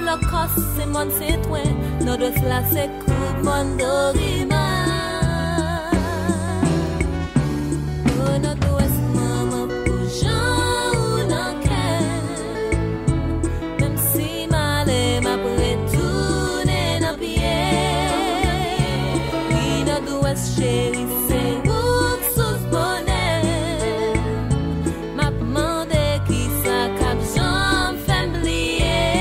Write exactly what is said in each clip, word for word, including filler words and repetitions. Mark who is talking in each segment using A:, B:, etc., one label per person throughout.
A: Holocauste, c'est mon c'est toi. Nord-ouest là, c'est coup mon dorima. Oh, nord-ouest, maman, pour Jean ou non même si malé m'a retourné dans pied. Oui, nord-ouest, chérie, c'est où sous bonnet. M'a demandé qui ça cap j'en fait oublier.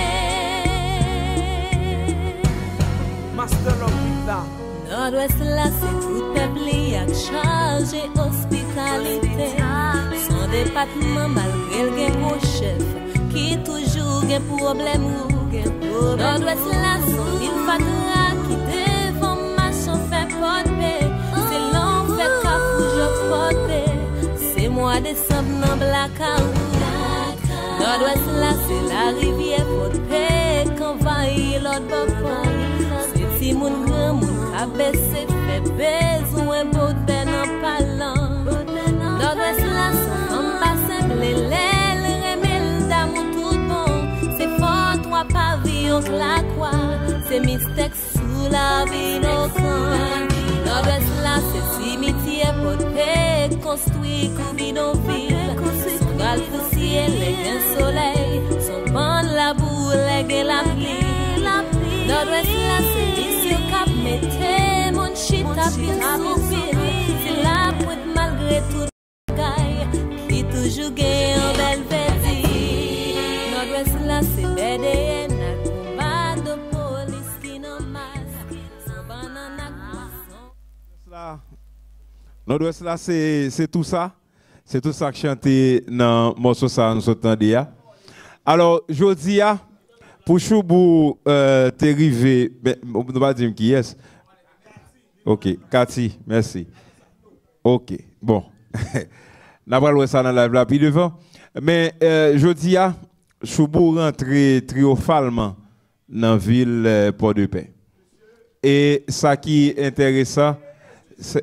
B: Master Love là.
A: Nord-ouest là, c'est tout peuple à charger hospitalité. Son département malgré le gain gros chef qui toujours gain problème ou gain problème. Nord-ouest là, son il fatra qui devant machin fait porter. C'est l'enfer qu'a toujours porté. C'est mois décembre dans blackout. Nord-ouest là, c'est la rivière portée qu'envahit l'autre bord. C'est si mon grand mon a baissé fait besoin beauté dans parlant. Nord-ouest là, son homme pas simple, l'aile remel d'amour tout bon. C'est fort trois pavillons que la croix. C'est mystère sous la vie nos camps. Nord-ouest là, c'est cimetière porté construit comme bidonville. Son gal poussière, les gains soleil. Son bande la boue, les gains la pluie. Nord-ouest là, c'est ici au cap mettez mon shit à pile sous pile. C'est la pointe malgré tout le gars qui toujours gagne en belle védie. Nord-ouest là, c'est B D N, un combat de police qui n'en masque. Sans banane à poisson.
C: Nord-ouest là, c'est tout ça. C'est tout ça que chanté dans le morceau ça nous entendons. Alors, je dis, pour Choubou, euh, t'es arrivé, on ne va pas dire qui est. Ok, Cathy, merci. Ok, bon. N'a pas ça dans la live là, puis devant. Mais euh, je dis, Choubou rentre triomphalement dans la ville euh, Port-de-Paix. Et ça qui est intéressant, c'est.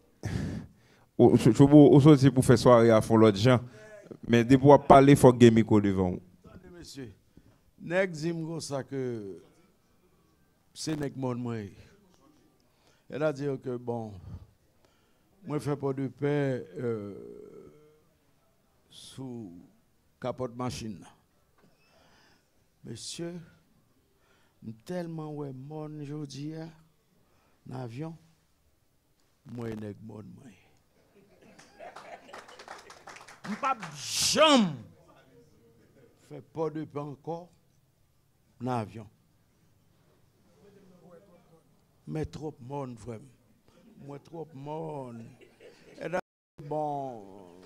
C: Choubou, aussi pour faire soirée à fond l'autre gens. Mais de pouvoir parler, il faut que micro devant vous.
B: Attendez, monsieur. Nèg zim comme ça que c'est nèg mon moi. Elle a dit que bon, moi fais pas de paix euh, sous capote machine. Monsieur, tellement ouais mon jodi dans avion, moi nèg mon moi. M'pas jamais fait pas de paix encore dans l'avion. Mais trop de monde, vraiment. Moi, trop de monde. Et là, bon,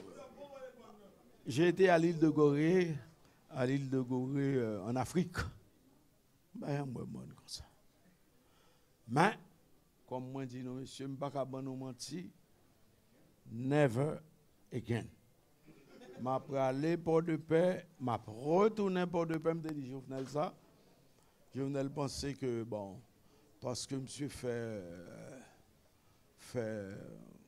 B: j'ai été à l'île de Gorée, à l'île de Gorée euh, en Afrique. Ben, il y a moins de monde comme ça. Mais, comme moi dis, non, monsieur, je ne vais pas mentir, never again. Ma pralé pour de paix, ma retourné pour de paix, me dit Jovenel ça. Jovenel pensait que bon, parce que monsieur fait fait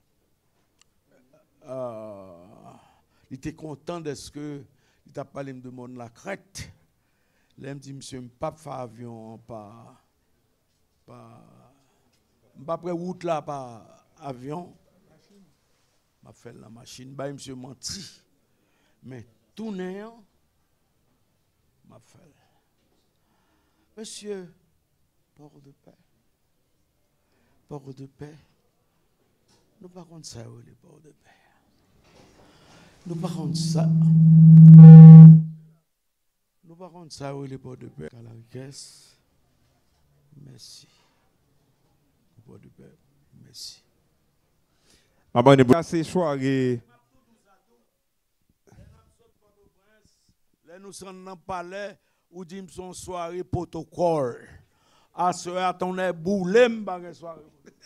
B: euh, il était content de ce que il t'a parlé de mon la crête. Là, il me dit monsieur, pas faire avion pas pas pas près route là par avion. M'a fait la machine, bah monsieur menti. Mais tout néant m'a fait. Monsieur, port de paix. Port de paix. Nous ne parlons pas de ça, les ports de paix. Nous ne parlons pas de ça. Nous ne parlons pas de ça, les ports de paix. À la caisse. Merci. Port de paix. Merci.
C: Ah bon, on c'est soirée.
B: Là, nous sommes dans le palais où dit son soirée protocole. À ce moment, on est boulé, m'bagay soirée.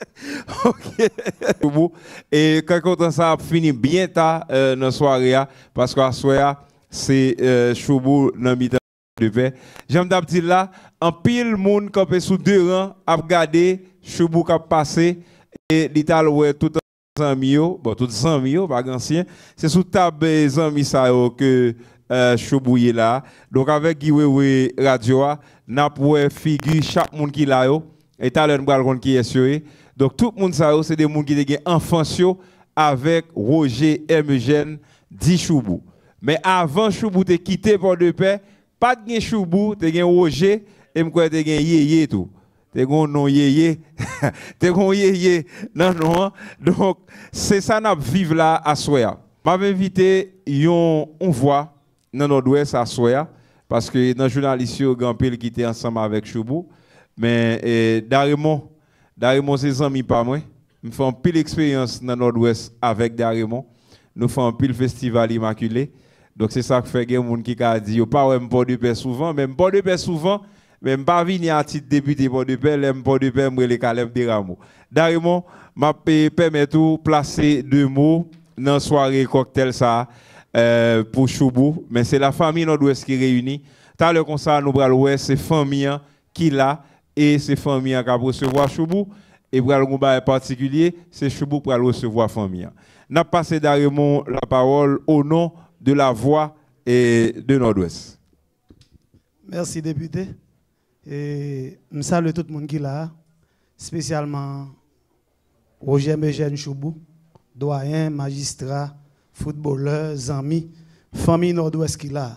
C: Ok. Et quand ça a fini bien tard euh, dans la soirée, parce qu'à ce soir, c'est euh, Choubou dans le de paix. J'aime dire là, en pile monde campé sous deux rangs, a regardé Choubou qui a passé et l'Ital ouais tout amis, bon tout amis, pas ancien, c'est sous table amis ça que euh, Choubouye là. Donc avec Guiwewe Radio, n'a pour figure chaque monde qui là yo et talent bral qui est sur. Donc tout le monde ça c'est des monde qui ont enfance avec Roger M. Eugène dit Choubou. Mais avant Choubou te quitté pour de paix, pas de Choubou, te gen Roger et m'kwa te gen Yeye tout. Te gon non Yeye. Te gon Yeye. Non non. Donc c'est ça n'a vivre là à Soya. M'a invité yon on voit dans nord-ouest à Soya parce que dans journaliste yo grand pile qui était ensemble avec Choubou mais eh, Darimon Darimon c'est amis pas moi. Nous faisons pile expérience dans nord-ouest avec Darimon. Nous faisons pile festival immaculé. Donc c'est ça que fait que moun qui a dit yo pas ouais m'port de paix souvent, même port de paix souvent, même pas venir à titre député port de paix, l'aime port de paix me les Caleb de Ramo. Darimon m'a permet tout placer deux mots dans soirée cocktail ça euh, pour Choubou, mais c'est la famille nord-ouest qui réunit. T'as le comme ça nous bral ouest c'est famille qui là et c'est famille qui a recevoir Choubou et bral un bail particulier, c'est Choubou pour recevoir famille. N'a passé Darimon la parole au nom de la voix et de Nord-Ouest.
D: Merci, député. Et je salue tout le monde qui est là, spécialement Roger Eugène Choubou, doyen, magistrat, footballeur, amis, famille Nord-Ouest qui est là.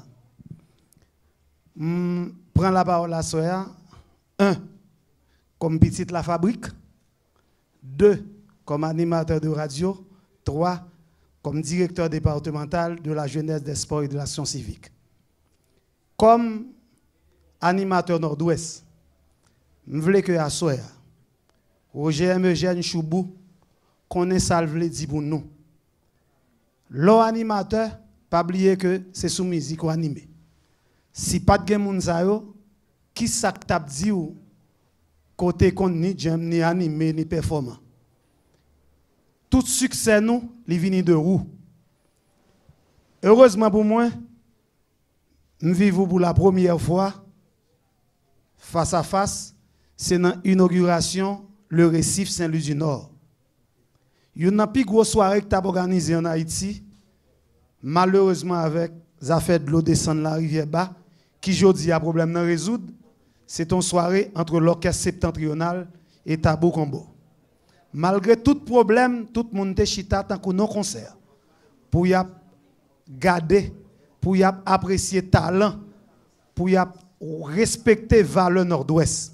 D: Je prends la parole à Soya. Un, comme petite la fabrique. Deux, comme animateur de radio. Trois, comme directeur départemental de la jeunesse, des sports et de l'action civique. Comme animateur nord-ouest, je voulais que à Soya, Roger M. Eugène Choubou, connaît ça le dit pour nous. L'animateur, pas oublier que c'est sous musique ou animé. Si pas de moun sa yo, qui ça t'a dit ou côté qu'on ni j'aime ni animé ni performant. Tout succès nous, il vient de où? Heureusement pour moi, je vis pour la première fois face à face, c'est dans l'inauguration le Récif Saint-Louis du Nord. Il y a une plus grosse soirée que tu as organisée en Haïti, malheureusement avec les affaires de l'eau descendre la rivière bas, qui aujourd'hui a problème à résoudre, c'est une soirée entre l'orchestre septentrional et Tabou Combo. Malgré tout problème, tout le monde te chita tant que non concert. Pour y garder, pour y apprécier talent, pour y respecter valeur nord-ouest.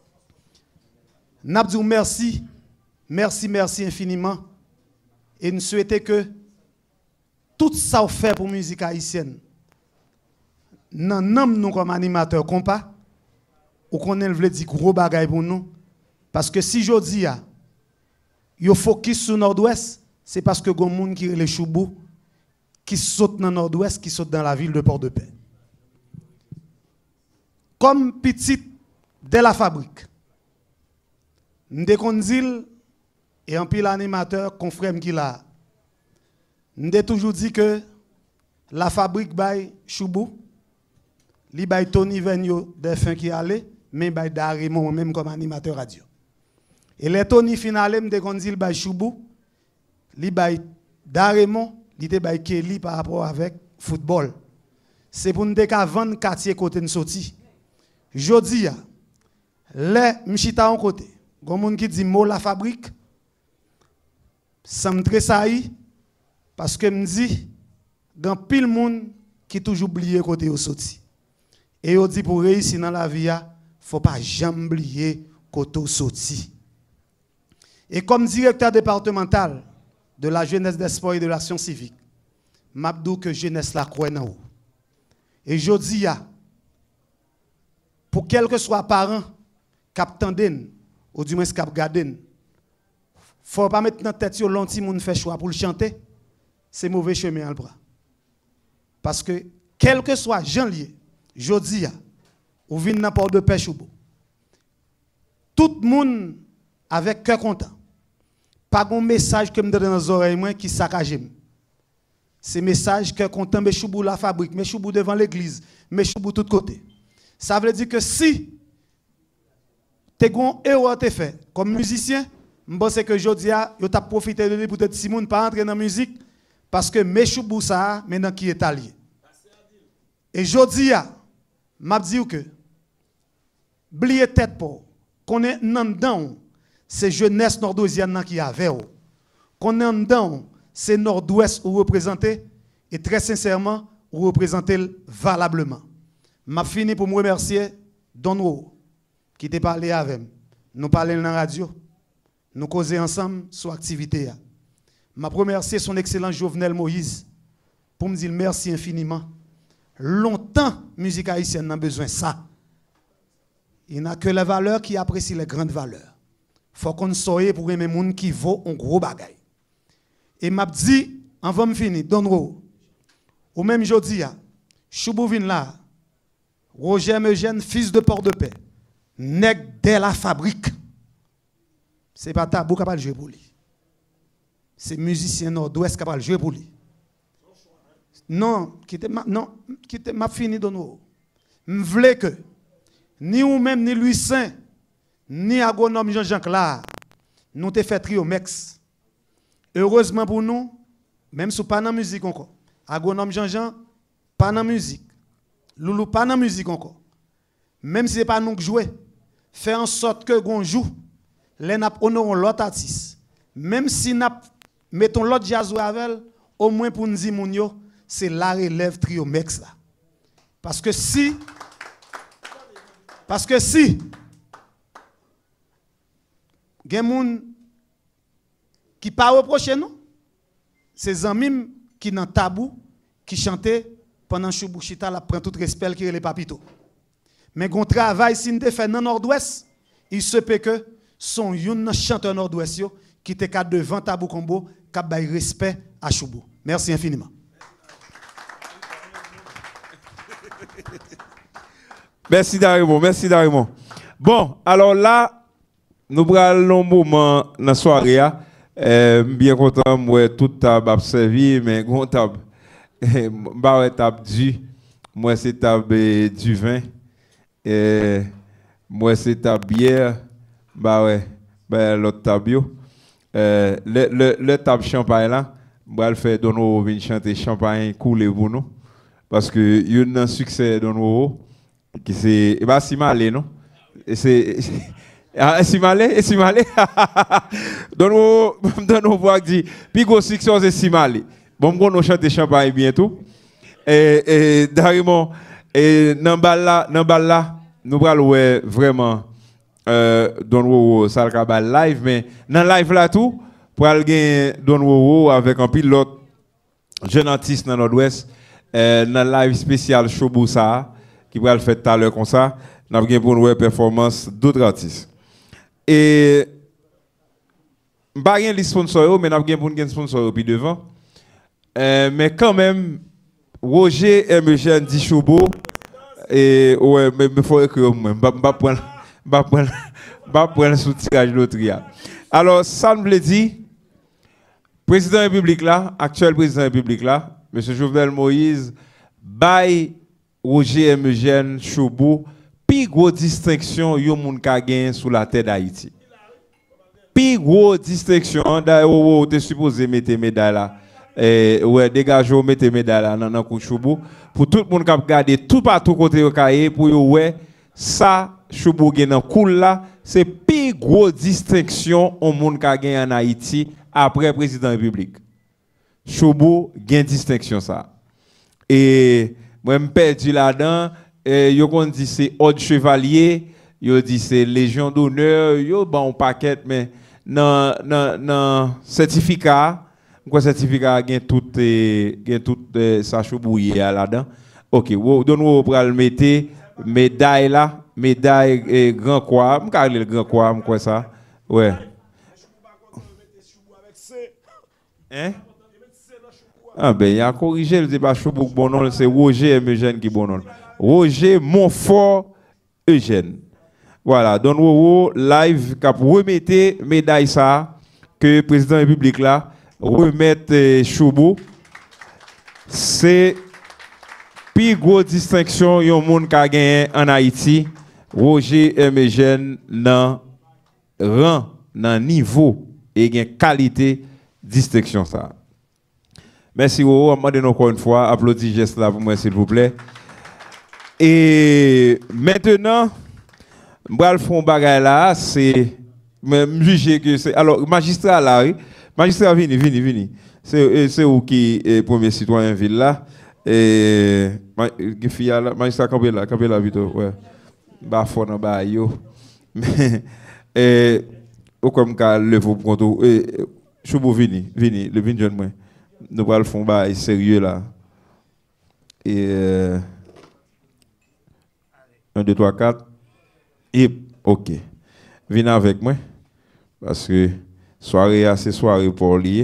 D: N'a dit merci, merci, merci infiniment. Et nous souhaitons que tout ça fait pour la musique haïtienne, nous nous comme animateurs compas, ou qu'on ait dit gros bagay pour nous. Parce que si je dis, yo focus sur nord-ouest, c'est parce que gon moun qui les Choubou qui saute dans nord-ouest, qui saute dans la ville de Port-de-Paix. Comme petit de la fabrique. M'de konzil et un pile animateur confrère qui là. M'de toujours dit que la fabrique bay Choubou, li bay Tony Venyo des fins qui allait, mais bay Darimon même comme animateur radio. Et les Tony finale m'de konzil bay Choubou, li bay Darimon, li te bay Kelly par rapport avec football. C'est pour nous ka vendre quartier côté de sorti. Jodi ya, les m'chita en côté. Gon moun qui dit mot la fabrique, ça me très saillit parce que me dit dans pile monde qui toujours oublié côté au sorti. Et on dit pour réussir dans la vie, faut pas jamais oublier côté au sorti. Et comme directeur départemental de la jeunesse des sports et de l'action civique, m'abdou que jeunesse la croit dans vous. Et jodi ya, pour quel que soit parent cap tanden ou du moins cap garden, faut pas mettre dans tête yo lonti moun fait choix pour le chanter, c'est mauvais chemin à le bras. Parce que quel que soit Jean lié, jodi ya, ou vinn dans port de pêche ou tout moun avec cœur content. Pas un message que me donne dans les oreilles moi qui saccage. C'est message que content me choubou la fabrique, me choubou devant l'église, me choubou tout côté. Ça veut dire que si tu as un erreur te fait comme musicien, je pense que Jodia, tu as profité de lui pour te Simon pas entrer dans la musique parce que mes choubou ça maintenant qui est allié. Et jodi a, m'a dit que, oubliez tête pour, qu'on est dedans, c'est jeunesse nord-ouestienne qui avait. Qu'on est dedans, c'est nord-ouest ou représenté, et très sincèrement, ou représenter valablement. M'a fini pour me remercier Don qui t'a parlé avec nous parler dans la radio, nous causer ensemble sur l'activité. M'a remercier son excellent Jovenel Moïse pour me dire merci infiniment. Longtemps, musique haïtienne a besoin de ça. Il n'y a que les valeurs qui apprécient les grandes valeurs. Il faut qu'on soit pour aimer les gens qui vaut un gros bagay. Et m'a dit, avant de finir, Don ou même jodi a, Choubou vin là, Roger Eugène, fils de Port-de-Paix, nèg de la fabrique. C'est pas tabou qui va jouer pour lui. C'est musicien nord-ouest qui va jouer pour lui. Non, qui te non, qui te m'a fini de nous. M'vle que ni ou même ni Louis Saint, ni agronome Jean-Jacques là, nous te fait trio mex. Heureusement pour nous, même si pas dans musique encore. Agronome Jean-Jean, pas dans musique. Loulou, pas dans musique encore. Même si ce n'est pas nous qui jouons, fait en sorte que nous joue, les nous honorons l'autre artiste. Même si nous mettons l'autre jazz avec, au moins pour nous dire, c'est la relève trio mex là. Parce que si, parce que si, il y a des gens qui ne pas reprocher nous, c'est amis qui dans tabou, qui chantait pendant Choubou Chita, la prend tout respect qui est les papitos. Mais qu'on travail si nous fait dans le nord-ouest, il se peut que son yon chanteur nord-ouest qui te cadre devant tabou combo, qui bail respect à Choubou. Merci infiniment.
C: Merci Darimon, merci Darimon. Bon, alors là, nous prenons un moment dans la soirée. Euh, bien content, moi, tout tab a servi, mais gros tab, bah tab du, moi c'est tab du vin, et moi c'est tab bière, bah ouais, bah l'autre tab yo. Euh, le le le tab champagne là, bah le fait donner venir chanter champagne couler pour nous, parce que il y a un succès dans nous qui c'est, bah si malé non, c'est ah, si malé, si malé. Donne-nous, donne-nous voir dit, puis go succès c'est si malé. Bon, on nous chante champagne bientôt. Et, et Darimon, et n'embal là, n'embal là, nous allons vraiment, euh, donne-nous ça le live, mais dans live là tout, pour aller gagner donne-nous avec un pilote jeune artiste dans l'Ouest, euh, dans live spécial Choubou ça, qui va le faire tout à l'heure comme ça, nous avons gagné pour nous performance d'autres artistes. Et je n'ai pas de sponsor, mais je n'ai pas de sponsor puis devant. Euh, mais quand même, Roger Eugène dit Choubou, et ouais, mais il faut écrire moi. Je ne vais pas prendre sous tirage de l'autre. Alors, ça me dit, président de la République là, actuel président de la République là, M. Jovenel Moïse, bail Roger Eugène Choubou, plus grosse distinction yo moun ka gen sous la terre d'Haïti. Plus grosse distinction d'ailleurs tu supposé mettre médaille là. Eh ouais dégage mettre médaille là dans dans Choubou pour tout le monde qui regarder tout partout côté au cahier pour yo ouais ça Choubou gen dans cool là, c'est plus grosse distinction au monde ka gen en Haïti après président de la République. Choubou gen distinction ça. Et moi me perdu là-dedans. Et yo kon dit c'est ordre chevalier, yo dit c'est légion d'honneur, yo bon paquet mais dans dans dans certificat, quoi certificat gain tout gain tout ça choubouillé là-dedans. OK, donne-nous pour le mettre médaille là, médaille et grand croix, me le grand croix, me quoi ça. Ouais. Hein? Ah ben il a corrigé le débat Choubou bon nom, c'est Roger Eugène qui bon nom. Roger Montfort Eugène. Voilà, donc Roro live cap remettre médaille ça que le président de la République là remettre Choubou. C'est plus grosse distinction yon monde ka gagné en Haïti. Roger Eugène dans rang, dans niveau et gain qualité distinction ça. Merci Roro, demandez encore une fois applaudissez geste là pour moi s'il vous plaît. Et maintenant, je vais faire un bagage là, c'est me juger que c'est. Alors, magistrat là, oui. Magistrat, vini, vini, vini. C'est où qui est le premier citoyen ville là. Et. Magistrat, campé là, campé là, vite. Ouais. Bah, faut dans bah, yo. Mais. Et. Ou comme qu'à le vous compte. Et. Choubou, vini, vini, le vini jeune moi. Nous allons faire un bagage sérieux là. Et. Euh, un, deux, trois, quatre. Et. Ok. Venez avec moi. Parce que soirée, c'est soirée pour lier.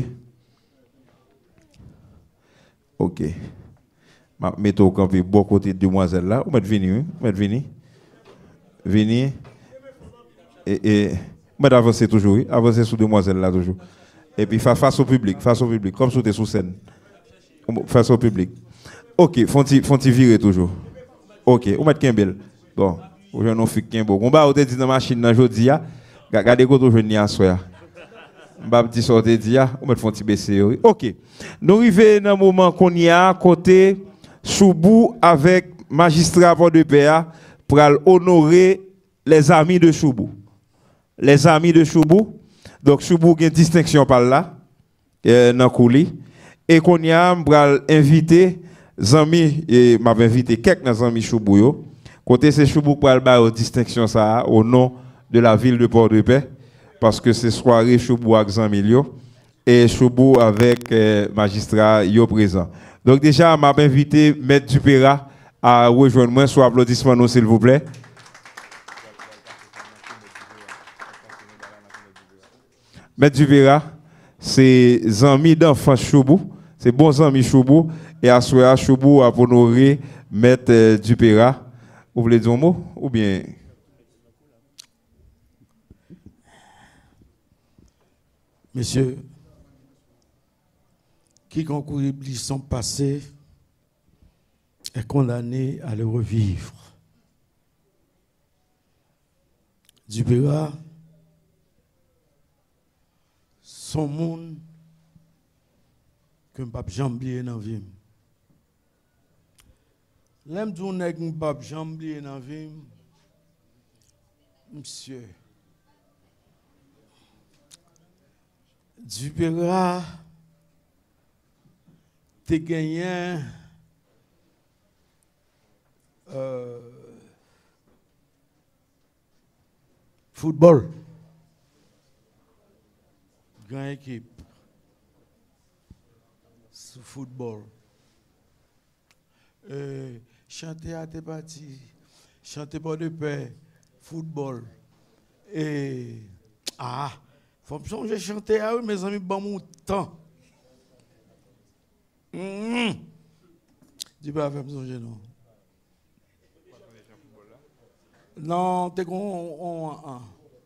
C: Ok. Je mets au campé bon côté de demoiselle là. Vous m'êtes venu, vous m'êtes venu. Venez. Et. et vous avancez toujours, oui. Avancez sous demoiselle là toujours. Et puis face au public, face au public, comme si vous êtes sous scène. Face au public. Ok, font-ils virer toujours. Ok, vous mettez Kimbel. Bon, aujourd'hui, on fait Kimbel. On va dit dans la machine aujourd'hui. Regardez quand je viens à soir. Je vais dire sortir dia, on va faire un petit baisser. OK. Nous arrivons dans le moment qu'on y a côté Choubou avec magistrat de P A pour honorer les amis de Choubou. Les amis de Choubou. Donc Choubou a une distinction par là euh, dans Kouli et qu'on y a pour inviter amis et m'a invité quelques amis Choubou yo. Côté c'est Choubou pour avoir distinction ça au nom de la ville de Port-de-Paix, parce que c'est soirée Choubou avec Zamilio et Choubou avec euh, magistrat yo présent. Donc déjà, m'a invité Maître Dupéra à rejoindre moi, sous applaudissement nous s'il vous plaît. Maître Dupéra, c'est amis d'enfants Choubou, c'est bons amis Choubou, et à soir Choubou a honoré Maître euh, Dupéra. Vous voulez dire un mot ou bien?
B: Monsieur, quiconque oublie son passé est condamné à le revivre. Dupéra, son monde que je ne peux jamais oublier dans la vie. L'aime du nèg ne peux jamais oublier dans la vie. Monsieur, Dupéra, t'es gagné euh, football. Grande équipe. Sous football. Euh, chanter à tes parties. Chanter pour de paix. Football. Et. Ah! Faut me songer chanter à eux, mes amis, bon mon temps. Mmh. Dis pas, fais me songer, non. Non, t'es qu'on. On,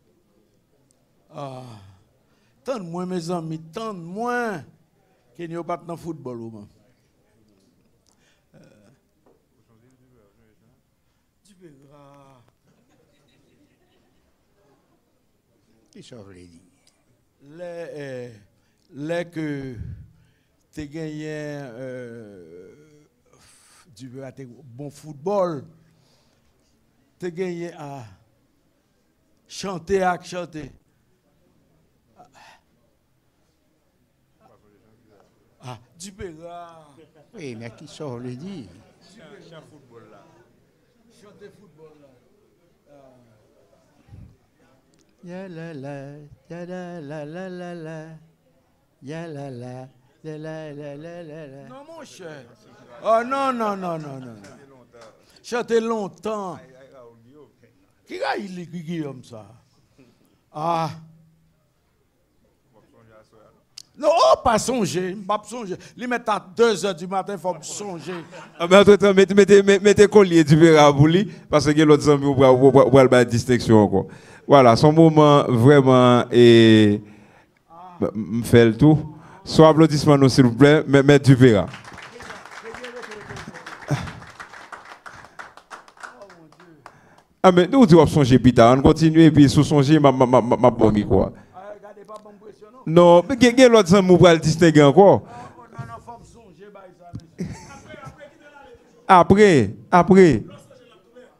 B: ah. Tant de moins, mes amis, tant de moins qu'il n'y a pas de football. Ou euh. Tu verras.
E: Qui ça veut dire?
B: Les, euh, les que tu gagné euh, du bon football, tu gagné à chanter, à chanter. Ah, du Béra.
E: Oui, mais qui ça veut dire?
B: Chanter football là. Chanter football là.
E: Ya la la, ya la la la la la, ya la la, la la la la la la.
B: Non mon cher. Oh non, non, non, non, non. Chanter longtemps. Qui a eu Guillaume ça? Ah. Non, oh, pas songer, pas songer. Il met à deux heures du matin, il faut songer.
C: Ah ben, entre-temps, mettez, mettez, mettez collier du Béra pour lui, parce que l'autre zombie pour la distinction encore. Voilà, son moment vraiment et me fait le tout. Soit applaudissement nous s'il vous plaît, Maître Dupéra. Ah mais nous disons songer pita, on continue et puis sous songer ma ma ma ma bonne quoi. Non, mais il y a l'autre zombie pour le distinguer encore. Après, après.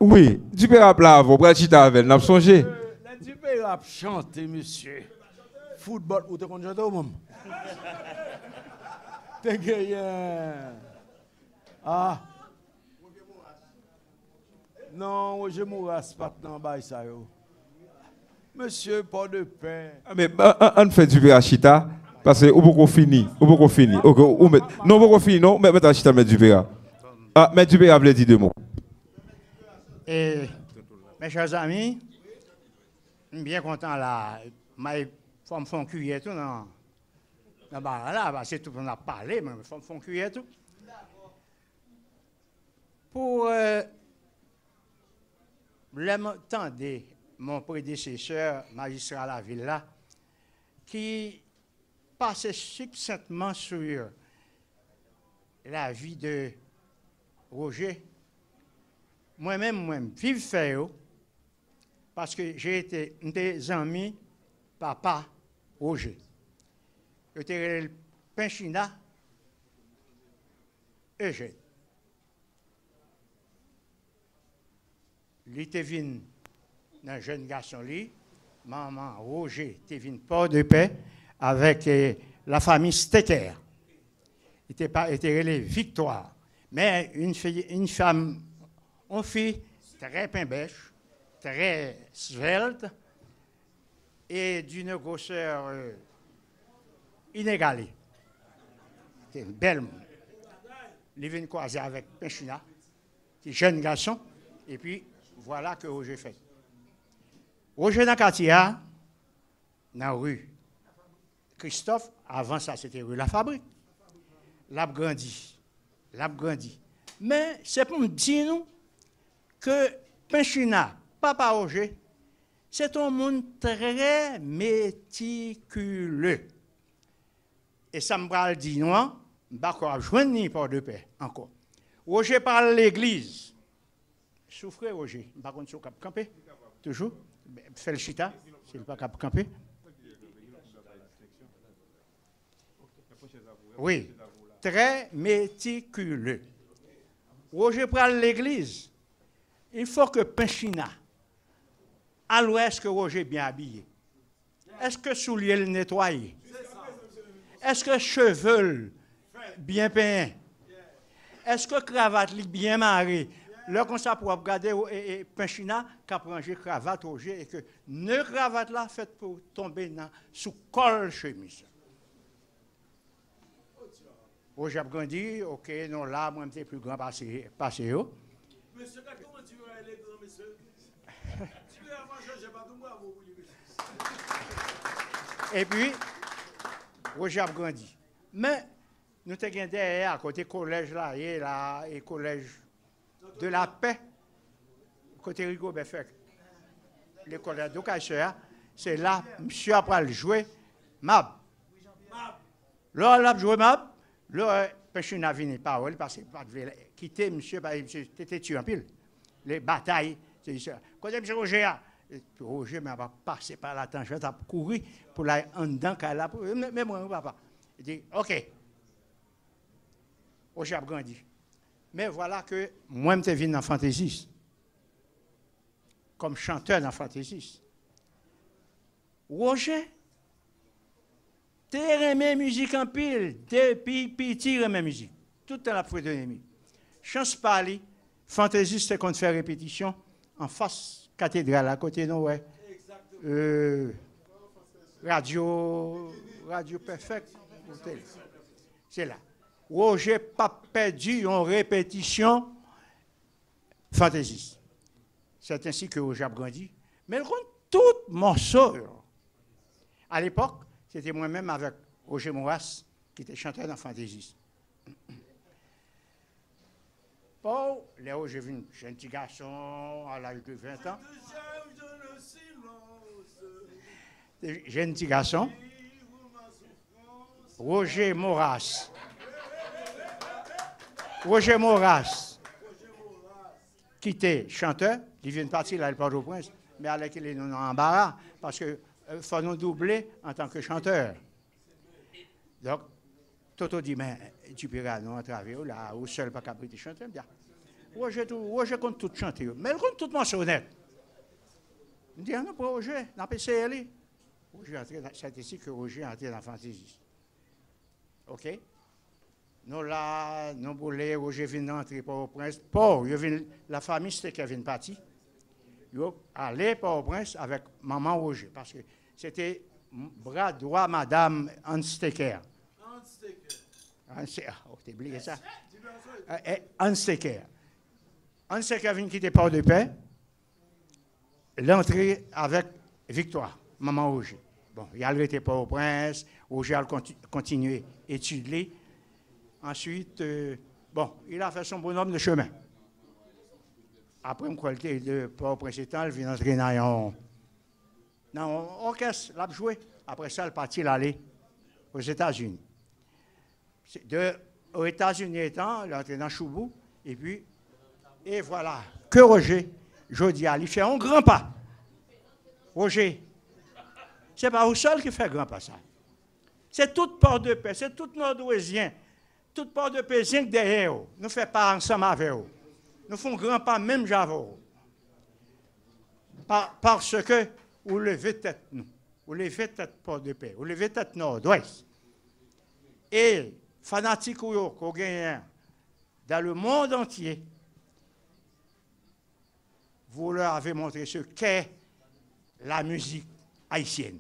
C: Oui, du père là, vous prenez chita avec, n'a pas songé.
B: Du père chanter, monsieur. Football, ou te connais chanter ou même? T'es gagné. Ah. Non, Roger Mouras, pas dans bail ça yo. Monsieur, pas de pain.
C: Ah, mais on fait du père chita parce que ou beaucoup fini, ou beaucoup fini. OK, ou met non beaucoup fini non, mais mettre chita mettre du père. Ah, mettre du père veut dire deux mots.
E: Et mes chers amis, je suis bien content là. Je me fais cuire tout dans là, c'est tout on a parlé, mais je me fais cuire tout. Pour euh, l'entendre mon prédécesseur, magistrat à la ville là, qui passait succinctement sur la vie de Roger. Moi-même, moi-même, vive fait, parce que j'ai été des amis, papa, Roger. J'étais le Pinchina, Eugène. Il était venu, un jeune garçon, lui, maman Roger, était venu port de paix avec eh, la famille Stecker. Il était pas, était relé Victoire. Mais une, fille, une femme, une fille très pimbèche, très svelte et d'une grosseur euh, inégalée. C'était une belle monde. Il vient croiser avec Pinchina, qui est jeune garçon, et puis voilà que Roger fait. Roger dans le quartier, dans la rue Christophe, avant ça c'était rue La Fabrique. L'a grandi, l'a grandi. Mais c'est pour me dire nous que Pinchina, papa Roger, c'est un monde très méticuleux. Et ça me parle dit non, je ne vais pas joindre ni par de paix encore. Roger parle l'église. Souffrez, Roger. Je ne vais pas si vous camper. Toujours. Fais le chita. Si vous ne pas camper. Oui. Très méticuleux. Roger parle l'église. Il faut que Pinchina, à l'ouest, que Roger est bien habillé. Est-ce que souliers le nettoyé? Est-ce que cheveux bien peints? Est-ce que cravate bien marrée? Là, comme ça, pour regarder et Pinchina, qui a rangé cravate Roger et que ne cravate là faite pour tomber dans, sous col chemise. Roger a grandi, ok, non, là, moi, je suis plus grand passé. Passé monsieur, comment tu vas aller, grand monsieur? Tu veux avoir changé pas tout moi, et puis, Roger a grandi. Mais, nous avons derrière, à côté collège là, et là, et collège de la paix, côté Rigaud Beffec. Le collège d'Ocaïseur, c'est là, monsieur après le jouer, Mab. Là, il a joué Mab. Là, Pinchina venu parole parce qu'il ne quitter monsieur, monsieur était tué en pile. Les batailles, c'est ça. Quand monsieur Roger, Roger m'a passé par la tangente, a couru pour aller en dedans, mais moi, papa. Il dit, OK. Roger a grandi. Mais voilà que moi, je suis venu dans Fantaisiste, comme chanteur dans Fantaisiste. Roger, tu aimé musique en pile, depuis petit, tu aimé musique. Tout le temps, la foi de l'ennemi. Chance parler, Fantaisiste, c'est qu'on fait répétition en face cathédrale, à côté de nous, ouais. Euh, radio, radio perfect. C'est là. Roger pas perdu en répétition Fantaisiste. C'est ainsi que Roger a grandi. Mais il compte tout morceau. À l'époque, c'était moi-même avec Roger Mouras, qui était chanteur dans Fantaisiste. Bon, là où j'ai vu un jeune petit garçon à l'âge de vingt ans. Jeune petit garçon. Roger Mouras. Roger Mouras, qui était chanteur, il vient de partir à Port-au-Prince, mais avec il est en embarras, parce qu'il euh, faut nous doubler en tant que chanteur. Donc, Toto dit, mais tu peux non à travers là, ou seul pas capable de chanter, bien. Roger, tout, Roger compte tout chanter. Mais il compte tout mentionner. Je dis, ah non, pour Roger, dans P C L. C'est ici que Roger est entré dans la fantaisie. OK? Nous là, nous voulons, Roger vient entrer pour au prince. Pour, la famille, c'était qui vient partir. Il allait pour au prince avec maman Roger. Parce que c'était bras droit, madame Hans Stecker. Hans Stecker. Oh, t'as oublié ça? Hans Stecker. Hans Stecker vient quitter Port-de-Paix. L'entrée avec Victoire, maman Roger. Bon, il a arrêté Port-au-Prince. Roger a continué à étudier. Ensuite, euh, bon, il a fait son bonhomme de chemin. Après une qualité de Port-au-Prince, il vient entrer dans un orchestre, il a joué. Après ça, il est parti aller aux États-Unis. De, aux États-Unis étant, il est entré dans Choubou, et puis, et voilà, que Roger, je dis, il fait un grand pas. Roger, c'est pas vous seul qui fait grand pas ça. C'est tout Port-de-Paix, c'est tout Nord-Ouestien, tout Port-de-Paix, rien que derrière vous. Nous faisons pas ensemble avec vous. Nous faisons grand pas même j'avoue. Par, parce que vous levez tête nous. Vous levez tête Port-de-Paix. Vous levez tête Nord-Ouest. Et fanatiques qu'on gagne dans le monde entier, vous leur avez montré ce qu'est la musique haïtienne.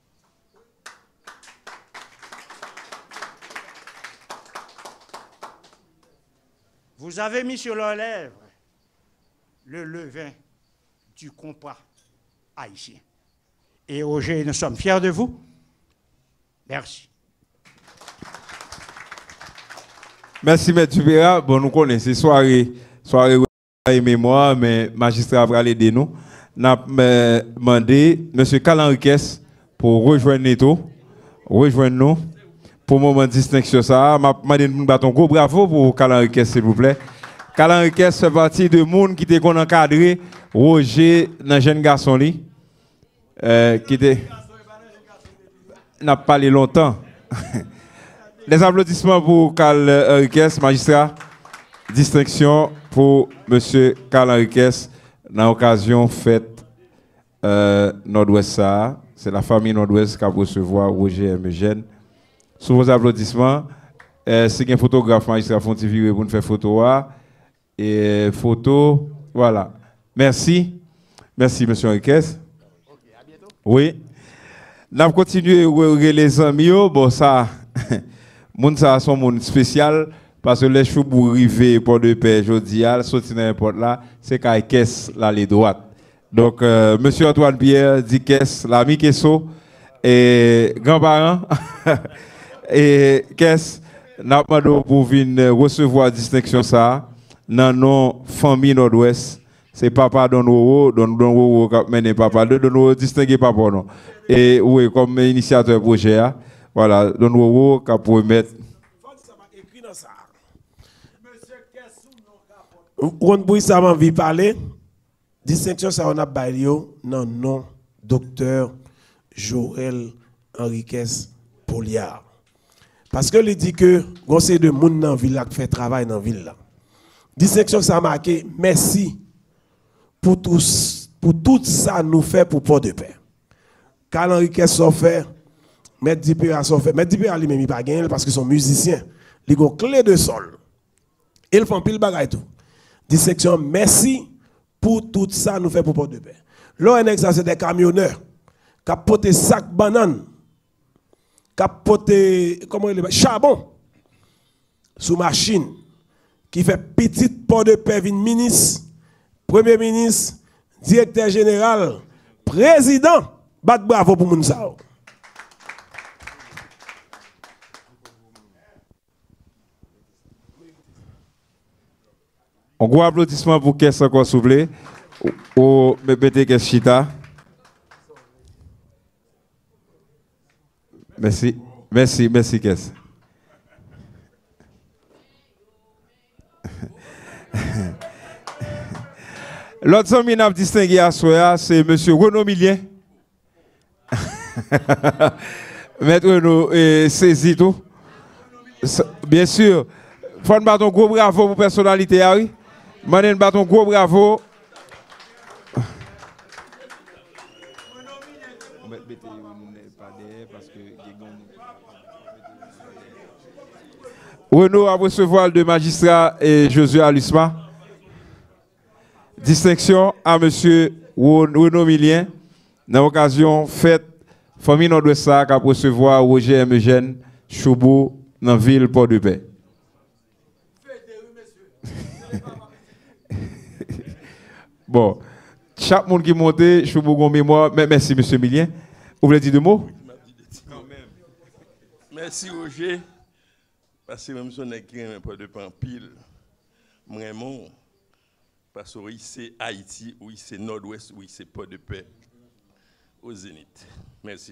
E: Vous avez mis sur leurs lèvres le levain du compas haïtien. Et Roger, nous sommes fiers de vous. Merci.
C: Merci, M. Dubéra. Bon, nous connaissons soirée, soirée et mémoire, mais magistrat va aider nous. Nous avons demandé M. Calanriquez pour rejoindre Neto, rejoindre nous. Pour le moment de distinction, ça, je vais demandé un gros bravo pour Calanriquez, s'il vous plaît. Calanriquez fait partie de monde qui était encadré Roger dans jeune garçon li, euh, qui était n'a pas parlé longtemps. Les applaudissements pour Calanriquez, magistrat. Distinction pour M. Calanriquez dans l'occasion faite euh, Nord-Ouest. C'est la famille Nord-Ouest qui a recevoir Roger M. Eugène. Sous vos applaudissements, euh, c'est un photographe magistrat Fontivier pour nous faire photo. Et photo, voilà. Merci. Merci, M. Enriquez. Oui. Nous allons continuer les amis. Bon, ça, moun ça son monde spécial parce que les choubou rivé pour de paix jodi al sorti n'importe là, c'est qu'à caisse là les droite. Donc euh, monsieur Antoine Pierre dit caisse l'ami Kesso et grand-parent et caisse n'a pas pour venir recevoir distinction ça dans nos familles Nord-Ouest. C'est papa Don Woro, Don Don Woro qui mène papa, Don Woro distingué papa non. Et oui, comme initiateur projet, voilà, Don Woro qui pour mettre.
F: On peut ça envie parler. Distinction ça on a baillé non non docteur Joël Enriquez Poliard. Parce que il dit que conseil de monde dans ville qui fait travail dans ville là. Distinction ça a marqué merci pour tous pour tout ça nous fait pour Port-de-Paix. Carl Enriquez s'en fait, Maître Dipé a s'en fait. Maître Dipé a lui-même pas gagné parce que son musicien, il a clé de sol. Ils font pile bagaille tout. Dissection merci pour tout ça nous fait pour Port-de-Paix. L'O N X c'est des camionneurs qui ont porté sac banane, qui ont porté comment il charbon sous machine qui fait petite Port-de-Paix vin ministre, premier ministre, directeur général, président. Bat bravo pour Mounsa.
C: Un gros applaudissement pour Kess encore soufflé. Au M P T Chita. Merci. Merci, merci Kess. L'autre homme qui a distingué à soi, c'est M. Renaud Milien. Maître Renaud saisi tout. Bien sûr. Il faut nous battre un gros bravo pour la personnalité. Manen baton gros bravo. Renaud à recevoir de magistrat et Josué Alusma. Distinction à monsieur Renaud Milien. Dans l'occasion fête, famille Nord-Ouest qui a recevoir Roger M. Eugène Choubou dans la ville Port-de-Paix. Bon, chaque monde qui monte, Choubou gon mémoire. Merci monsieur Milien. Vous voulez dire deux mots?
G: Merci Roger. Parce que même si on est qui un peu de pain pile, vraiment, parce que oui, c'est Haïti, oui, c'est Nord-Ouest, oui, c'est Port-de-Paix, au Zénith. Merci.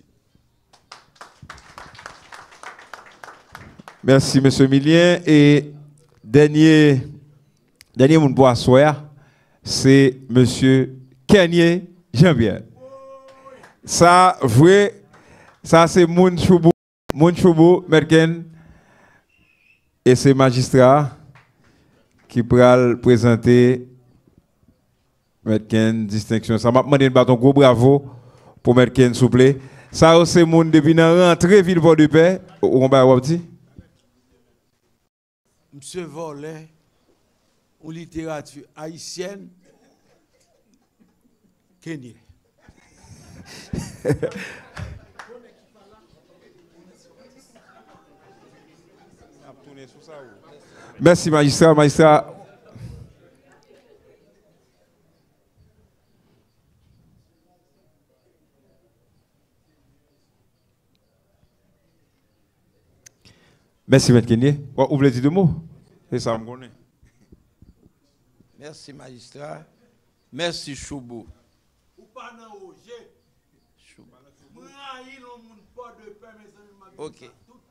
C: Merci, M. Milien. Et dernier, dernier monde pour asseoir, c'est M. Kenye Jean-Pierre. Ça, vrai, ça c'est Moun Choubou, Moun Choubou, Merken. Et c'est magistrat qui pourra présenter Merken distinction. Ça m'a demandé de battre un gros bravo pour Merken, s'il vous plaît. Ça, c'est mon depuis la rentrée ville Port-de-Paix. On va voir petit.
B: Monsieur Volet, en littérature haïtienne, Kenye.
C: Merci, magistrat. Magistrat. Merci, M. Kenye. Vous voulez dire deux mots? C'est ça, je connais.
H: Merci, magistrat. Merci, Choubou. Ok.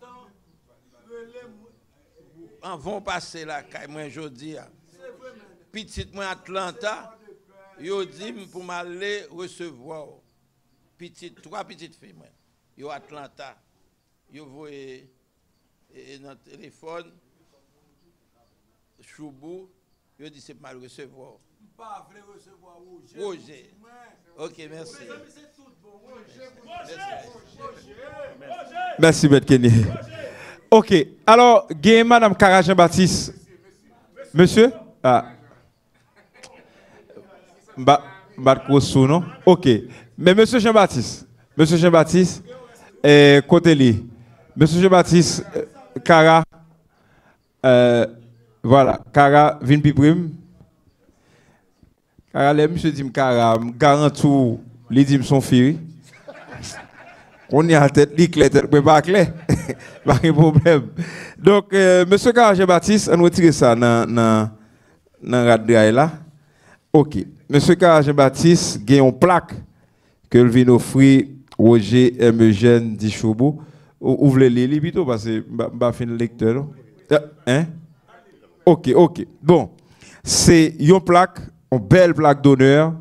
H: En vont passer la caille, moi, je dis. Petit, moi, Atlanta, yo dit pour m'aller recevoir. Petit, trois petites filles, moi. Yo Atlanta. Yo voyez dans le téléphone. Choubou. Yo dit c'est mal recevoir.
B: Pas vrai recevoir Roger.
H: Roger. Ok, merci.
C: Merci, M. Kenny. Ok, alors, gagne Madame Kara Jean-Baptiste. Monsieur? Ah. Mba, mba non? Ok. Mais Monsieur Jean-Baptiste, Monsieur Jean-Baptiste, eh, côté li. Monsieur Jean-Baptiste, Kara, euh, voilà, Kara, vin pi prime. Kara, le monsieur dit Kara, garantou, li dit son fille. On y a la tête, li clé, tête, pas clé. Pas de problème. Donc, euh, monsieur Kara Jean-Baptiste, on retire ça dans la radio là. Ok. Monsieur Kara Jean-Baptiste, il y a une plaque que le vient offrir Roger M. Eugène Dichoubou. Ouvrez les livres plutôt parce que je vais finir le lecteur. Hein? Ok, ok. Bon. C'est une plaque, une belle plaque d'honneur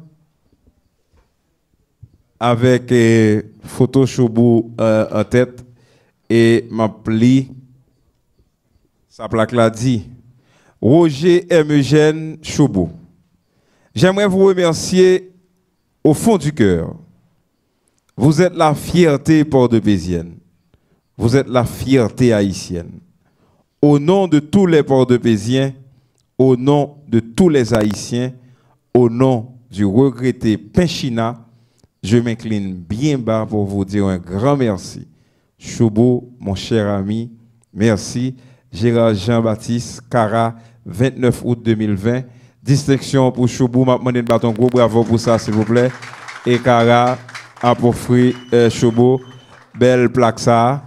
C: avec euh, photo Choubou euh, en tête et ma pli. Sa plaque là dit Roger M. Eugène Choubou. J'aimerais vous remercier au fond du cœur. Vous êtes la fierté port-de-pézienne. Vous êtes la fierté haïtienne. Au nom de tous les port-de-péziens, au nom de tous les haïtiens, au nom du regretté Pinchina, je m'incline bien bas pour vous dire un grand merci. Choubou, mon cher ami, merci. Gérard Jean-Baptiste, Kara, vingt-neuf août deux mille vingt. Distinction pour Choubou, m'a demandé de battre un gros bravo pour ça, s'il vous plaît. Et Kara a pour fruit euh, Choubou, belle plaque ça.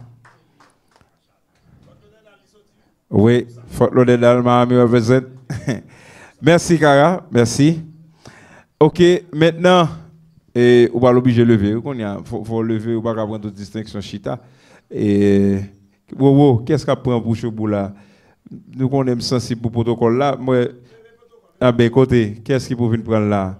C: Oui, Fort Lauderdale, Miami représente. Merci Kara, merci. Ok, maintenant, et on va l'obliger de lever. Il faut, faut lever, on va prendre toute distinction chita. Et wow, wow, qu'est-ce qu'on prend pour Choubou là? Nous on aime sensible pour le protocole là. Moi, ah ben côté, qu'est-ce qu'il faut venir prendre là?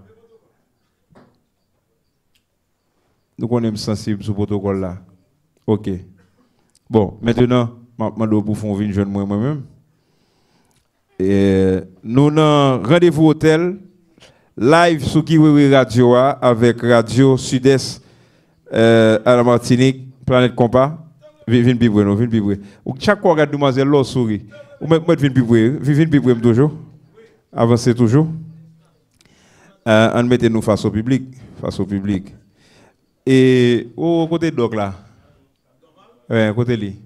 C: Nous on aime sensible sur le protocole là. Ok. Bon, maintenant, je vais pour faire venir jeune moi-même. Et nous avons rendez-vous hôtel live sur Kiwiwi Radio avec Radio Sud-Est euh, à la Martinique, Planète Compas. Vin Bibre, non, Vin Bibre. Chaque fois, regarde demoiselle là, sourit. Ou même Vin Bibre, Vin Bibre toujours. Avancez toujours. Euh, on mettez nous face au public, face au public. Et au côté doc là. Ouais, côté lui.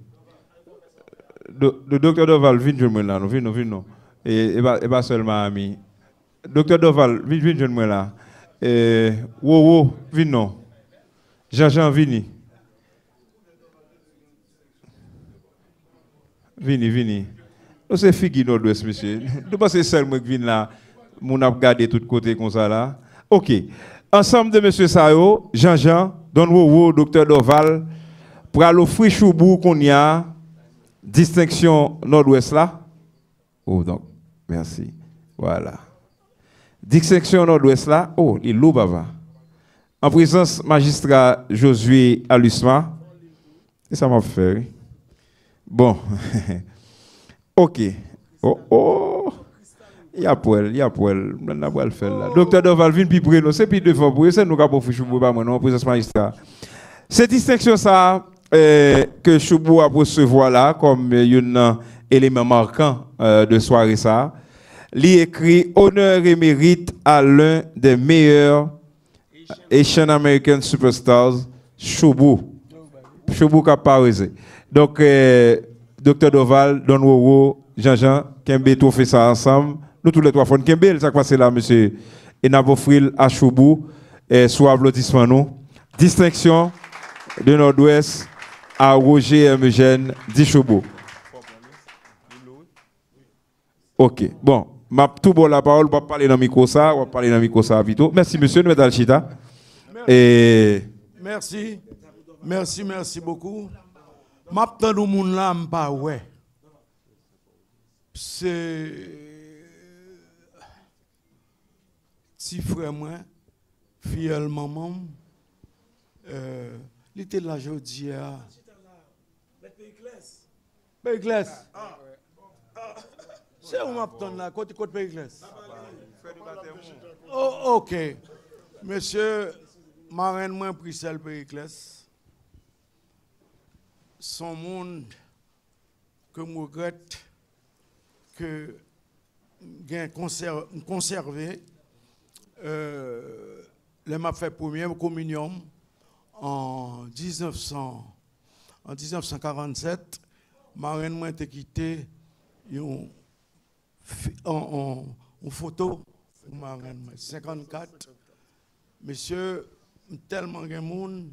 C: Le docteur Doval, vient jeune là, non, vient non, vient non. Et et pas et pas seulement ami. Docteur Doval, vient vient jeune là. Et wo wo, vient non. Jean-Jean Vini. Vini, Vini. C'est Figui Nord-Ouest, monsieur. Nous pensons seul moi qui viens là, mon a regardé tout côté comme ça là. OK. Ensemble de monsieur Sayo, Jean-Jean, Don Wowo, docteur Doval, pour aller offrir choubou qu'on y a distinction Nord-Ouest là. Oh donc, merci. Voilà. Distinction Nord-Ouest là. Oh, il lourd bava. En présence magistrat Josué Alusma. Et ça m'a fait. Bon. OK. Oh, oh. Il y a poil, il y a poil. On a pas le faire là. Docteur Doval vient puis prendre, c'est puis deux fois pour c'est nous qui pour Choubou pas moi non présence magistrat. Cette distinction ça euh, que Choubou a recevoir là comme un élément marquant euh, de soirée ça. Il écrit honneur et mérite à l'un des meilleurs Asian American superstars, Choubou. Choubou qui a parlé. Donc euh, docteur Doval, Don Wowo, Jean-Jean, Kembe tout fait ça ensemble. Nous tous les trois fonds Kembe, ça passe là monsieur. Et n'a offrir à Choubou et sous applaudissement nous. Distinction de Nord-Ouest à Roger M. Eugène Di Choubou. OK. Bon, m'a tout bon la parole pour parler dans le micro ça, on va parler dans le micro ça vite. Merci monsieur nous mettons chita. Et
B: merci. Merci, merci beaucoup. M'a tant de monde là m'pa ouais. C'est si frère moi, filleul maman euh il était là aujourd'hui à Périclès. C'est où m'attend là côté côté Périclès. Oh OK. Monsieur marraine moi Priscille Périclès. Son monde que je regrette que j'ai conservé euh, les m'a fait première communion en dix-neuf cents en dix-neuf cent quarante-sept. Marraine m'a été quitté en, en, en photo marraine cinquante-quatre. Monsieur tellement de monde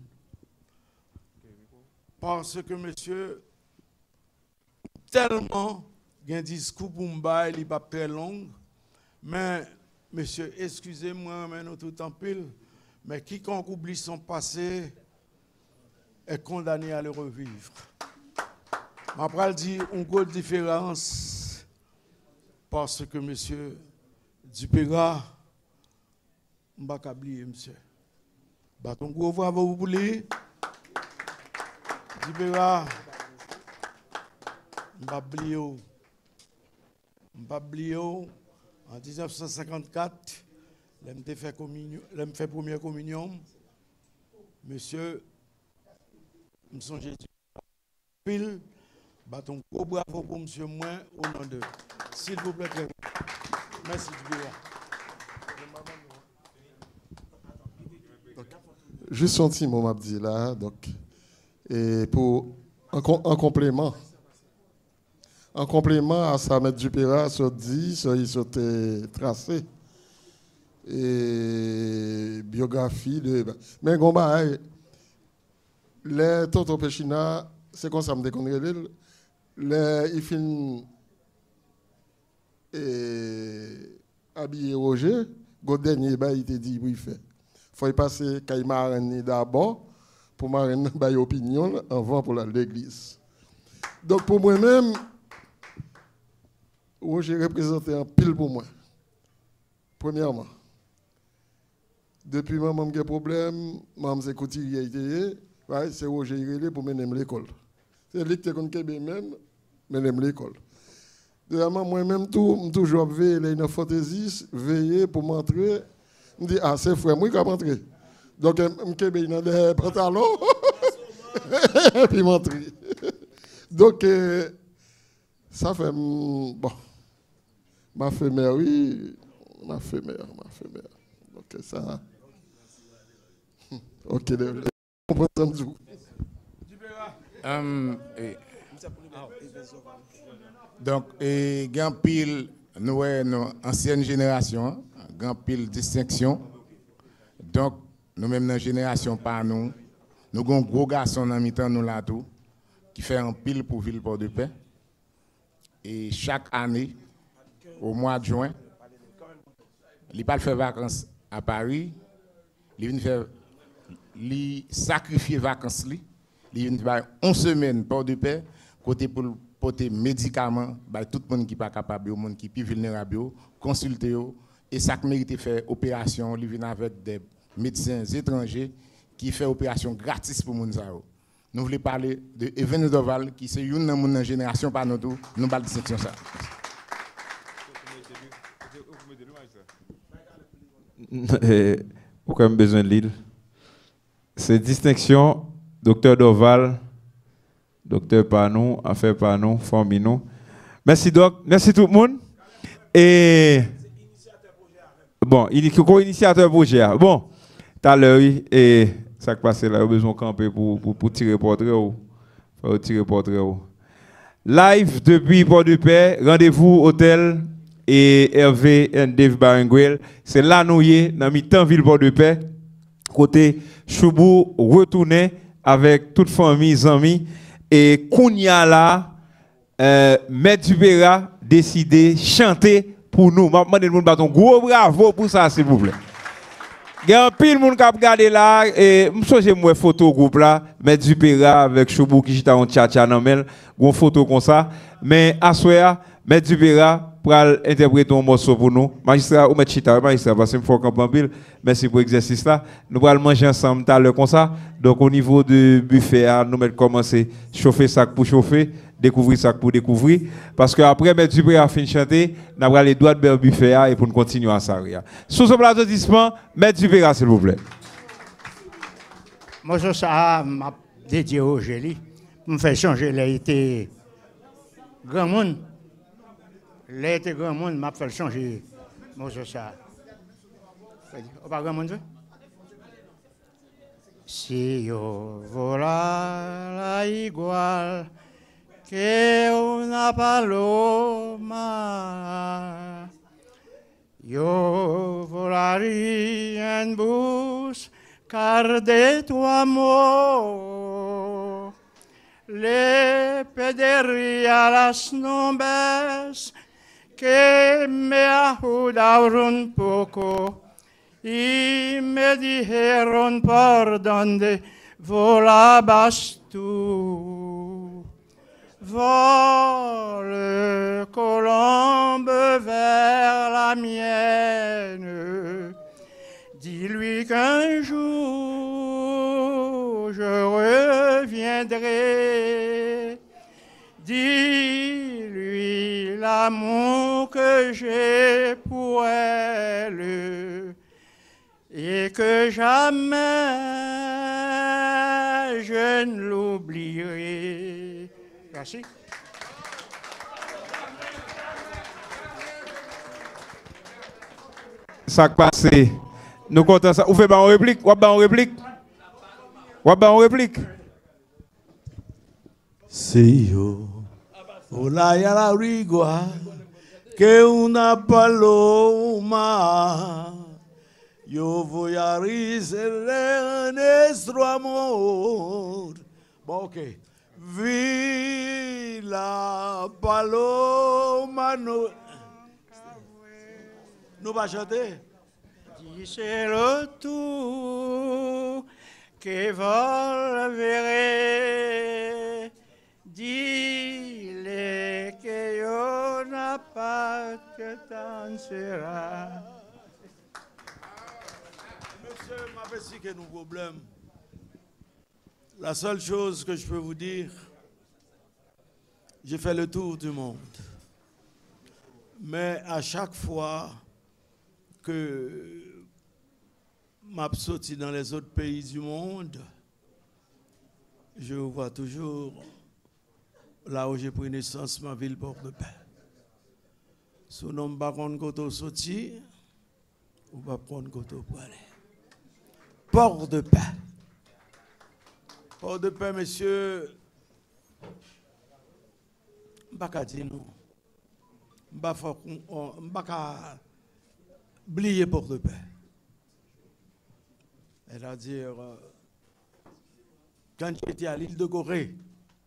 B: parce que monsieur tellement un discours pour me il n'est pas très long, mais monsieur, excusez-moi, mais nous tout en pile, mais quiconque oublie son passé est condamné à le revivre. Après, il dit une grosse différence parce que monsieur Dupéra, je ne vais pas oublier, monsieur. Bâton gros bravo pour lui. Dupéra, je ne vais pas oublier. Bablio, en dix-neuf cent cinquante-quatre, j'ai fait, fait première communion. Monsieur, je me suis dit, pile, bâton gros bravo pour monsieur moi, au nom de. S'il vous plaît, très merci du
I: bien. Juste un petit mot, m'a dit là, donc, et pour, en, en complément. En complément à ça, M. Dupéra se dit, il s'était tracé. Et biographie de. Mais Gomba, les Toto Pechina, c'est comme ça me déconne. Les il finit habillé Roger, le dernier, il te dit, oui, il fait. Il faut y passer Caïmarani d'abord pour m'arrêter une opinion avant pour l'église. Donc pour moi-même, Roger représenté un pile pour moi. Premièrement, depuis que maman a des problèmes, maman s'est couturier, c'est Roger pour mener l'école. C'est lui qui est même, mener l'école. Deuxièmement, moi-même, tout, je toujours veiller les une fantaisie, veiller pour m'entrer. Je me dis, ah, c'est frère, moi qui vais m'entrer. Donc, je me dans des pantalons, et puis m'entrer. Donc, euh, ça fait, bon, ma femelle, oui, ma femelle, ma femelle. Donc, ça. Ok, je comprends tout.
J: Um, et, donc, il y a un pile, nous, nous, ancienne génération, grand pile distinction. Donc, nous-mêmes, dans la génération par nous, nous avons un gros garçon dans mi-temps, nous là tout, qui fait un pile pour Ville Port-de-Paix. Et chaque année, au mois de juin, il va faire vacances à Paris, il vient faire, il sacrifier vacances, il vient faire une semaine Port-de-Paix, côté pour porter médicaments, bah, tout le monde qui n'est pas capable, le monde qui est plus vulnérable, consulter, et ça mérite de faire opération, il vient avec des médecins étrangers qui font opération gratis pour les gens. Nous voulons parler de Even Doval, qui est une de notre génération par nous tous, nous parlons de distinction ça.
C: Aucun besoin de l'île. C'est distinction, docteur Doval, docteur Panou, affaire Panou, Formino. Merci doc, merci tout le monde. Et bon, il est co-initiateur projet. Bon, tout à l'heure, et ça qui passe là, il a besoin de camper pour, pour, pour tirer portrait. Pour tirer portrait. Live depuis Port-de-Paix, rendez-vous hôtel et Hervé et Dave Barenguel. C'est là nous y dans mi-temps ville Port-de-Paix. Côté Choubou retourné avec toute famille, amis. Et Kounia là, euh, Maître Dupéra décidé chanter pour nous. Je demande de battre un gros bravo pour ça, s'il vous plaît. Il y a un pile de monde qui a regardé là, et je suis une photo groupe là, Maître Dupéra avec Choubou qui est en tchatcha dans mel, une photo comme ça. Mais à soir, Maître Dupéra pour interpréter un morceau pour nous. Magistrat, ou Maître Chita, magistrat, parce qu'il faut qu'on en pile. Merci pour l'exercice là. Nous allons manger ensemble tout à l'heure comme ça. Donc au niveau du buffet, nous allons commencer à chauffer ça pour chauffer, découvrir ça pour découvrir. Parce que après, Maître Dupéra a fini de chanter, nous allons les doigts de buffet et pour nous continuer à ça. Sous ce applaudissement, Maître Dupéra, s'il vous plaît.
E: Moi, ça m'a dédié au Géli. Me fait changer l'été grand monde. L'été grand monde m'a fait changer. Moi, ça. Au pas grand monde. Si yo vola la igual que una paloma, yo volaría en busca de tu amor, le pediría las nubes que me ayudaron un poco y me dijeron por dónde volabas tú. Vole, colombe vers la mienne, dis-lui qu'un jour je reviendrai. Dis-lui l'amour que j'ai pour elle et que jamais je ne l'oublierai. Merci.
C: Ça qui passe, nous comptons ça. Vous faites une réplique? Vous faites une réplique? Vous faites une réplique?
B: Si yo volaya la rigua que una paloma, yo voy a risarle nuestro amor. Bon, ok. Vi la paloma, no. Nous va chanter.
E: Dis-le tout que volveré. Dis-le que yo n'a pas que t'en sera.
B: Monsieur m'a fait que nous problème. La seule chose que je peux vous dire, j'ai fait le tour du monde. Mais à chaque fois que je suis sorti dans les autres pays du monde, je vois toujours là où j'ai pris naissance, ma ville Port-de-Paix. Si on ne pas prendre côté sorti, on va prendre côté pour aller. Port-de-Paix. Port-de-Paix, monsieur, je ne vais pas dire non. Je ne vais pas oublier Port-de-Paix. C'est-à-dire, quand j'étais à l'île de Gorée,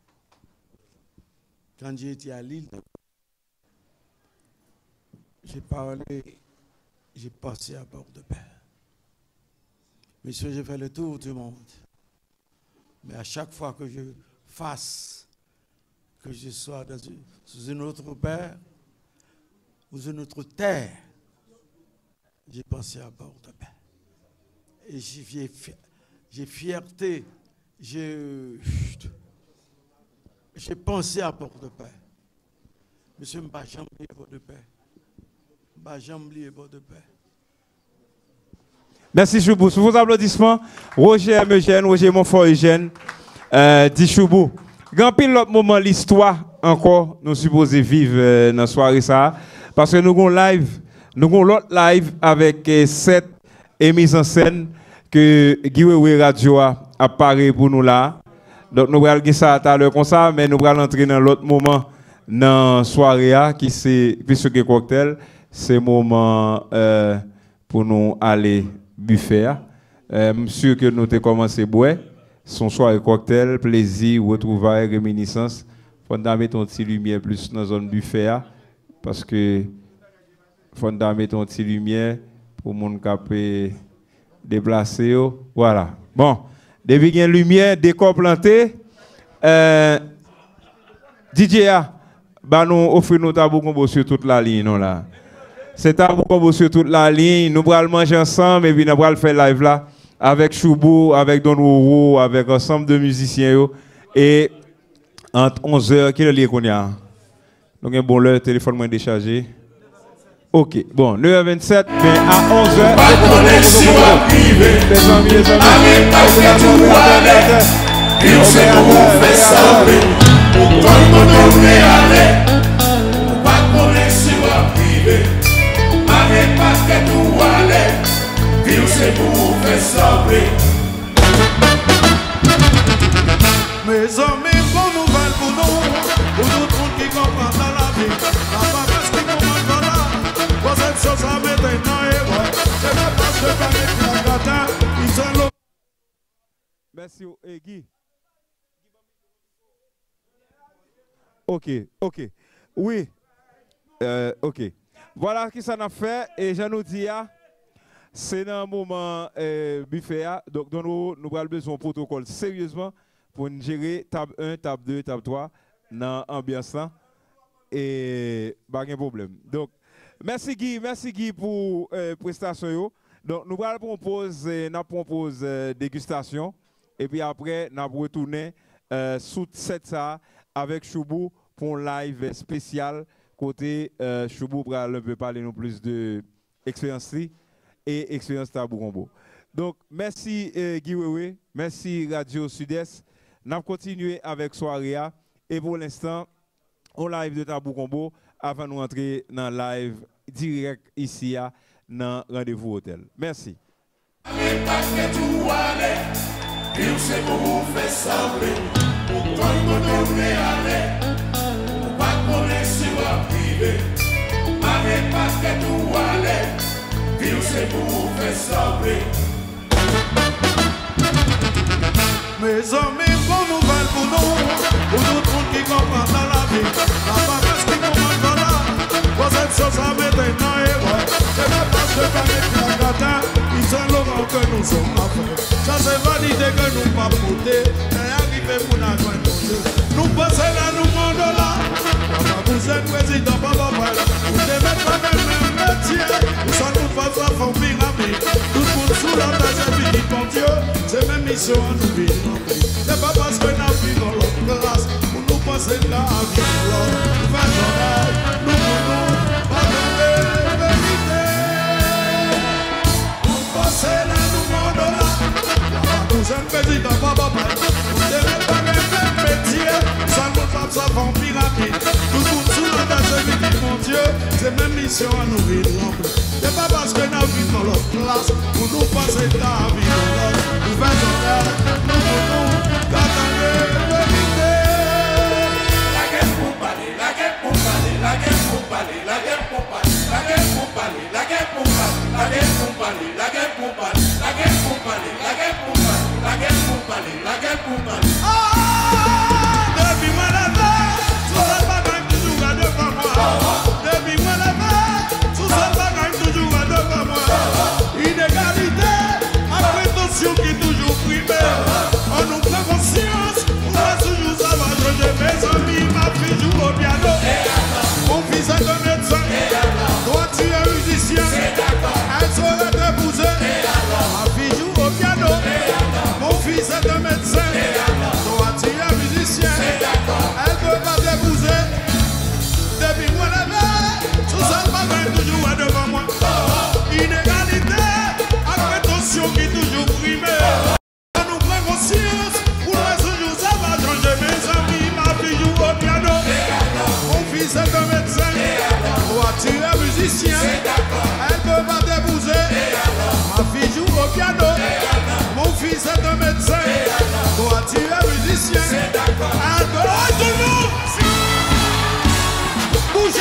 B: quand j'étais à l'île de Gorée, j'ai parlé, j'ai passé à Port-de-Paix. Monsieur, j'ai fait le tour du monde. Mais à chaque fois que je fasse, que je sois dans une, sous une autre terre, ou une autre terre, j'ai pensé à Port-de-Paix. Et j'ai, j'ai fierté, j'ai, j'ai pensé à Port-de-Paix. Monsieur, je ne vais jamais oublier Port-de-Paix. Je ne vais jamais oublier Port-de-Paix.
C: Merci Choubou. Sous vos applaudissements, Roger Eugène, Roger Montfort Eugène, euh, dit Choubou. Grand pile l'autre moment, l'histoire encore, nous supposons vivre euh, dans la soirée ça. Parce que nous avons live, nous avons l'autre live avec euh, cette émise en scène que Guiwewe Radio a apparaît pour nous là. Donc nous allons ça tout à l'heure comme ça, mais nous allons entrer dans l'autre moment dans la soirée qui c'est puisque que cocktail, c'est moment euh, pour nous aller buffet. Euh, je suis sûr que nous avons commencé à boire. Son soirée cocktail, plaisir, retrouvailles, réminiscence. Il faut mettre un petit lumière plus dans la zone buffet. Parce que il faut mettre un petit lumière pour les gens qui déplacer. Voilà. Bon, depuis qu'il y a une lumière, décor planté, euh, D J A, bah nous offrons nos tabous combo sur toute la ligne. Non, là. C'est tabou combo sur toute la ligne. Nous allons manger ensemble et puis nous allons faire live là avec Choubou, avec Don Wouro, avec ensemble de musiciens. Yo. Et entre onze heures, quelle heure qu'on y a? Donc, un bon l'heure, téléphone moins déchargé. Ok, bon, neuf heures vingt-sept, mais à onze heures, les amis, les
B: mes amis, bon nouvelle pour nous, pour tout le monde qui comprend dans la vie, la paresse qui comprend dans la vie, pour cette chose à mettre dans les voies, c'est la place de Paris qui a gâté, ils sont là.
C: Merci, Guy. Ok, ok. Oui, euh, ok. Voilà ce que ça a fait, et je nous dis, c'est un moment euh, buffet, donc nous, nous avons besoin d'un protocole sérieusement pour gérer table un, table deux, table trois dans l'ambiance et pas de problème. Donc, merci Guy, merci Guy pour la euh, prestation. Donc, nous allons proposer, nous propose euh, dégustation et puis après, nous allons retourner euh, sous cette ça avec Choubou pour un live spécial côté euh, Choubou pour un peu parler nous plus de expérience et expérience Tabou Combo. Donc, merci euh, Guy Wewe, merci Radio Sud-Est. Nous allons continuer avec soirée et pour l'instant, on live de Tabou Combo avant de nous entrer dans le live direct ici dans Rendez-vous Hôtel. Merci.
B: Mes amis, bonne nouvelle pour nous, pour tout le monde qui comprend dans la vie, la paresse qui comprend dans la vie, pour cette chose à mettre dans les voies, c'est la place de Paris qui a gâté, ils sont là que nous sommes à faire. Ça c'est validé que nous pas porter, et arrivé pour nous joindre Dieu. Nous passons là, nous monde là, vous êtes président, papa, voilà, vous devez mettre la même métier, nous sommes tous pas à faire pyramide, tout le monde sous la tâche et puis bon Dieu, c'est même mission à nous vivre. C'est pas parce que nous vivons l'autre race, pour nous passer de la vie, nous faisons nous voulons
K: président papa papa. C'est même pas le même métier, ça ne peut pas savoir pyramide. Tout le monde sous la tâche de vie, mon Dieu, c'est même mission à nous vivre. C'est pas parce que nous vivons dans notre place, pour nous passer ta vie dans l'autre. Nous faisons là, nous voulons, qu'attendez, éviter. La guerre pour parler, la guerre pour parler, la guerre pour parler, la guerre pour parler, la guerre pour parler, la guerre pour parler, la guerre pour parler, la guerre pour parler, la guerre pour parler, la guerre pour parler, la guerre pour parler, la guerre pour parler. Ah, depuis moi la veille, tout ça bagaille toujours à devant moi. Depuis moi la veille, tout ça bagaille toujours à devant moi. Inégalité, prétention qui est toujours primée. On nous prend conscience, on va toujours savoir changer. Mes amis, ma fille joue au piano. Mon fils est un médecin. Toi tu es musicien. Elle serait épousée. Ma fille joue au piano. Mon fils est un médecin. Toi tu es musicien. Elle ne peut pas t'épouser. Depuis moi la veille, tout ça bagaille toujours devant moi. Inégalité, prétention qui est toujours primée. On nous prend conscience, pour le toujours ça va changer. Mes amis, ma fille joue au piano. Mon fils est un médecin. Toi tu es musicien. Elle ne peut pas t'épouser. Ma fille joue au piano. Mon fils est un médecin. Toi tu es musicien. Elle peut pas tout le monde. Bougez.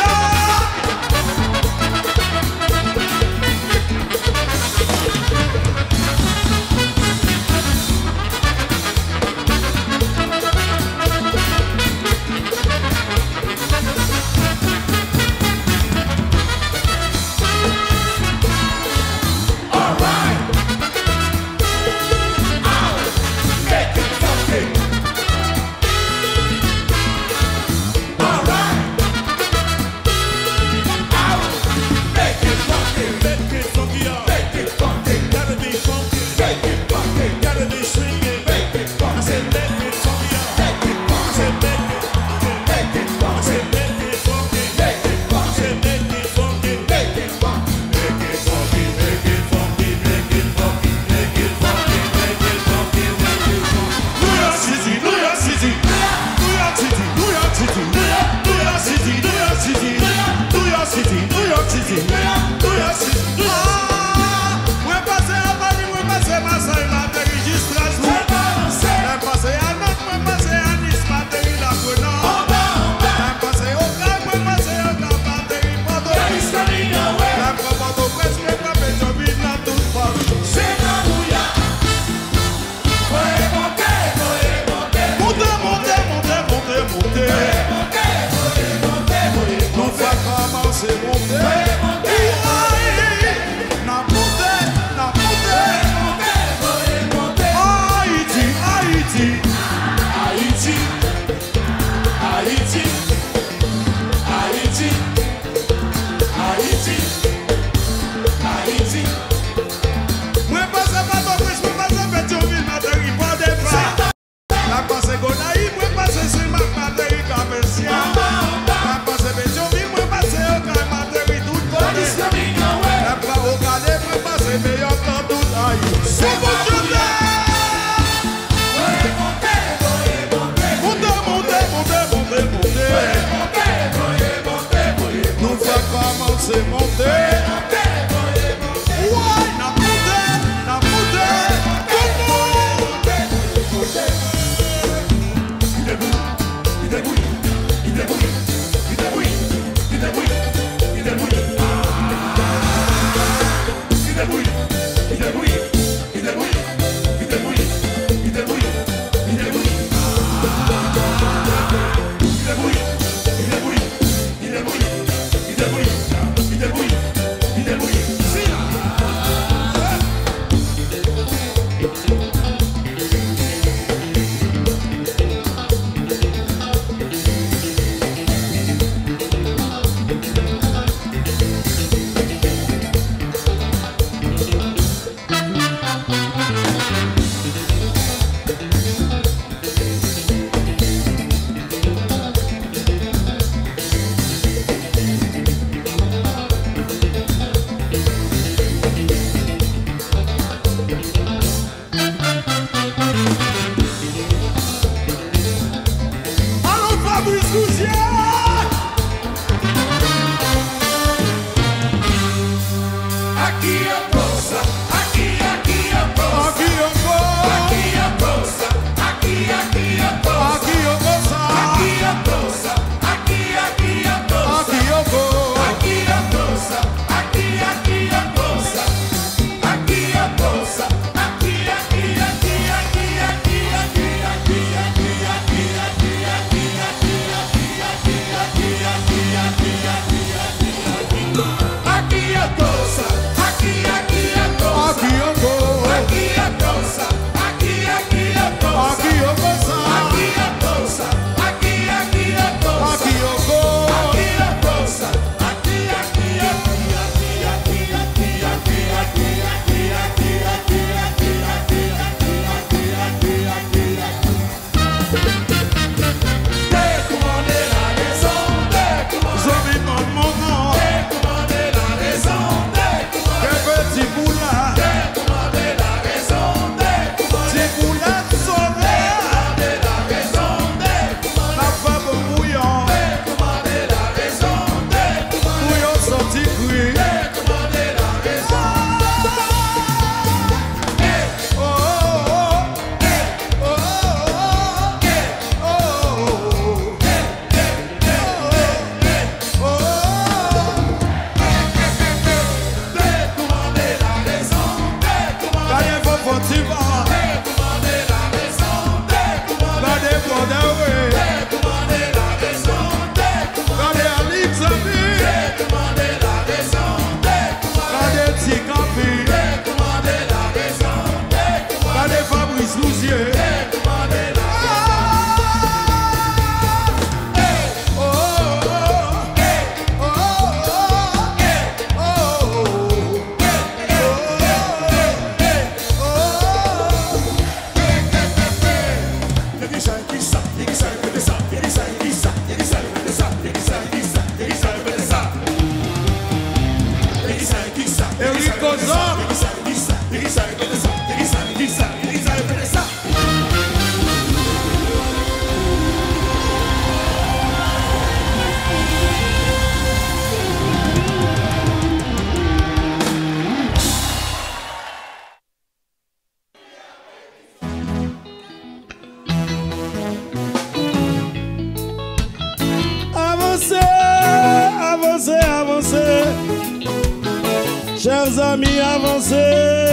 K: famille avancée.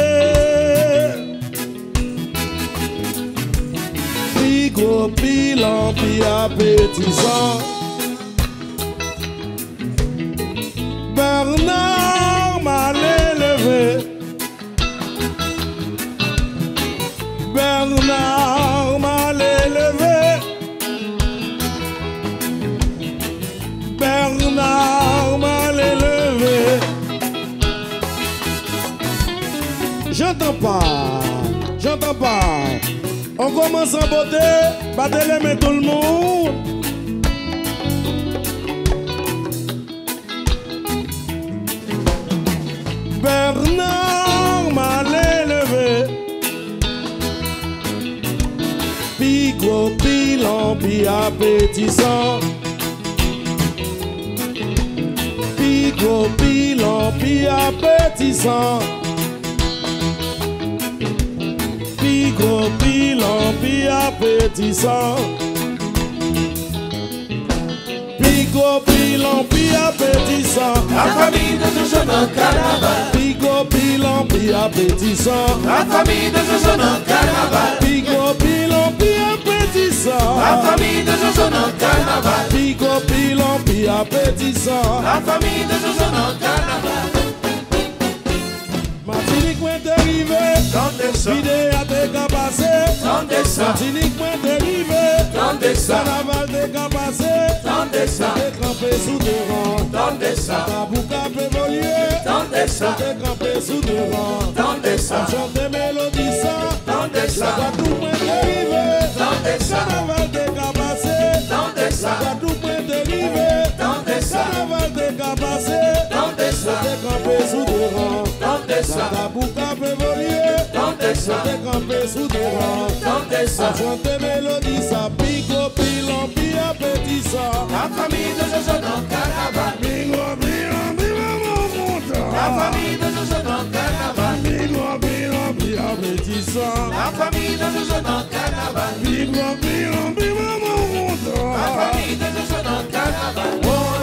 K: Pi gros, pi lent, pi appétissant. Bernard mal élevé. Bernard mal élevé. Bernard mal élevé. J'entends pas, j'entends pas. On commence en beauté, battez les mains tout le monde. Bernard mal élevé. Pi gros, pi lent, pi appétissant. Pi gros, pi lent, pi appétissant. Pi gros, pi lent, pi appétissant. Pi gros, pi lent, pi appétissant.
L: La famille de Jojo dans carnaval.
K: Pi gros, pi lent, pi appétissant.
L: La famille de Jojo dans carnaval.
K: Pi gros, pi lent, pi appétissant.
L: La famille de Jojo dans carnaval.
K: Pi gros, pi lent, pi appétissant.
L: La famille de Jojo dans carnaval.
K: Martinique moi dérivé, vidé à tes cas passé. Martinique moi dérivé, carnaval des cas passé. T'es campé sous des rangs, Tabouka peut évoluer. T'es campé sous des rangs, chante mélodie ça. La Guadeloupe moi dérivé, carnaval des cas passé. La Guadeloupe moi dérivé, carnaval des cas passé. T'es campé sous des rangs. Tabouka peut évoluer. T'es campé sous des rangs, chante mélodie ça. Pico, pilon, pi appétissant.
L: La famille de Jojo dans carnaval.
K: Pico, pilon, pi maman content.
L: La famille de Jojo dans carnaval.
K: Pico, pilon, pi appétissant.
L: La famille de Jojo dans carnaval.
K: Pico, pilon, pi maman content.
L: La famille de Jojo dans carnaval.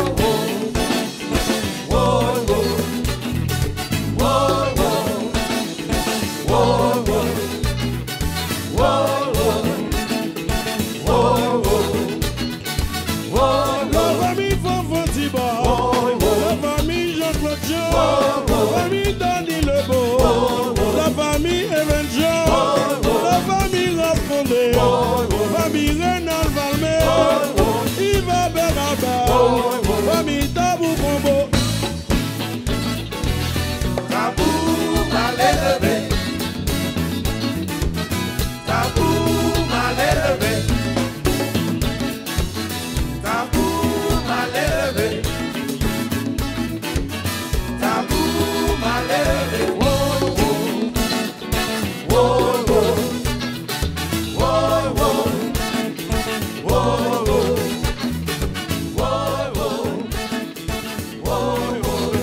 K: La famille Dani Lebeau, la famille Evan Jean, la famille Rafondé, la famille Renal Valmé, Yves Beraba, la famille Tabou Combo.
L: Tabou mal élevé. Tabou mal élevé. Tabou mal élevé. Tabou mal élevé. Wow, wow. Wow, wow. Wow, wow. Wow, wow. Wow, wow. Wow, wow.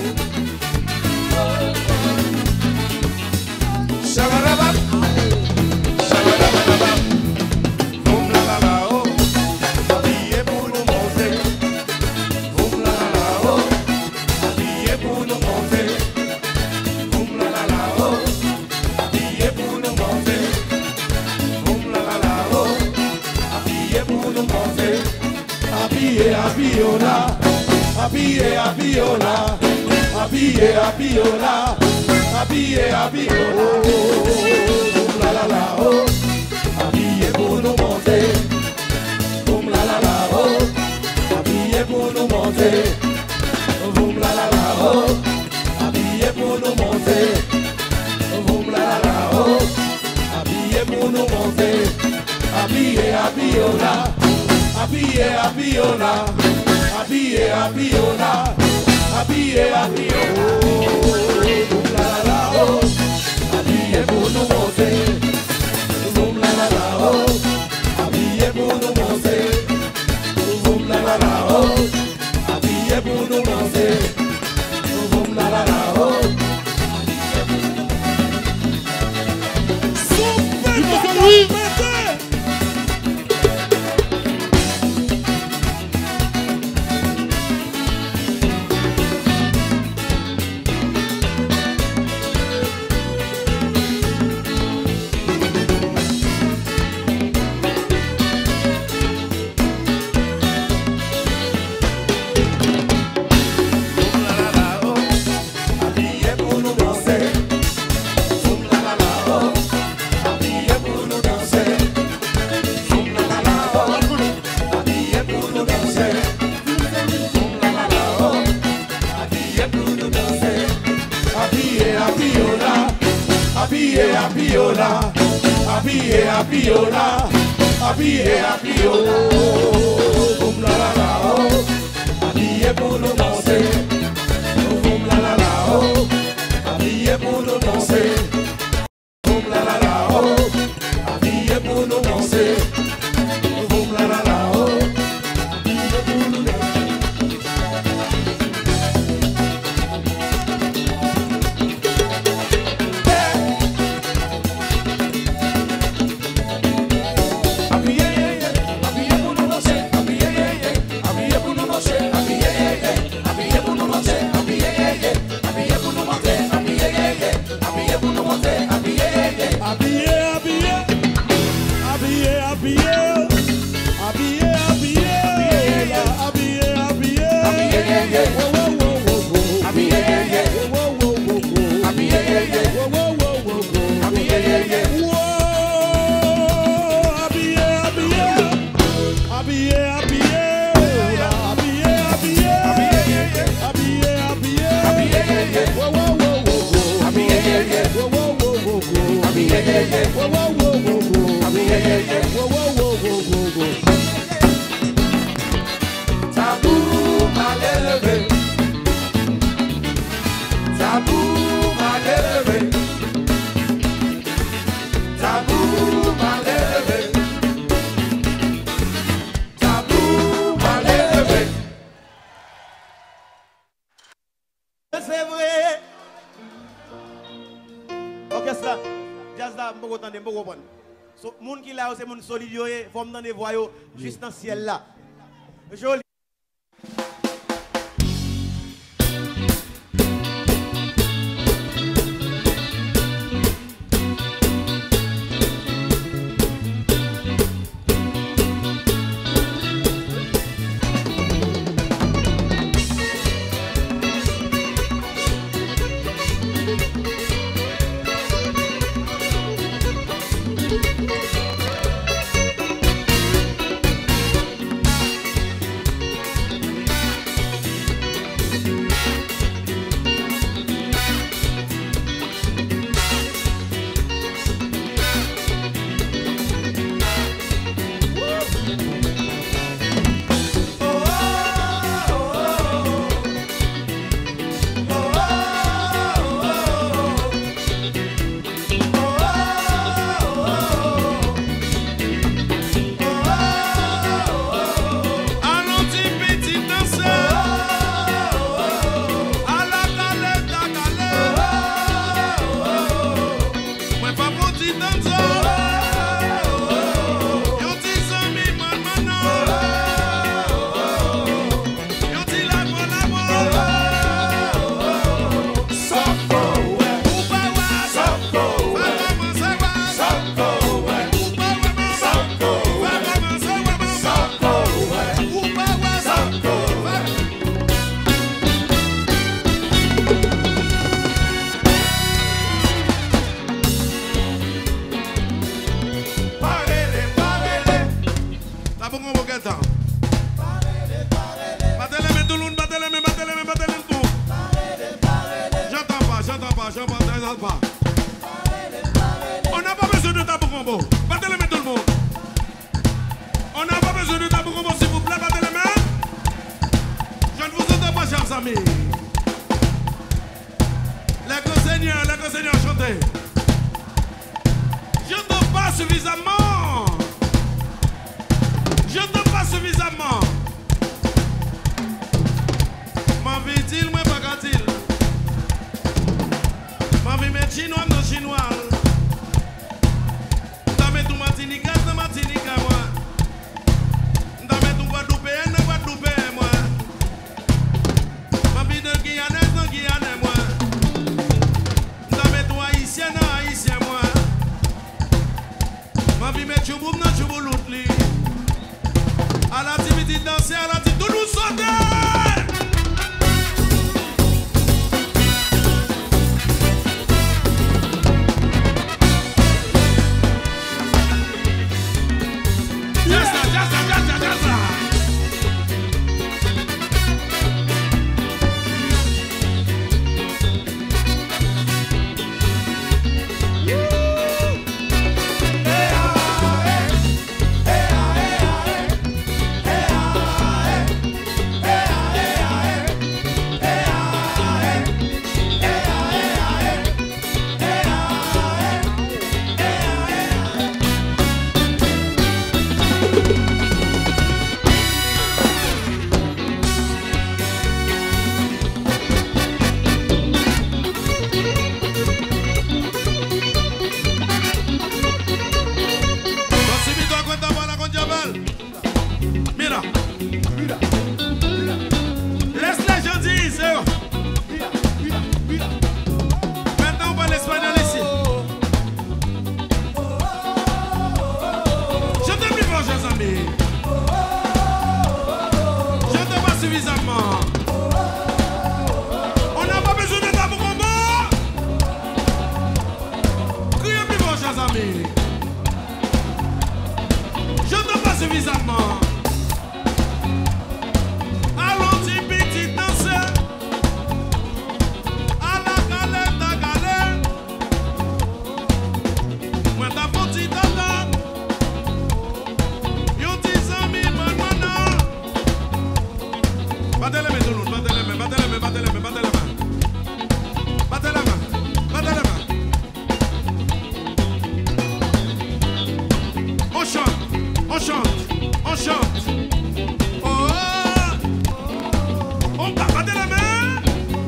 L: Shabarabap. Shabarabap. Boum la la la oh. Habillé pour nous monter. Boum la la la oh. Habillé pour nous monter. Boum la la la oh. Habillé pour nous monter. Boum la la la oh. Habillé pour nous monter.
K: Habillé, habillé, on a. Habillé, habillé, on a. Habillé, habillé, on a. Habillé, habillé, on a. Boum la la la oh. Habillé pour nous monter. Boum la la la oh. Habillé pour nous monter. Boum la la la oh. Habillé pour nous monter. Boum la la la oh. Habillé pour nous monter. Habillé, habillé, on a. Habillé, habillé, on a. Habillé, habillé, on a. Habillé, habillé, on a. Boum la la la oh. Habillé pour nous monter. Boum la la la oh. Habillé pour nous monter. Boum la la la oh. Habillé pour nous monter. Boum la la la oh. Super!
L: happy oh la, happy happy oh, boum la la la oh, habillé pour nous danser, boum la la la oh, habillé pour nous danser, boum la la la oh, habillé pour nous danser, boum la la la oh, habillé pour nous danser.
M: C'est vrai. Orchestre là, jazz là, je ne peux pas comprendre. So, moun qui là, c'est moun solide, il faut me donner voix juste dans le ciel là. Joli.
K: On n'a pas besoin de tabou combo. Battez les mains tout le monde. On n'a pas besoin de tabou combo, s'il vous plaît. Battez les mains. Je ne vous entends pas, chers amis. Les grands seigneurs, les grands seigneurs, chantez. Je n'entends pas suffisamment. Je n'entends pas suffisamment. M'en vit-il, moi pas gâtil. M'en vit mes chinois, nos chinois. T'as tout Martinique, dans Martinique, moi. T'as tout Guadeloupéen, dans Guadeloupéen, moi. M'en vit de Guyane, dans Guyane, moi. T'as tout Haïtien, dans Haïtien, moi. M'en vit mes chouboum, dans Choubouloutli. À la timidité danser, à la timidité tout nous sauter. On chante, on chante. Oh, on va battre la main.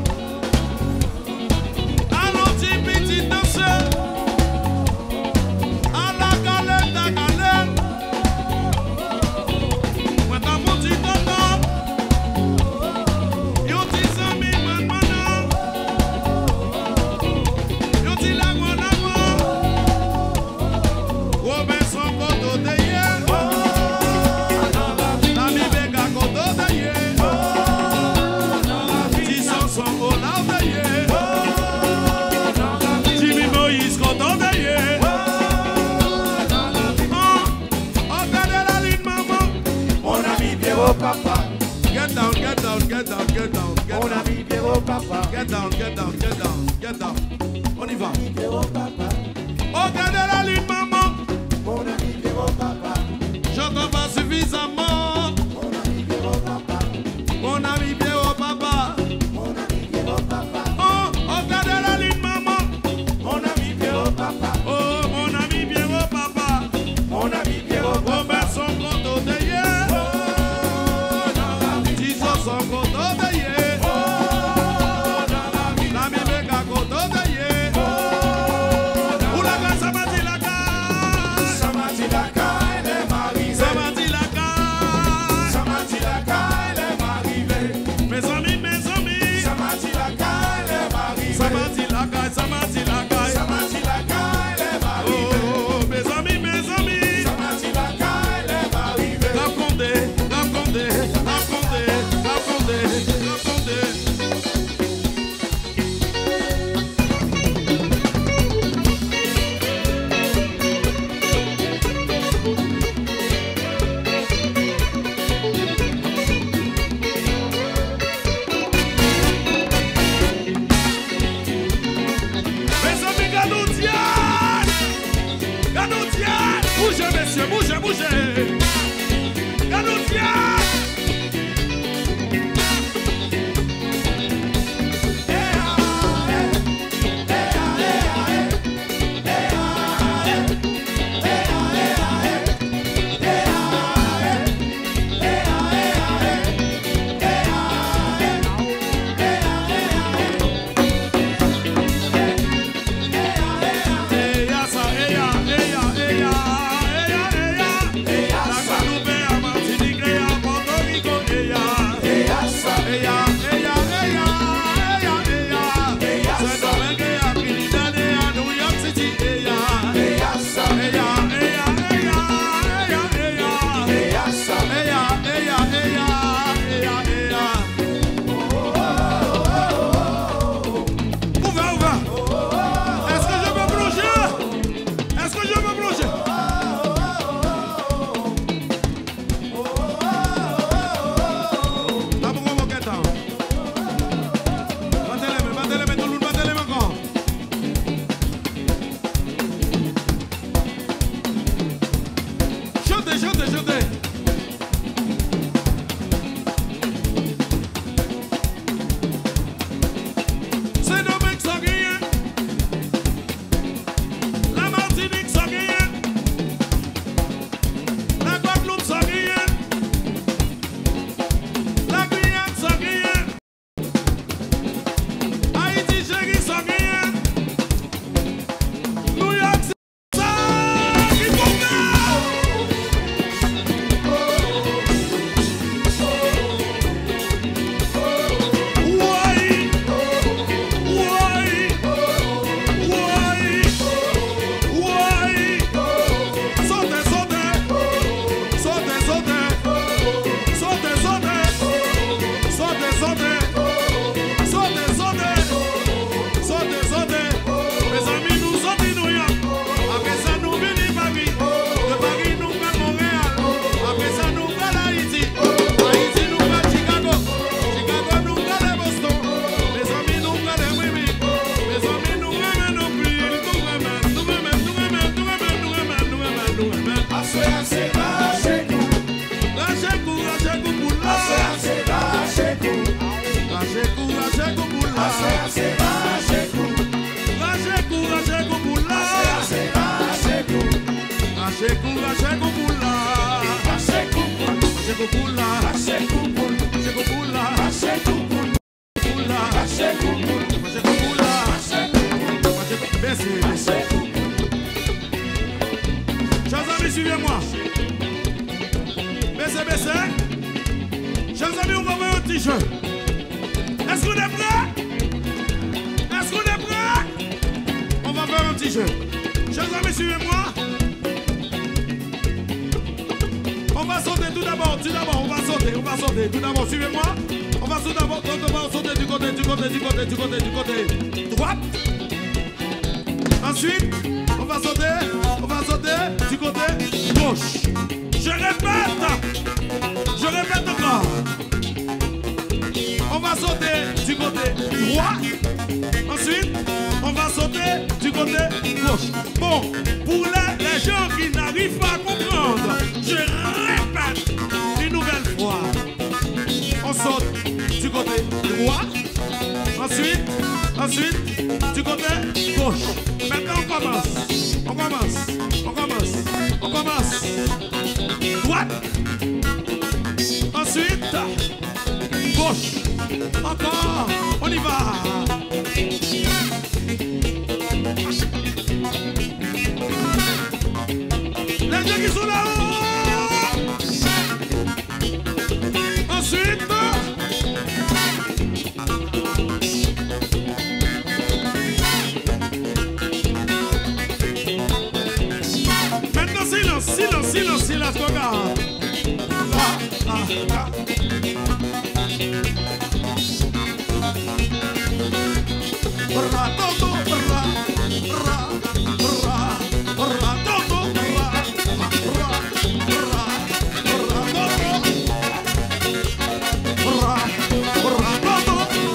K: Allons, petit petit danseur. À la galette, à galette. Moi, t'as mon petit tonton. Yo, petit ami, man, man. Yo, petit la guan, la guan. Robinson, koto de ye. La mi bega, koto de ye. Ti Samson, ola de ye. Jimmy Moïse, koto de ye.
L: Mon ami Pierrot papa.
K: Get down, get down, get down, get down, get down.
L: Mon ami Pierrot papa.
K: Get down, get down, get down, get down. On y va.
L: Pierrot papa.
K: Regardez la ligne, maman.
L: Mon ami Pierrot papa.
K: J'entends pas suffisamment.
L: Mon ami Pierrot papa.
K: Mon ami Pierrot papa.
L: Mon ami Pierrot papa.
K: Oh, regardez la ligne, maman.
L: Mon ami Pierrot papa.
K: Oh, mon ami Pierrot papa.
L: Mon ami Pierrot papa.
K: Robinson, koto de ye. Ti Samson, koto de ye. La mi bega, koto de ye. Oula, ga, samati la ga.
L: Samati la caille, les mariés.
K: Samati la ga.
L: Samati la caille, les mariés.
K: Mes amis, mes amis.
L: Samati la caille, les mariés.
K: Samati la ga, samati la ga.
L: Samati la caille, les mariés.
K: Oh, mes amis, mes amis.
L: Samati la caille, les mariés.
K: Racondé, racondé, racondé, racondé, racondé. Mes amis Ganoutian, Ganoutian, bougez messieurs, bougez, bougez. Ganoutian. Eya sa, eya, eya, eya, eya, eya. La Guadeloupe, a Martinique, eya, Porto Rico, eya. Eya, eya, eya, eya, eya. Saint-Domingue, eya, Trinidad, eya, New York City, eya. Eya, eya, eya, eya, eya. Eya, eya, eya, eya, eya. Ouvert, ouvert. Est-ce que je peux plonger? Est-ce que je peux plonger? Là, pourquoi vous êtes là? Battez les mains, battez les mains, tout le monde, battez les mains encore. Chantez, chantez, chantez. Saint-Domingue, ça gagne. La Martinique, ça gagne. La Guadeloupe, ça gagne. La Guyane, ça gagne. Haïti, chéri, ça gagne. New York, ça qui tombe. Ouais. Ouais. Ouais. Ouais. Sautez, sautez. Sautez, sautez. Sautez, sautez. Sautez, sautez. Sautez, sautez. Sautez, sautez. Mes amis, nous sommes de New York. Après ça, nous venons de Paris. De Paris, nous venons Montréal. Après ça, nous venons Haïti. Haïti, nous venons Chicago. Chicago, nous venons Boston. Mes amis, nous venons Miami. Mes amis, nous venons non plus. Nous venons, nous venons, nous venons, nous venons, nous venons, nous venons, nous venons.
L: Assez, assez, lâchez coup.
K: Lâchez coup, lâchez coup pour là.
L: Assez, assez, lâchez coup.
K: Lâchez coup, lâchez coup pour là.
L: Assez, assez, lâchez coup.
K: Lâchez coup, lâchez coup pour là.
L: Assez, assez, lâchez coup.
K: Lâchez coup, lâchez coup pour là. Koukoula, Maché Koukoula, Maché Koukoula, Maché Koukoula, Maché Koukoula, Maché Koukoula, Maché Koukoula, Maché Chers amis, suivez-moi. Baissez, baissez. Chers amis, on va voir un petit jeu. Est-ce qu'on est prêts? Est-ce qu'on est prêts? On va faire un petit jeu. Chers amis, suivez-moi. On va sauter tout d'abord, tout d'abord, on va sauter, on va sauter, tout d'abord, suivez-moi. On va sauter d'abord, on va sauter du côté, du côté, du côté, du côté, du côté droite. Ensuite, on va sauter, on va sauter du côté gauche. Je répète, je répète encore. On va sauter du côté droit. Ensuite, on va sauter du côté gauche. Bon, pour les, les gens qui n'arrivent pas à comprendre, je répète une nouvelle fois. On saute du côté droit. Ensuite, ensuite, du côté gauche. Maintenant, on commence. On commence. On commence. On commence. Droite. Ensuite, gauche. Encore. On y va. Les gens qui sont là-haut. Ensuite. Maintenant, silence, silence, silence, silence, regarde. Ah, ah, ah. Bra, toto, bra, bra, bra, bra, toto, bra, bra, bra, bra, toto, bra, bra, toto.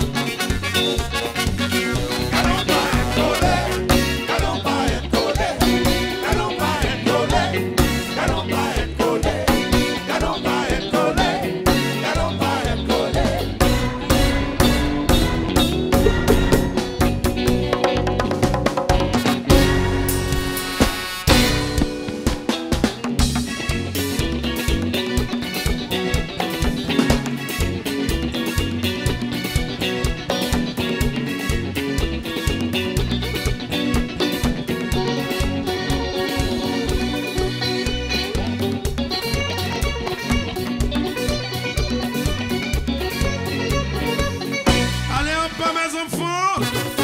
K: Caramba, cole, caramba, cole, caramba, cole, caramba, cole, caramba, cole, caramba, cole. Allez hop, mes enfants.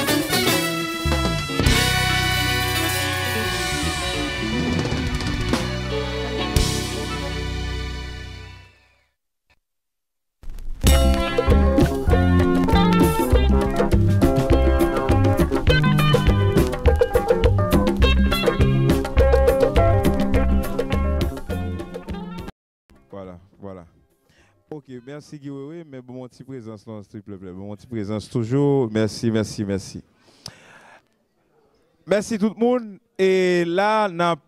C: Voilà, voilà. Ok, merci Guiwewe, mais bon, mon petit présence, non, s'il te plaît. Bon, mon petit présence toujours. Merci, merci, merci. Merci tout le monde. Et là,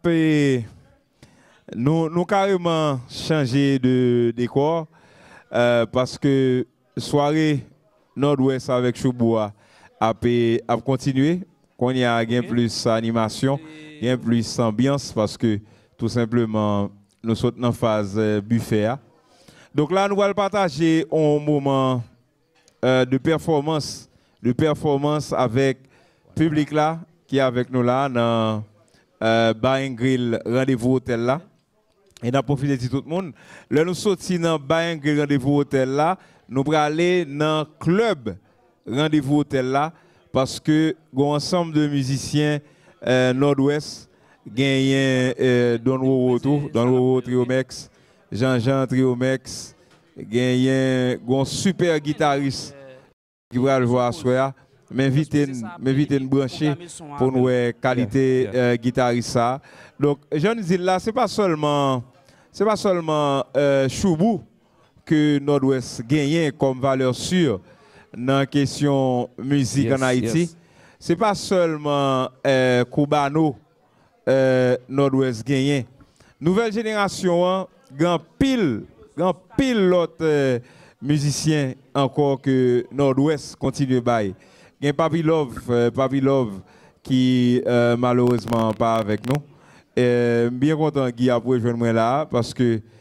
C: nous nous carrément changé de décor euh, parce que soirée Nord-Ouest avec Chouboua a, a continué. Qu'on y a okay. plus animation, il y a plus ambiance parce que tout simplement nous sommes en phase euh, buffet. Hein. Donc là, nous allons partager un moment euh, de performance, de performance avec le public là, qui est avec nous là, dans euh, Bar and Grill Rendez-vous Hôtel là. Et nous profiter de tout le monde. Là, nous sortis dans Bar and Grill Rendez-vous Hôtel là, nous allons aller dans le club Rendez-vous Hôtel là, parce que un ensemble de musiciens euh, Nord-Ouest, gagnent euh, Don Roro, Don Roro Triomex, Jean-Jean Triomex, gagnent un super guitariste qui va le voir ce soir. M'inviter à brancher pour nous qualité euh, guitariste ça. Donc, je dis là, ce n'est pas seulement, c'est pas seulement euh, Choubou que Nord-Ouest gagne comme valeur sûre dans la question musique yes, en Haïti. Yes. Ce n'est pas seulement euh, Koubano euh, Nord-Ouest gagne. Nouvelle génération, grand pile, grand pile l'autre euh, musicien encore que Nord-Ouest continue à bailler. Il y a Papi Love, euh, Papi Love qui euh, malheureusement pas avec nous. Euh, bien content Guy a rejoindre moi là parce que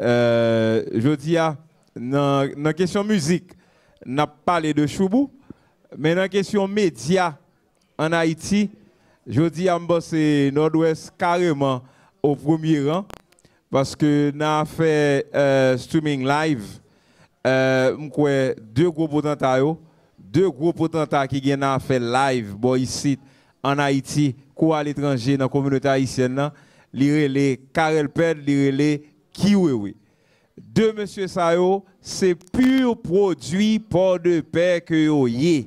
C: euh, je dis, dans la question musique, on a parlé de Choubou, mais dans la question média en Haïti, je dis, c'est Nord-Ouest carrément au premier rang, parce que nous avons fait euh, streaming live, euh, deux gros potentats, deux gros potentats qui ont fait live bon, ici en Haïti, ou à l'étranger dans la communauté haïtienne, les Karel Ped, les Kiwewe. Deux monsieur Sayo, c'est pur produit port de paix que vous avez.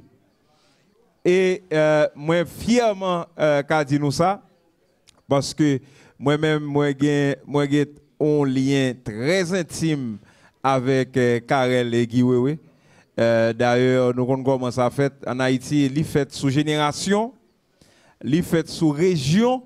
C: Et euh, moi, fièrement, euh, qu'a dit nous ça, parce que moi-même, moi, j'ai un lien très intime avec euh, Karel et Kiwewe. Euh, D'ailleurs, nous commençons à faire en Haïti, il fait sous génération, il fait sous région,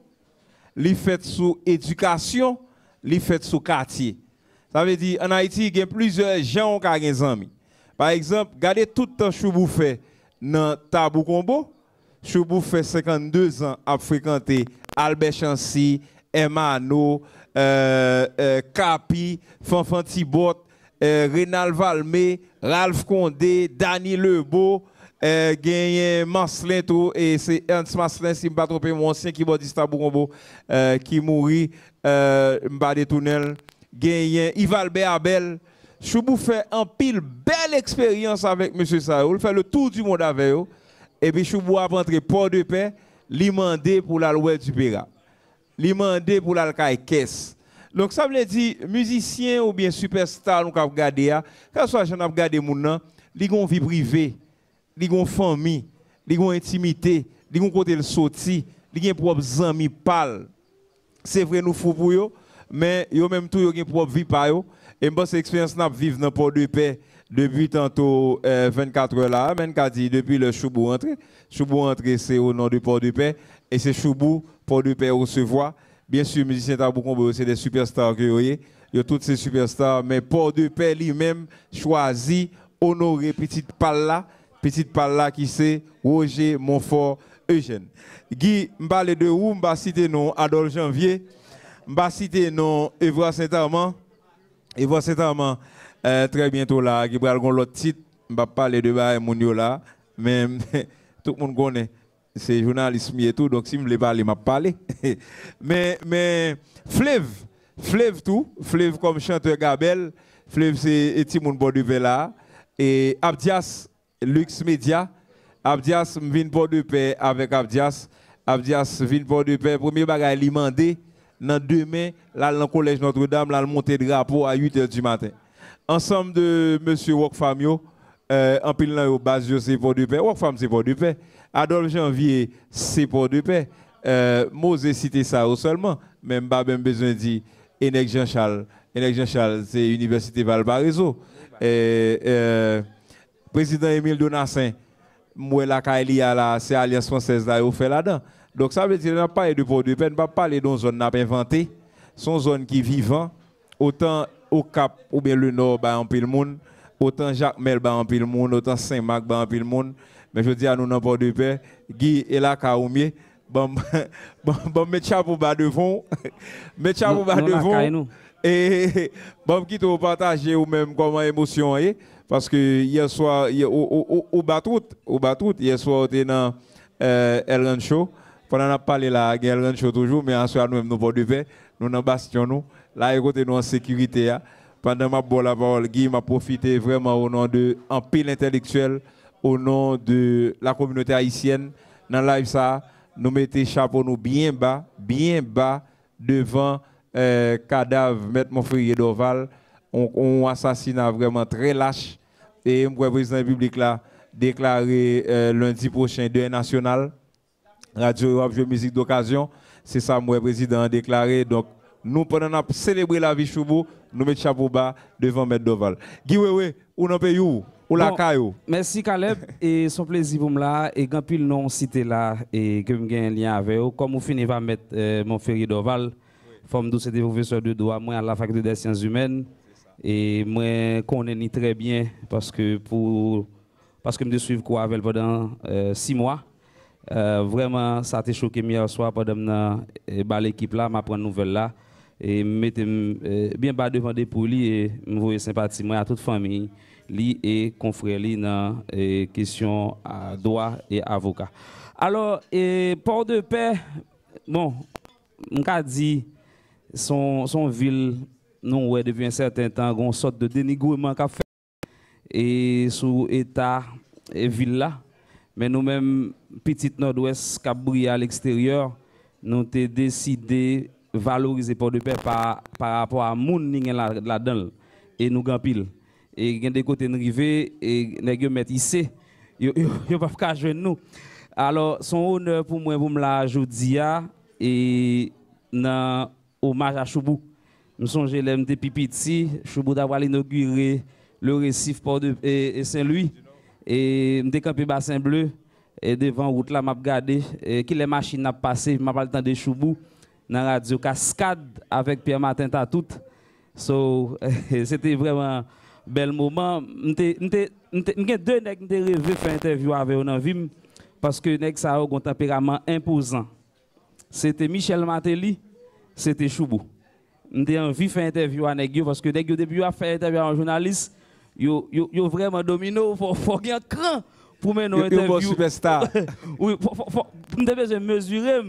C: il fait sous éducation, il fait sous quartier. Ça veut dire, en Haïti, il y a plusieurs gens qui ont des amis. Par exemple, regardez tout le temps Choubou fait dans Tabou Combo. Choubou fait cinquante-deux ans à fréquenter Albert Chancy, Emano, euh, euh, Capi, Fanfan Thibot, euh, Rénal Valmé, Ralph Condé, Dani Lebeau, euh, gagné Marcelin tout, et c'est Ernst Marcelin, si je ne me pas tromper, mon ancien keyboardiste Tabou Combo, euh, qui mourit, euh, Mba de Tournel. Gagné Yves Albert Abel. Choubou fait un pile belle expérience avec M. Sao. Il fait le tour du monde avec eux. Et puis Choubou a rentré Port de Paix, lui mandé pour la loi du Péra. Lui mandé pour la caisse. Donc ça veut dire, musicien ou bien superstar, nous avons regardé, quand soit j'en ai regardé mon nom, ils ont une vie privée, ils ont une famille, ils ont une intimité, ils ont côté le sorti, ils ont propres amis pâles. C'est vrai, nous fous pour eux. Mais yo même tout yo gen propre vie pa yo et moi cette expérience n'a vivre dans Port de Paix depuis tantôt euh, vingt-quatre heures là même qu'a dit depuis le Choubou entré Choubou entré c'est au nom de Port de Paix et c'est Choubou Port de Paix recevoir bien sûr musicien Tabou Combo c'est des superstars que yo yo toutes ces superstars mais Port de Paix lui-même choisi honorer petite palle là petite palle là qui c'est Roger Montfort Eugène Guy m'parle de où m'ba citer non Adolphe Janvier. Je vais citer non Evra Saint-Armand. Evra Saint-Armand, euh, très bientôt là, qui va avoir l'autre titre. Je ne vais pas parler de Baye là, mais tout le monde connaît. C'est journaliste et tout, donc si je ne veux pas parler, je vais parler. mais, mais Flev, Flev tout, Flev comme chanteur Gabel, Flev c'est petit monde bord de paix là. Et Abdias, Lux Media, Abdias vient bord de paix avec Abdias. Abdias vient bord de paix, premier bagage alimenté. Dans demain, là, dans le collège Notre-Dame, là, le monté de drapeau à huit heures du matin. Ensemble de M. Wokfamio, euh, en pile là, base c'est pour de paix. Wokfam, c'est pour de paix. Adolphe Janvier, c'est pour de paix. Euh, Moses cité ça seulement. Même pas même besoin de dire, Enek Jean-Charles. Enek Jean-Charles, c'est l'Université Valparaiso. Et, euh, président Émile Donassin, moi, la Kaelia, là, c'est Alliance Française, là, il fait là-dedans. Donc ça veut dire qu'on n'a pas de Port de Paix, on ne va pas parler d'une zone qu'on a inventée, son zone qui est vivante, autant au Cap ou bien le Nord, bah, en pile monde, autant Jacques-Mel, bah, en pile monde, autant Saint-Marc, bah, en pile monde. Mais je dis à nous dans Port de Paix, Guy et la Kaoumie, bon, bon, bon, mettez chapeau bas devant, mettez chapeau bas devant, et bon, quitte au partager ou même comment émotion est, parce que hier soir, au Batout, au Batout, hier soir, on était dans El Rancho. Pendant qu'on a parlé là, il y a un show toujours, mais ensuite nous nous Port de Paix, nous dans bastion nous, là écoutez nous en sécurité. Pendant ma bonne la parole, Guy m'a profité vraiment au nom de en pile intellectuel, au nom de la communauté haïtienne. Dans live ça, nous mettons chapeau nous bien bas, bien bas devant euh, cadavre Maître Montférier d'Orval. On, on assassinat vraiment très lâche et le président de la République là déclaré euh, lundi prochain deuil national. Radio Europe Jeux Musique d'occasion, c'est ça moi président a déclaré. Donc nous pendant célébrer la vie Choubou, nous mettons chapeau bas devant Maître Doval. Guy Wewe, ou dans pays où ou la caillou.
N: Merci Caleb et son plaisir pour moi là et quand pile non cité là et que j'ai un lien avec eux comme vous finissez par mettre euh, Montférier d'Orval, forme d'où c'était professeur de droit moi à la faculté des sciences humaines et moi connais très bien parce que pour parce que me suivre quoi avec pendant euh, six mois. Euh, vraiment, ça a été choqué hier soir pendant que l'équipe là m'a pris une nouvelle là. et mettez euh, bien bas devant des pour lui et m'envoyer sympathie moi à toute famille li et confrère li dans euh, question à droit et avocat. Alors et Port de Paix bon on a dit son son ville non ouais depuis un certain temps une sorte de dénigrement qu'a fait et sous état et ville là mais nous même petite nord-ouest qui a brillé à l'extérieur nous avons décidé valoriser Port de Paix par, par rapport à moun qui là-dedans et nous grand pile et il y a des côtés arrivés et les gens mettent ici ils ne peuvent pas joindre nous alors son honneur pour moi pour me la jodia et dans hommage à Choubou me songe l'aime depuis petit Choubou d'avoir inauguré le récif Port de et, et Saint-Louis et me décampé bassin bleu et devant route là m'a regardé qui les machines n'a passé m'a pas le temps de Choubou dans radio Cascade avec Pierre Martin Tatout. So c'était vraiment bel moment. M'te m'te m'te deux nèg m'te rêvé faire interview avec eux dans vie parce que nèg ça a un tempérament imposant. C'était Michel Martelly, c'était Choubou. M'te envie faire interview avec nèg parce que nèg au début a fait interview avec un journaliste, yo yo yo vraiment domino, faut faut un cran pour mener une interview. Yo
C: superstar.
N: Oui, faut faut m'te besoin mesurer.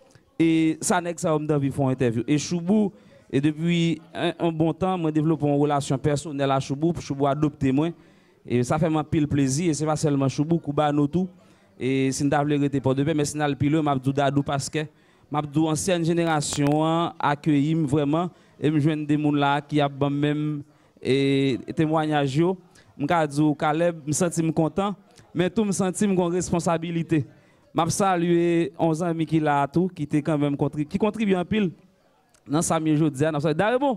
N: Et ça n'est que ça me donne faire une interview. Et Choubou, et depuis un, un bon temps, moi développe une relation personnelle à Choubou, Choubou a adopté moi. Et ça fait mon pile plaisir. Et c'est pas seulement Choubou, Kouba, nous tout. Et si nous avons été Port de Paix, mais si nous avons pile, m'a dit d'adou parce que m'a dit ancienne génération accueilli vraiment et me joindre des gens là qui a même et témoignage yo. M'ka dit Caleb, me senti content, mais tout me senti une responsabilité. M'a salué onze amis qui là tout qui était quand même contribué qui contribue en pile dans ça mieux jodi n'a ça Daremo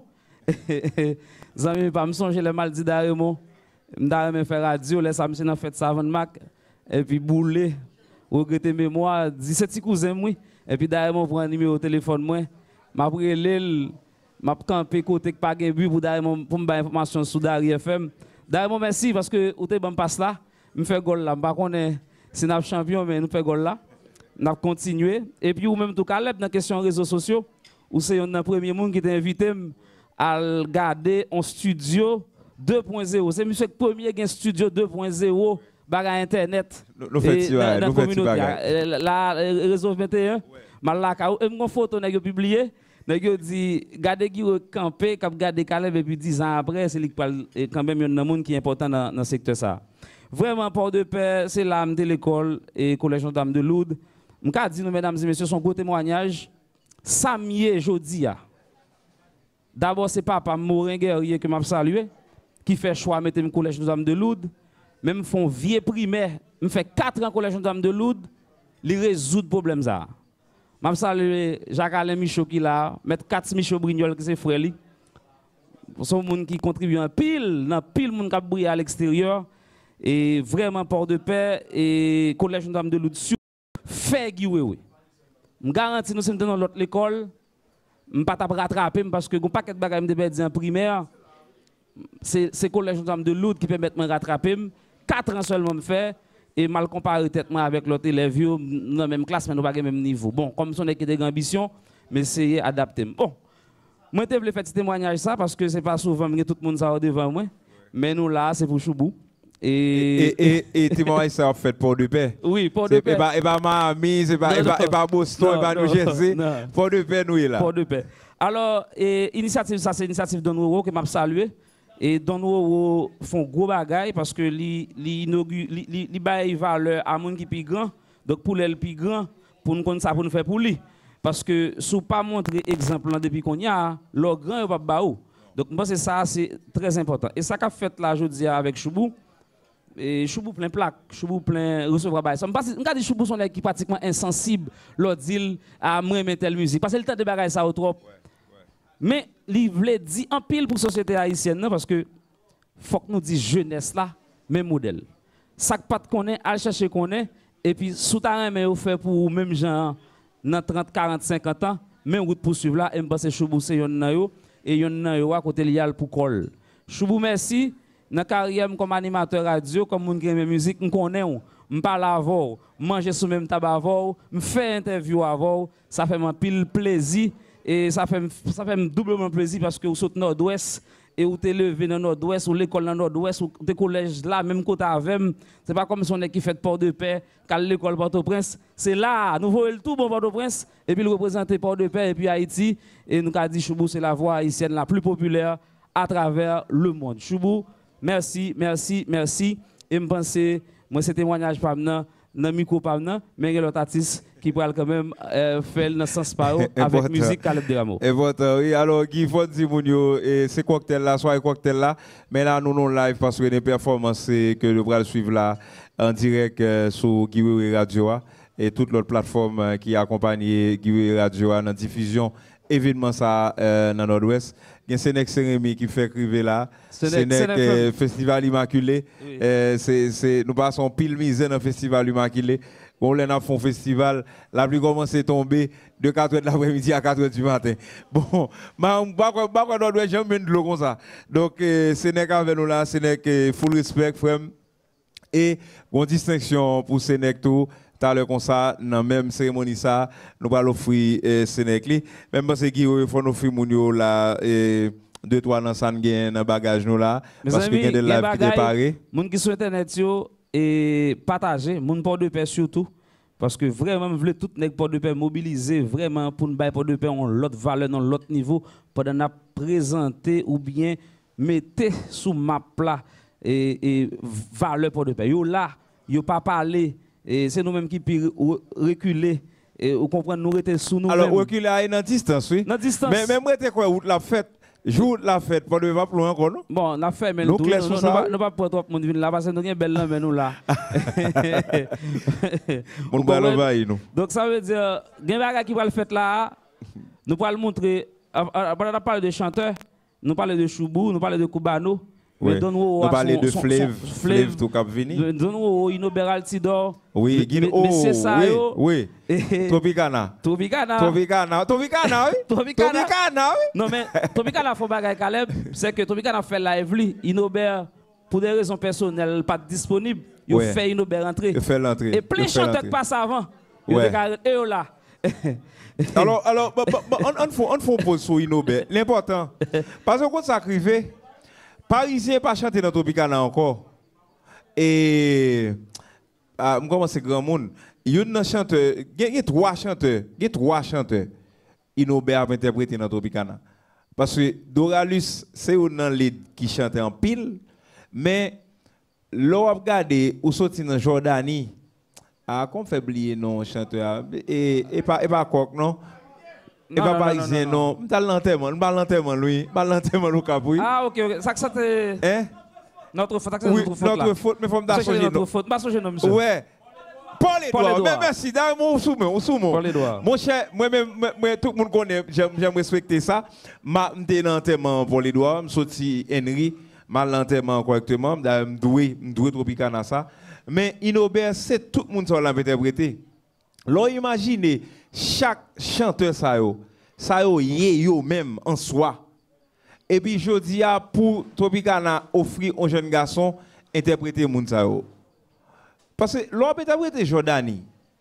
N: zami pas me songer le mal dit Daremo m'da faire radio laisse ça monsieur dans fait ça avant Mac et puis boulé regretter mémoire dit c'est petit cousin moi et puis Daremo prend numéro au téléphone moi m'a brûlé m'a campé côté pas gain but pour Daremo pour me ba information sur Dari F M Daremo merci parce que ou te bon passe là me fait goal là pas connaît c'est notre champion, mais nous faisons goal là. Nous avons continué. Et puis, ou même tout Caleb, dans la question des réseaux sociaux, où c'est un premier monde qui t'a invité à regarder un studio deux point zéro. C'est monsieur le premier qui a un studio deux point zéro par Internet.
C: Nous faisons ça,
N: dans la communauté. La réseau vingt et un, Malaka, et une photo que publiée. Nous dit, regardez qui est campé, qui a regardé Caleb, et puis dix ans après, c'est quand même un monde qui est important dans le secteur ça. Vraiment, Port de Paix, c'est l'âme de l'école et Collège Notre-Dame de Lourdes. Je veux dire, mesdames et messieurs, son gros témoignage. Samie Jodia. D'abord, c'est papa Morin Guerrier que m'a salué, qui fait choix de mettre le Collège Notre-Dame de Lourdes. Même font vieux primaire, me fait quatre ans Collège Notre-Dame de Lourdes, il résout le problème ça. M'a salué Jacques-Alain Michaud qui là, mettre quatre Michaud Brignol qui c'est frère li. Son monde qui contribue en pile, dans pile monde qui a brillé à l'extérieur. Et vraiment Port de Paix et Collège Notre-Dame de Lourdes fait guiwe oui. Je garantis nous sommes dans l'autre école, je ne vais pas rattraper parce que un paquet de bagages de perdu en primaire, c'est Collège Notre-Dame de Lourdes qui permet de me rattraper. quatre ans seulement me fait et mal comparé tête avec l'autre élève dans la même classe mais nous pas au même niveau. Bon, comme son équipe de ambition, mais c'est adapté. Bon. Moi je voulais faire ce témoignage ça parce que c'est pas souvent que tout le monde ça devant moi, mais nous là c'est pour Choubou. Et
C: et et témoignage ça fait Port de Paix.
N: Oui, Port de Paix.
C: Et pas et pas Miami, c'est pas et pas et pas Boston, et pas New Jersey. Port de Paix nous est là.
N: Port de Paix. Alors, et initiative ça c'est initiative Don Roro que m'a salué et Don Roro font gros bagaille parce que li li inaugure li li bail valeur à monde qui plus grand. Donc pour les plus grand pour nous connaître ça pour nous faire pour lui parce que sous pas montrer exemple depuis qu'on y a, le grand est pas baou. Donc moi c'est ça c'est très important. Et ça qu'a fait là aujourd'hui avec Choubou. Et Choubou plein plaque, Choubou plein recevoir bail. Ça me passe, me dit Choubou sont qui pratiquement insensible leur dit à moi mettre telle musique parce que le temps de bagaille ça au trop. Ouais, ouais. Mais il veut dire en pile pour la société haïtienne non, parce que faut que nous dit jeunesse là même modèle. Ça pas de connaît, aller chercher connaît et puis sous terrain mais au fait pour même gens dans trente, quarante, cinquante ans, même route pour suivre là et me passer Choubou c'est yon nan yo et yon nan yo à côté lial pour col. Choubou merci. Dans la carrière comme animateur radio, comme moun qui aime musique, je connais, je parle avant, je mange sous même tabac avant, je fais interview avant, ça fait mon pile plaisir et ça fait ça fait doublement plaisir parce que vous sautez nord-ouest et vous êtes levé dans nord-ouest ou l'école dans nord-ouest ou des collèges là même côté avec c'est pas comme si on est qui fait Port-de-Paix qu'à l'école Port-au-Prince, c'est là nous voyons le tout bon Port-au-Prince et puis le représenter Port-de-Paix et puis Haïti et nous avons dit Choubou c'est la voix haïtienne la plus populaire à travers le monde. Choubou, merci, merci, merci et me penser moi ce témoignage pas maintenant dans micro pas maintenant mais il y a l'autre artiste qui pourrait quand même euh, faire dans sens par avec musique Caleb Deramo.
C: Important, oui. Alors, Guy, faut dire, Mounio, c'est cocktail là, soirée cocktail là, mais là, nous, non live parce que les performances que nous allons suivre là en direct euh, sur Guy Radio et toute l'autre plateforme euh, qui accompagne Guy Radio dans la diffusion événement ça euh, dans Nord-Ouest. Il y a Sénèque Cérémie qui fait criver là. Sénèque euh, Festival Immaculé. Oui. Euh, c'est, nous passons pile misère dans le Festival Immaculé. On a fait un festival, la pluie commence à tomber de quatre heures de l'après-midi à quatre heures du matin. Bon, je ne dois jamais de l'eau comme ça. Donc, ce n'est qu'avec nous là, ce n'est que full respect, frère. Et une distinction pour Sénèque tout. Tout à l'heure comme ça, dans la même cérémonie ça, nous allons offrir Sénèque. Même parce qu'il faut nous offrir là deux trois dans sanguin dans bagage nous là parce que il y a des lives qui préparés.
N: Moun qui sur internet yo et partager, moun Port-de-Paix surtout parce que vraiment je veux tout nèg Port-de-Paix mobiliser vraiment pour nous bailler Port-de-Paix en l'autre valeur dans l'autre niveau pour nous présenter ou bien mettre sous map là et, et valeur Port-de-Paix. Yo là, yo pas parler et c'est nous-mêmes qui puis reculer et vous comprenez nous rester sous nous.
C: Alors reculer à une distance oui.
N: Dans distance.
C: Mais mais moi t'es quoi route la fête jour la fête pour ne pas plus encore non.
N: Bon, la fête mais nous nous nous pas pour trop monde venir là parce que nous gagne belle là mais nous là.
C: Mon ballon va nous.
N: Donc ça veut dire gagne bagarre qui va le faire là nous pour le montrer après on parle de chanteurs, nous parler de Choubou, nous parler de Koubano.
C: Oui. Nous parler de Flav, Flav tout cap vini.
N: Donne-nous Inober Altidor.
C: Oui, Guino. Oui, oui. Tropicana.
N: Tropicana.
C: Tropicana. Tropicana, oui.
N: Tropicana, oui. Non mais Tropicana faut bagaille Caleb, c'est que Tropicana fait live li, Inober pour des raisons personnelles pas disponible, il fait Inober rentrer.
C: Il fait l'entrée.
N: Et plein chanteurs qui passent avant. Il regarde et là.
C: Alors alors on faut on faut pause sur Inober. L'important parce que quand ça arrive Parisien pas chanter dans Tropicana encore. Et ah, comment c'est grand monde. Il y a un chanteur, il y a trois chanteurs, il y a trois chanteurs. Inober a interprété dans Tropicana. Parce que Doralus c'est un lead qui chante en pile, mais l'on a regardé ou sorti dans Jordanie. Ah, qu'on fait oublier non chanteur et et pas et pas coq non. Et pas parisien non, m'ta l'enterrement, m'ta l'enterrement lui, m'ta l'enterrement au Cap-oui.
N: Ah OK OK, ça que ça te
C: Hein?
N: Notre faute, c'est notre faute là.
C: Notre faute, mais faut me d'acheter
N: notre faute, pas songer non monsieur.
C: Ouais. Paul Edouard, mais merci d'ailleurs mon soumou, mon soumou.
N: Paul Edouard.
C: Mon cher, moi même moi tout le monde connaît, j'aime j'aime respecter ça. M'a m'était l'enterrement Paul Edouard, me sorti Henry, m'a l'enterrement correctement, me doué, me doué Tropicana ça. Mais Inober c'est tout le monde ça l'a interprété. L'on imagine chaque chanteur ça yo, ça yo yé yo même en soi. Et puis je dis à pour Tropicana offrir un jeune garçon interpréter moun ça yo. Parce que l'on interpréter Jordanie.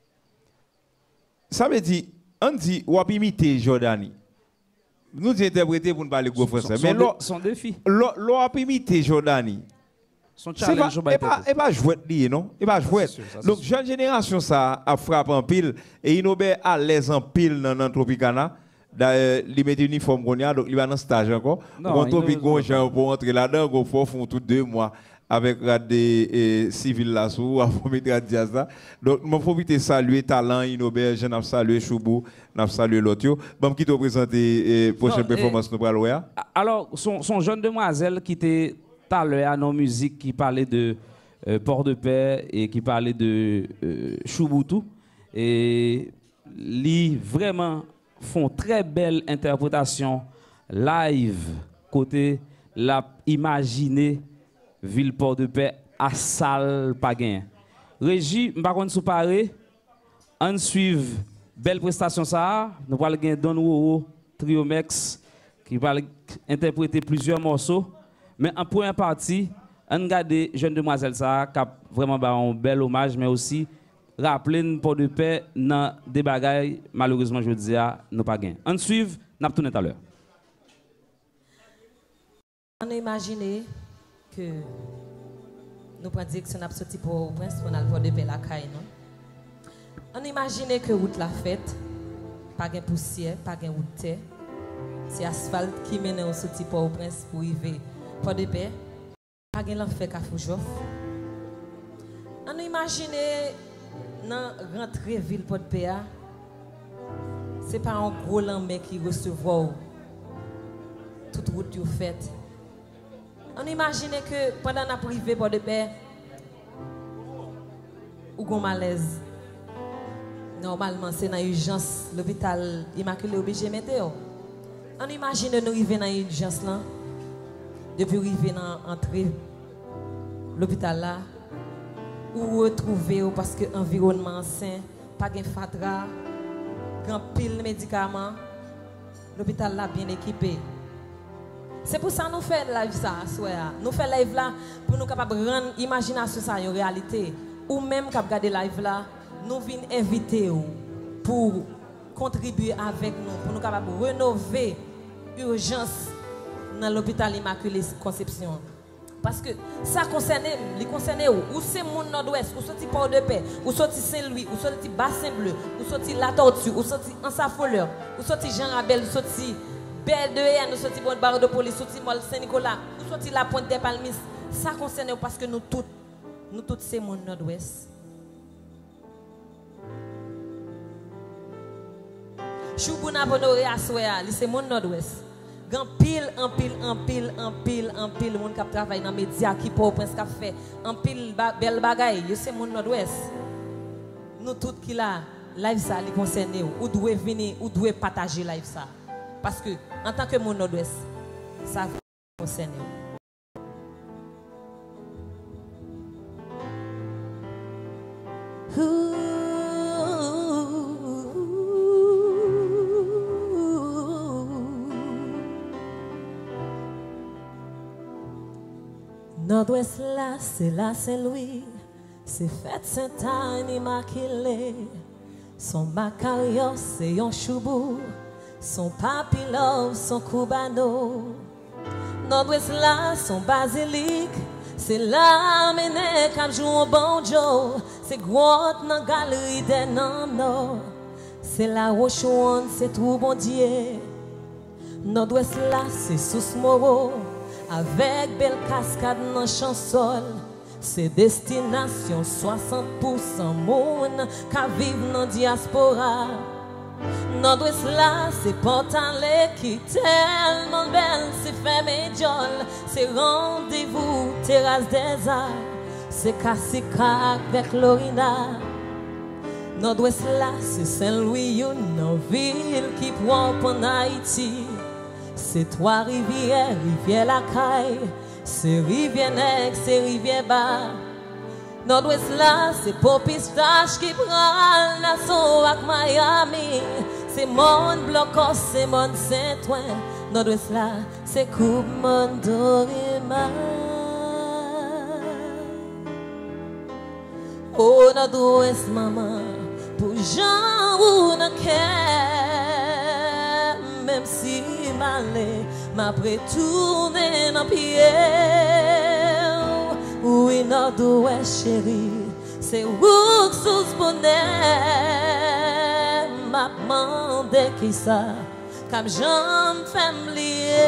C: Ça veut dire on dit ou imiter Jordanie. Nous dit interpréter pour ne parler gros français, mais l'on
N: son défi.
C: L'on imiter Jordanie.
N: Son challenge
C: et pas et pas jouer lié non et pas jouer donc jeune génération ça a frappé en pile et Inober à l'aise en pile dans dans Tropicana d'ailleurs il met uniforme qu'on a donc il va dans stage encore on topic gon pour entrer là-dedans go faut font tout deux mois avec des civils là sous avant mettre jazz là donc mon profiter saluer talent Inober je n'a saluer Choubou n'a saluer l'autre bon qui te présenter prochaine performance nous pour aller
N: alors son son jeune demoiselle qui était tout à l'heure nos musiques qui parlaient de euh, Port-de-Paix et qui parlaient de euh, Chouboutou et li vraiment font très belle interprétation live côté la imaginer ville Port-de-Paix à salle Paguin. Régie par contre sous paré on suive belle prestation ça nous allons gagner Don Woro Triomex qui va interpréter plusieurs morceaux. Mais en première partie, on regarde jeune demoiselle ça qui a vraiment un bel hommage, mais aussi rappeler Port-de-Paix dans des bagailles malheureusement je dis nous pas gain. On suivre N'a pas tout à l'heure.
O: On a imaginé que nous prenons direction à sorti pour au prince pour aller voir de paix la caille non. On a imaginé que route la fête, pas de poussière, pas de route terre. C'est asphalte qui mène au sorti pour au prince pour arriver pour de paix. Pas de l'enfer Kafoujof. On a imaginé dans rentrer ville pour de paix. C'est pas un gros lambé qui recevra toute route que vous faites. On imagine que pendant la privée pour de paix, ou gon malaise. Normalement, c'est dans l'urgence, l'hôpital Immaculée obligé de mettre. On imagine nous arriver dans l'urgence là, depuis arriver dans l'entrée l'hôpital là, ou retrouver parce que l'environnement sain, pas de fatra, grand pile de médicaments, l'hôpital là bien équipé. C'est pour ça que nous faisons live ça, nous faisons live là pour nous capables de rendre l'imagination ça en réalité. Ou même quand regarder live là, nous venons inviter pour contribuer avec nous, pour nous capables de rénover l'urgence dans l'hôpital Immaculée Conception. Parce que ça concerne, les concerne où c'est mon nord-ouest, où sorti Port-de-Paix, où sorti Saint-Louis, où sorti Bassin-Bleu, où sorti La Tortue, où sorti Ansa-Foleur, où sorti Jean-Rabel, où sorti Belle de Haine, nous sorti Bonne Barre de Police, sorti Mol Saint-Nicolas, nous sorti La Pointe des Palmis. Ça concerne parce que nous tous, nous tous c'est mon nord-ouest. Choubouna Bonoré à Soya, c'est mon nord-ouest. Gan pile, en pile, en pile, en pile, en pile, moun kap travaille dans les médias qui pour prince kap fait, en pile belle bagaille, c'est mon nord-ouest. Nous tous qui là, live ça les concerne ou doit venir ou doit partager live ça. Parce que en tant que mon nord-ouest, ça concerne. Nord-ouest là, c'est là Saint-Louis, c'est fête Sainte-Anne Immaculée. Son Macario, c'est un choubou, son papillon, son cubano. Nord-ouest là, son basilique, c'est là mené quand joue un banjo. C'est grotte dans galerie des nanos, c'est la Rochouane, c'est tout bon Dieu. Nord-ouest là, c'est sous Moro. Avec belle cascade dans chansol, c'est destination soixante pour cent moun qui vivent dans diaspora. Nord-ouest là, c'est Port-Alais qui tellement belle, c'est fait médiol, c'est rendez-vous, terrasse des arts, c'est Kassika avec Lorina. Nord-ouest là, c'est Saint-Louis, une ville qui prend pour Haïti. C'est Trois-Rivières, rivière la caille, c'est rivière Nègre, c'est rivière bas. Nord-ouest là, c'est Pau-Pistache qui prend Nassau avec Miami. C'est Mon Blocos, c'est Mon Saint-Ouen. Nord-ouest là, c'est Coupe Mon Dorima. Oh, Nord-ouest maman, pour Jean ou n'a même si malé m'a prétourné dans pied. Oui, nord-ouest chérie, c'est où sous bonnet m'a demandé qui ça, comme j'en fais m'lier.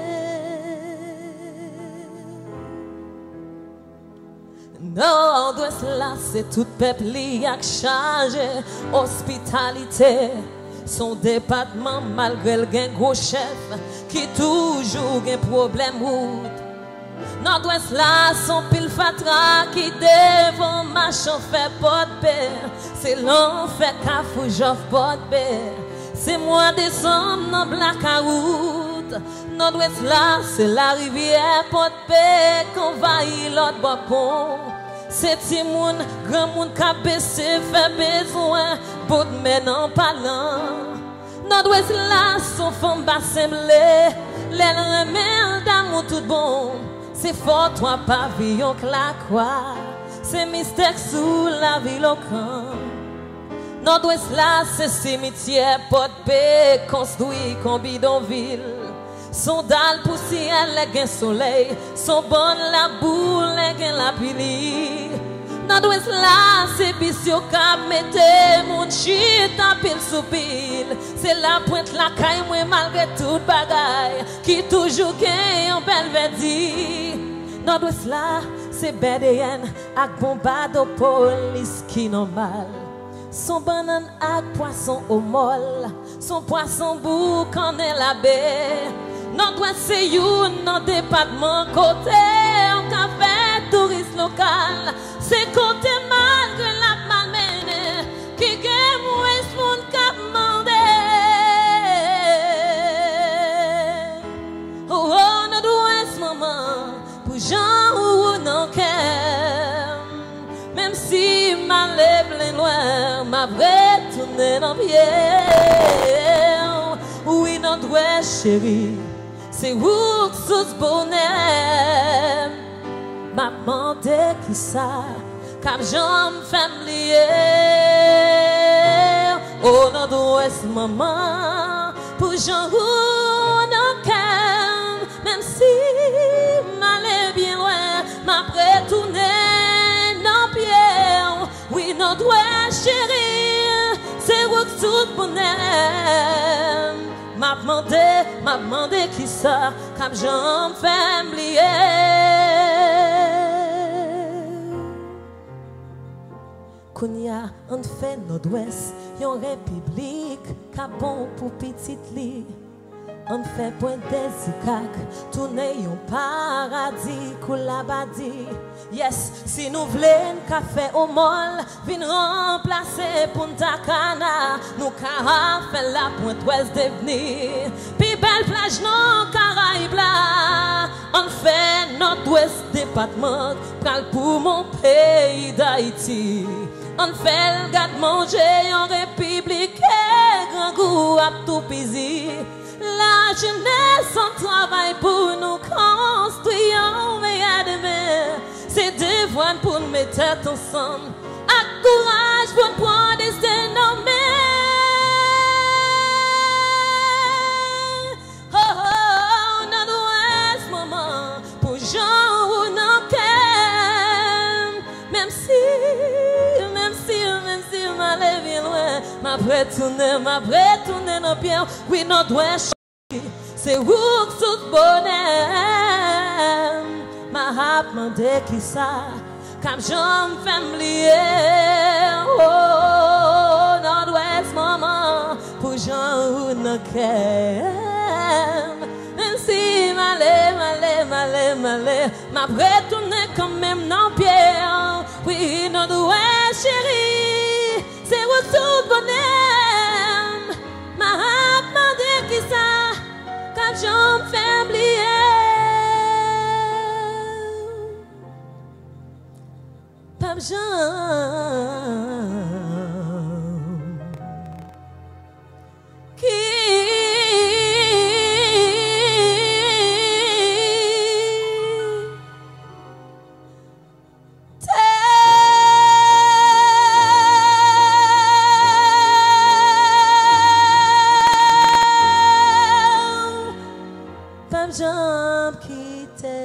O: Nord-ouest là, c'est tout peuple qui a chargé hospitalité. Son département, malgré le gain gros chef, qui toujours un problème route. Nord-ouest là, son pile fatra, qui devant machin fait pas de père. C'est l'enfer Kafoujof pas de père. C'est mois décembre dans Blackout. Nord-ouest là, c'est la rivière pas de père, qu'on envahit l'autre bord. C'est Timoun, grand monde qui a baissé, fait besoin, bout de men en parlant. Nord-ouest là, son femme bassin blé, l'aile remède d'amour tout bon. C'est fort, toi, pavillon que la croix, c'est mystère sous la ville au camp. Nord-Ouest là, c'est cimetière, pas de paix, construit comme bidonville. Son dalle pour ciel, les gains soleil, son bonne la boule, les gains la pili. Nord-Ouest là, c'est bisio cap, mettez mon chute en pile sous pile. C'est la pointe la caille, moi malgré toute bagaille, qui toujours gagne en belle verdi. Nord-Ouest là, c'est B D N, ak bombado police qui normal. Son banane ak poisson au molle, son poisson bouc en est la baie. Nord-Ouest c'est une dans département côté, on café touriste local. C'est côté malgré la malmène, qui gagne moins monde cap mandé. Oh, oh, Nord-Ouest maman, pour Jean ou non qu'elle. Même si ma lèvre loin, ma vraie tourne dans pied. Oui, Nord-Ouest chérie, c'est où sous bonheur. Ma demandé qui ça, comme j'en familier. Oh, Nord-Ouest maman, pour Jean ou non qu'elle. Même si ma lèvre bien loin, ma vraie tourne. Oui, Nord-Ouest chérie, c'est où que tout bonheur. M'a demandé, m'a demandé qui ça, comme j'en fais m'blier. Kounia, on fait Nord-Ouest, yon république, capon pour petite lit. On fait point des ikak, tourner yon paradis, koulabadi. Yes, si nous voulons café au mall, vin remplacer Punta Cana, nous cara fait la pointe ouest devenir. Puis belle plage non Caraïbes là, on fait Nord-Ouest département, pral pour mon pays d'Haïti. On fait le gâte manger en république, grand goût à tout pisi. La jeunesse, on travaille pour nous construire, mais à demain, c'est devoir pour nous mettre tête ensemble. À courage pour nous prendre des dénommés. Oh, oh, Nord-Ouest, maman, pour Jean ou non qu'elle. Même si, même si, même si, ma lèvre bien loin, ma vraie tourner, ma vraie tourner dans le pied. Oui, Nord-Ouest, c'est où tout bonheur. Ma rap demandé qui ça, comme j'en fais m'blier. Oh, Nord-Ouest maman, pour Jean ou non qu'elle. Même si malé, malé, malé, malé, ma vraie tourner quand même dans pied. Oui, Nord-Ouest chérie, c'est où tout bonheur. Ma rap demandé qui ça, comme j'en fais m'blier. Pape Jean, qui Pape Jean qui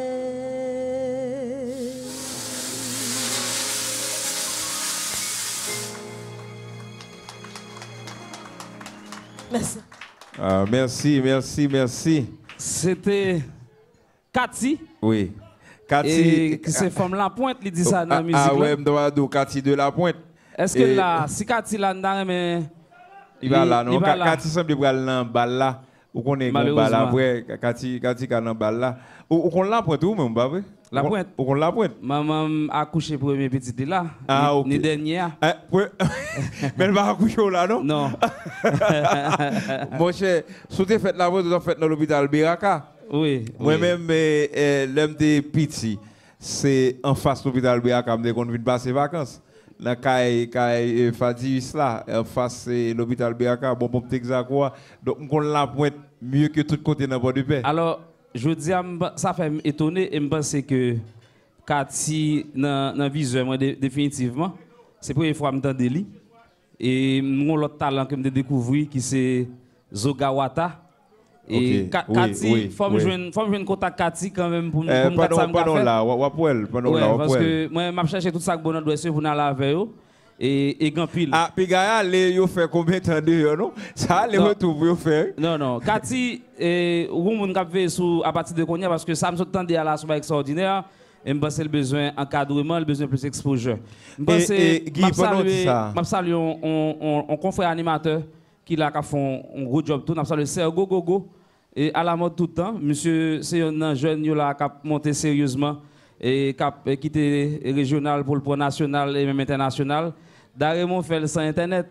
C: Merci. Ah, merci, merci, merci.
N: C'était Cathy.
C: Oui. Cathy.
N: Et c'est femme La Pointe, il dit ça dans la musique.
C: Ah ouais, je dois dire Cathy de La Pointe.
N: Est-ce que là, si Cathy là, mais.
C: Il va là, non? Cathy semble aller dans balle là. Ou qu'on est dans balle après, Cathy, Cathy dans balle là. Ou qu'on La Pointe ou même, pas vrai?
N: La Pointe.
C: Ou qu'on La Pointe.
N: Maman a accouché premier petit là.
C: Ah, ok.
N: Ni dernière.
C: Mais elle va accoucher là, non?
N: Non.
C: Mon cher, si tu as fait la voix, tu as fait dans l'hôpital Biraka.
N: Oui.
C: Moi-même, l'homme de Piti, c'est en face de l'hôpital Biraka, dès qu'on vient passer vacances. Dans le Fadis là, en face de l'hôpital Biraka, bon, bon, exact quoi. Donc, on la pointe mieux que tout côté dans le de paix.
N: Alors, je dis, ça fait m'étonner et me penser que Cathy, dans le visuel, définitivement, c'est la première fois que je m'entends. Et nous avons l'autre talent que j'ai découvert qui c'est Zogawata. Et
C: Ok,
N: Ka-
C: oui,
N: Kati,
C: oui,
N: faut me
C: oui.
N: joindre faut me joindre contact Kati quand même pour
C: Eh,
N: pour me
C: pardon,
N: faire ça, me
C: pardon
N: faire.
C: là, wa- wapouel, pardon
N: Ouais,
C: là,
N: parce
C: wapouel.
N: que moi m'a cherché tout ça que bon doit pour aller avec eux et et grand pile.
C: Ah, puis gars, les yo fait combien de temps de non? Ça les
N: Non.
C: retour pour yo faire.
N: Non non, Kati et ou moun k'ap veille sous à partir de konya parce que ça me s'entendait à la soirée extraordinaire. Et je pense le besoin d'encadrement, le besoin de plus exposure. Je pense
C: Et- et Guy,
N: m'a
C: pendant
N: salué-
C: ça.
N: m'a salué un- un un- un confrère animateur qui là qui fait un gros job tout. M'a salué Sergo Gogo et à la mode tout le temps. Monsieur c'est un jeune yo là qui a monté sérieusement et qui a quitté régional pour le point national et même international. Daremon fait le sans internet.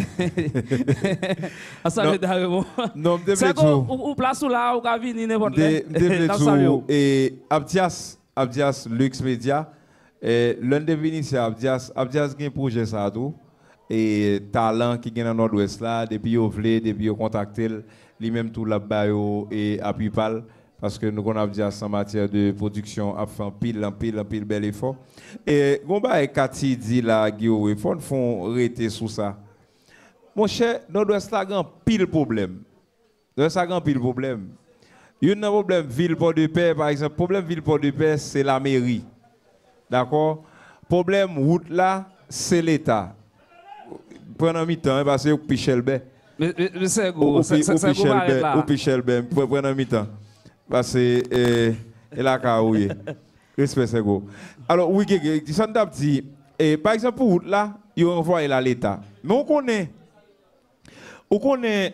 N: A salué
C: Non.
N: Daremon.
C: Non, me
N: C'est
C: déplaît
N: ou ou place ou là ou ka vini n'importe
C: Des
N: N'a salué.
C: et Abdias, Abdias Lux Media, et l'un des initiés Abdias, Abdias a un projet ça tout et talent qui est dans le nord-ouest là, depuis au vle, depuis au contacté, lui-même tout là-bas et à Pipal parce que nous connaissons Abdias en matière de production a fait un pile en pile en pile bel effort. Et Gomba et Cathy dit là Guillaume, il faut font rester sous ça. Mon cher, nord-ouest là a un pile problème. Nord-ouest là a un pile problème. Il y a un problème Ville-Port-de-Paix, par exemple. Problème Ville-Port-de-Paix, c'est la mairie. D'accord? Problème route là, c'est l'État. Prenons un mi-temps, parce que Pichel Bay.
N: Mais mais c'est gros, c'est c'est gros arrête là.
C: Ou Pichel Bay, prenons un mi-temps. Parce que, euh, et là, oui. Respect, c'est gros. Alors, oui, ça nous dit, et par exemple, pour route là, il envoie là l'État. Mais on connaît, on connaît,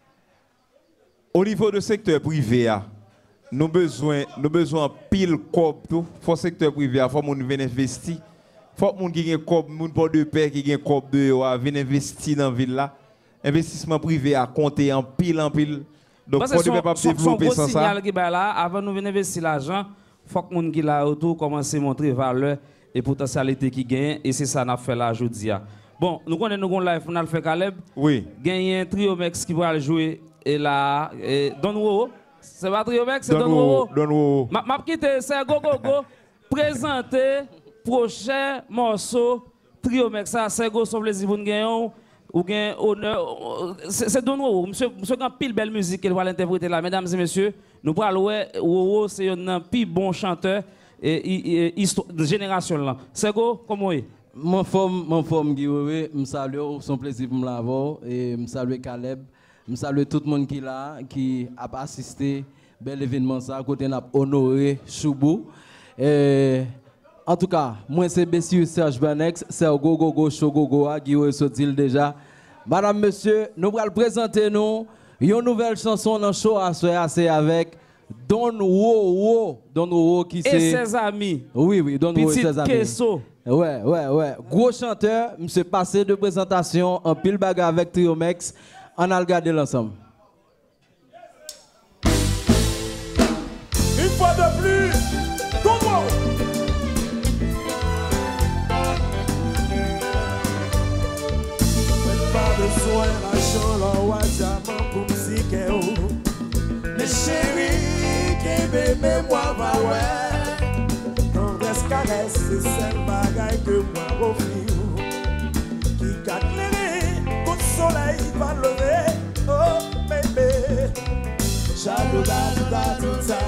C: au niveau du secteur privé, nous avons besoin, nous besoin pile cob tout. Faut secteur privé, il faut qu'on vienne investir. Faut qu'on ait cob, moun pas de paix qui ait cob de vienne investir dans la ville là. Investissement privé à compter en pile en pile. Donc
N: Parce
C: faut
N: que
C: ne
N: son-
C: pas
N: son- son
C: développer
N: gros
C: sans ça.
N: signal qui ba là, avant nous venir investir l'argent, faut que moun qui là autour commence à montrer valeur et potentialité qui gagne et c'est ça n'a fait là aujourd'hui. Bon, nous connaissons nous live on a le fait Caleb.
C: Oui.
N: Gagne un Triomex qui va jouer et là et Don Wo. C'est pas Triomex, c'est
C: Don
N: Don Wo.
C: Wo, Don Wo.
N: M'a m'a quitté c'est go go go présenter prochain morceau Triomex ça c'est go sauf les pour gagner ou gain honneur c'est c'est Don Wo monsieur monsieur grand pile belle musique qu'il va l'interpréter là mesdames et messieurs nous parlons ouais Wo c'est un plus bon chanteur et, et, histoire de génération là c'est go comment est
P: Mon forme, mon forme Guillaume, me salue, son plaisir pour me l'avoir et me salue Caleb, me salue tout le monde qui là, qui a assisté bel événement ça, côté n'a honoré Choubou. Et en tout cas, moi c'est Bessiou Serge Banex, c'est Go Go Go Show Go Go, Guillaume Sotil déjà. Madame, monsieur, nous allons présenter nous une nouvelle chanson dans le show à soir, c'est avec Don Wo Wo, Don Wo Wo qui
N: et
P: c'est
N: ses amis
P: oui, oui, Don Wo et
N: Petite
P: ses amis.
N: Kesso.
P: Ouais, ouais, ouais. Gros chanteur, monsieur passé de présentation en pile bagarre avec Triomex. On a regardé l'ensemble.
K: Une fois de plus, tout le monde. Pas besoin d'argent, l'or à diamant pour me mais chérie, qui bébé, moi, va ouais. Tendresse, caresse, c'est celle bagaille que moi offrir. Qui garde les coup de soleil va lever. Oh, bébé. Chalou, da, da, tout ça.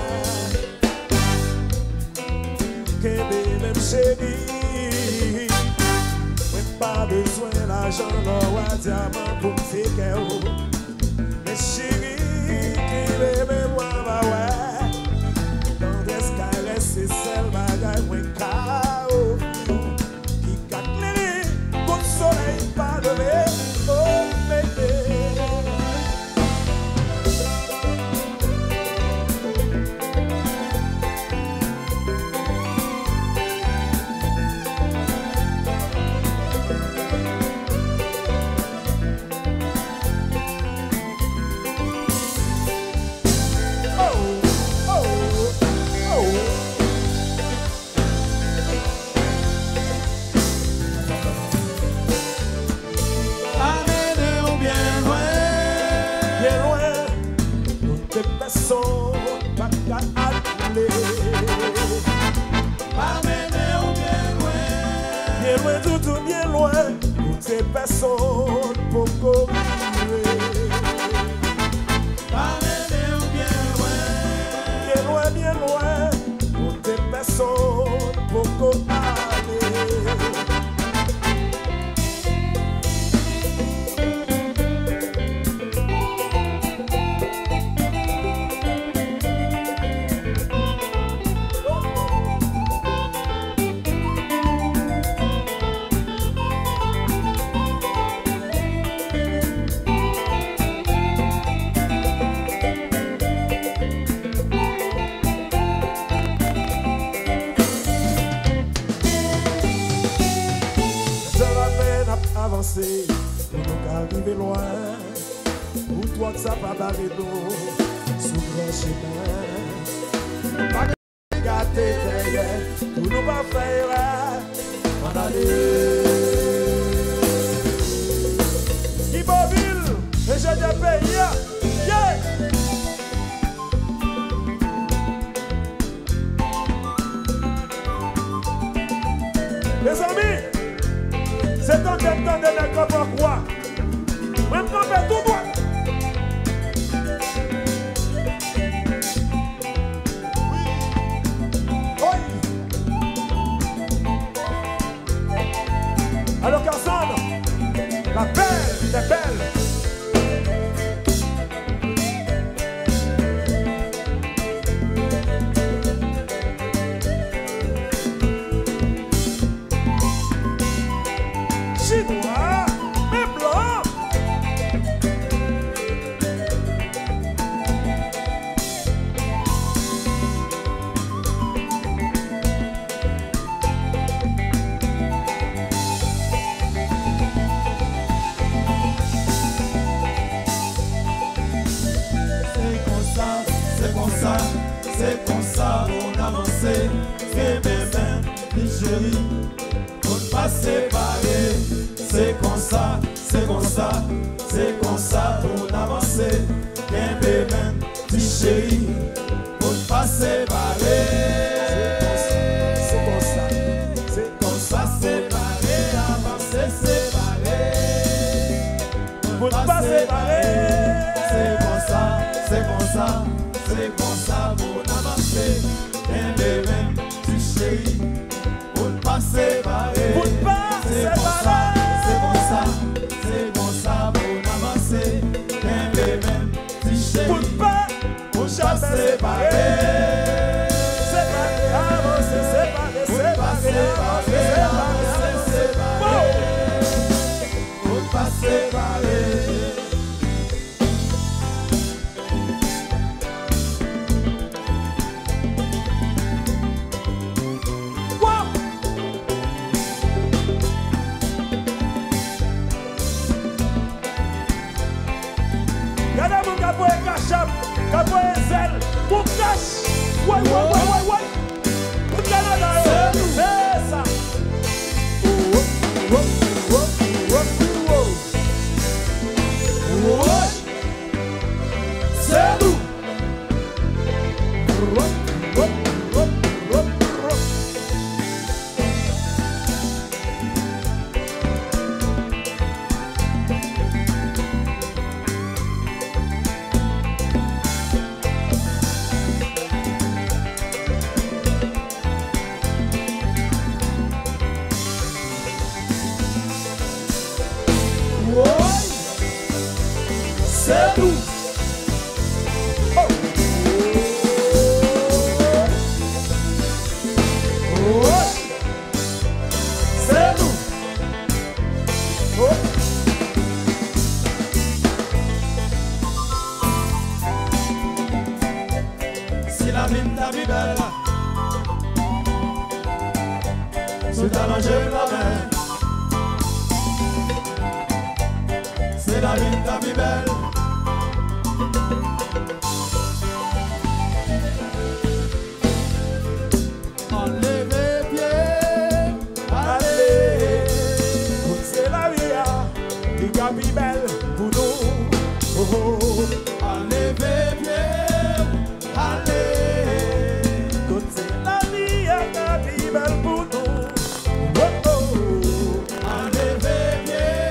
K: Que bébé, chérie. Pas besoin d'argent, l'or à diamant pour me faire mais chérie, qui bébé, moi, va ouais. Tendresse, caresse, c'est celle bagaille, moi, cao. Qui casse les coup de soleil pas levé. Oh, bébé. Amenez-nous bien loin, bien loin, où tes personnes pas qu'à aller. Amenez-nous bien loin, bien loin, tout, tout bien loin, où
F: Côté personne pour courir.
L: Parlez-nous bien loin.
F: Bien loin, bien loin. Côté personne pour courir. Avancer, pour nous arriver loin, pour toi que ça va barrer d'eau, sous grand chemin. Pas de gâter derrière, pour nous pas faire en aller. Iboville, et j'ai des pays, yeah! Les amis, c'est un temps de ne pas croire. Même quand on fait tout droit. Alors Cassandre, la belle des belles. Chinois, mais blanc.
L: C'est comme ça, c'est comme ça, c'est comme ça, on avance. Fais mes mains, mes chéris, on ne pas séparer. C'est comme ça, c'est comme ça, c'est comme ça, on avance. Fais mes mains, mes chéris, on ne pas séparer.
F: C'est comme ça, c'est comme ça,
L: séparer, avancer, séparer.
F: Pour ne pas séparer.
L: C'est comme ça, c'est comme ça, c'est comme ça, on avance. Un bébé, tu chéris, pour ne pas séparer.
F: Pour ne pas séparer.
L: C'est comme ça, c'est comme ça, on avance. Un bébé, tu chéris,
F: pour ne pas,
L: pour jamais séparer.
F: Séparer, avancer, séparer, séparer, avancer, séparer, séparer.
L: Pour ne pas séparer.
F: Regardez mon capot et cachap, capot et zèle, pour cache. Ouais, ouais, ouais, ouais, ouais. Pour Canada, c'est ça. Oh, oh, oh, oh, oh, oh. Ouais. C'est nous. Oh, oh, oh, oh, oh. C'est nous. Oh. Oh. C'est nous. Oh.
L: Si la vie t'a vu belle, sous ta longe la main. C'est la vie t'a vu belle. Enlevez pied, allez.
F: C'est la vie, qui a vie belle pour nous. Oh, oh.
L: Enlevez pied, allez.
F: C'est la vie, qui a vie belle pour nous. Oh, oh.
L: Enlevez pied.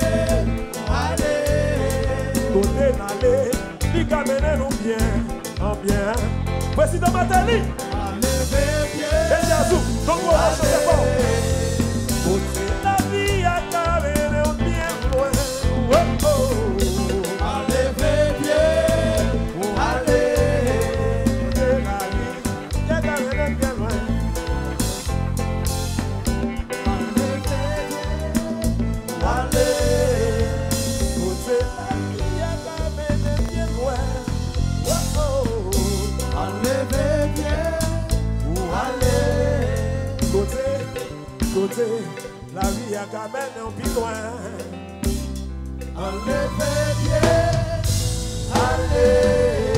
F: Président Mateli. Et Yazou, donc on va chanter fort. La vie a carré bien loin. Oh oh. Allez, bien, allez. La vie a carré bien loin. Allez, côté la vie a carré bien loin. Oh oh. Allez, bien, allez. Côté, côté. La vie a quand même un peu loin. Enlevez bien, allez.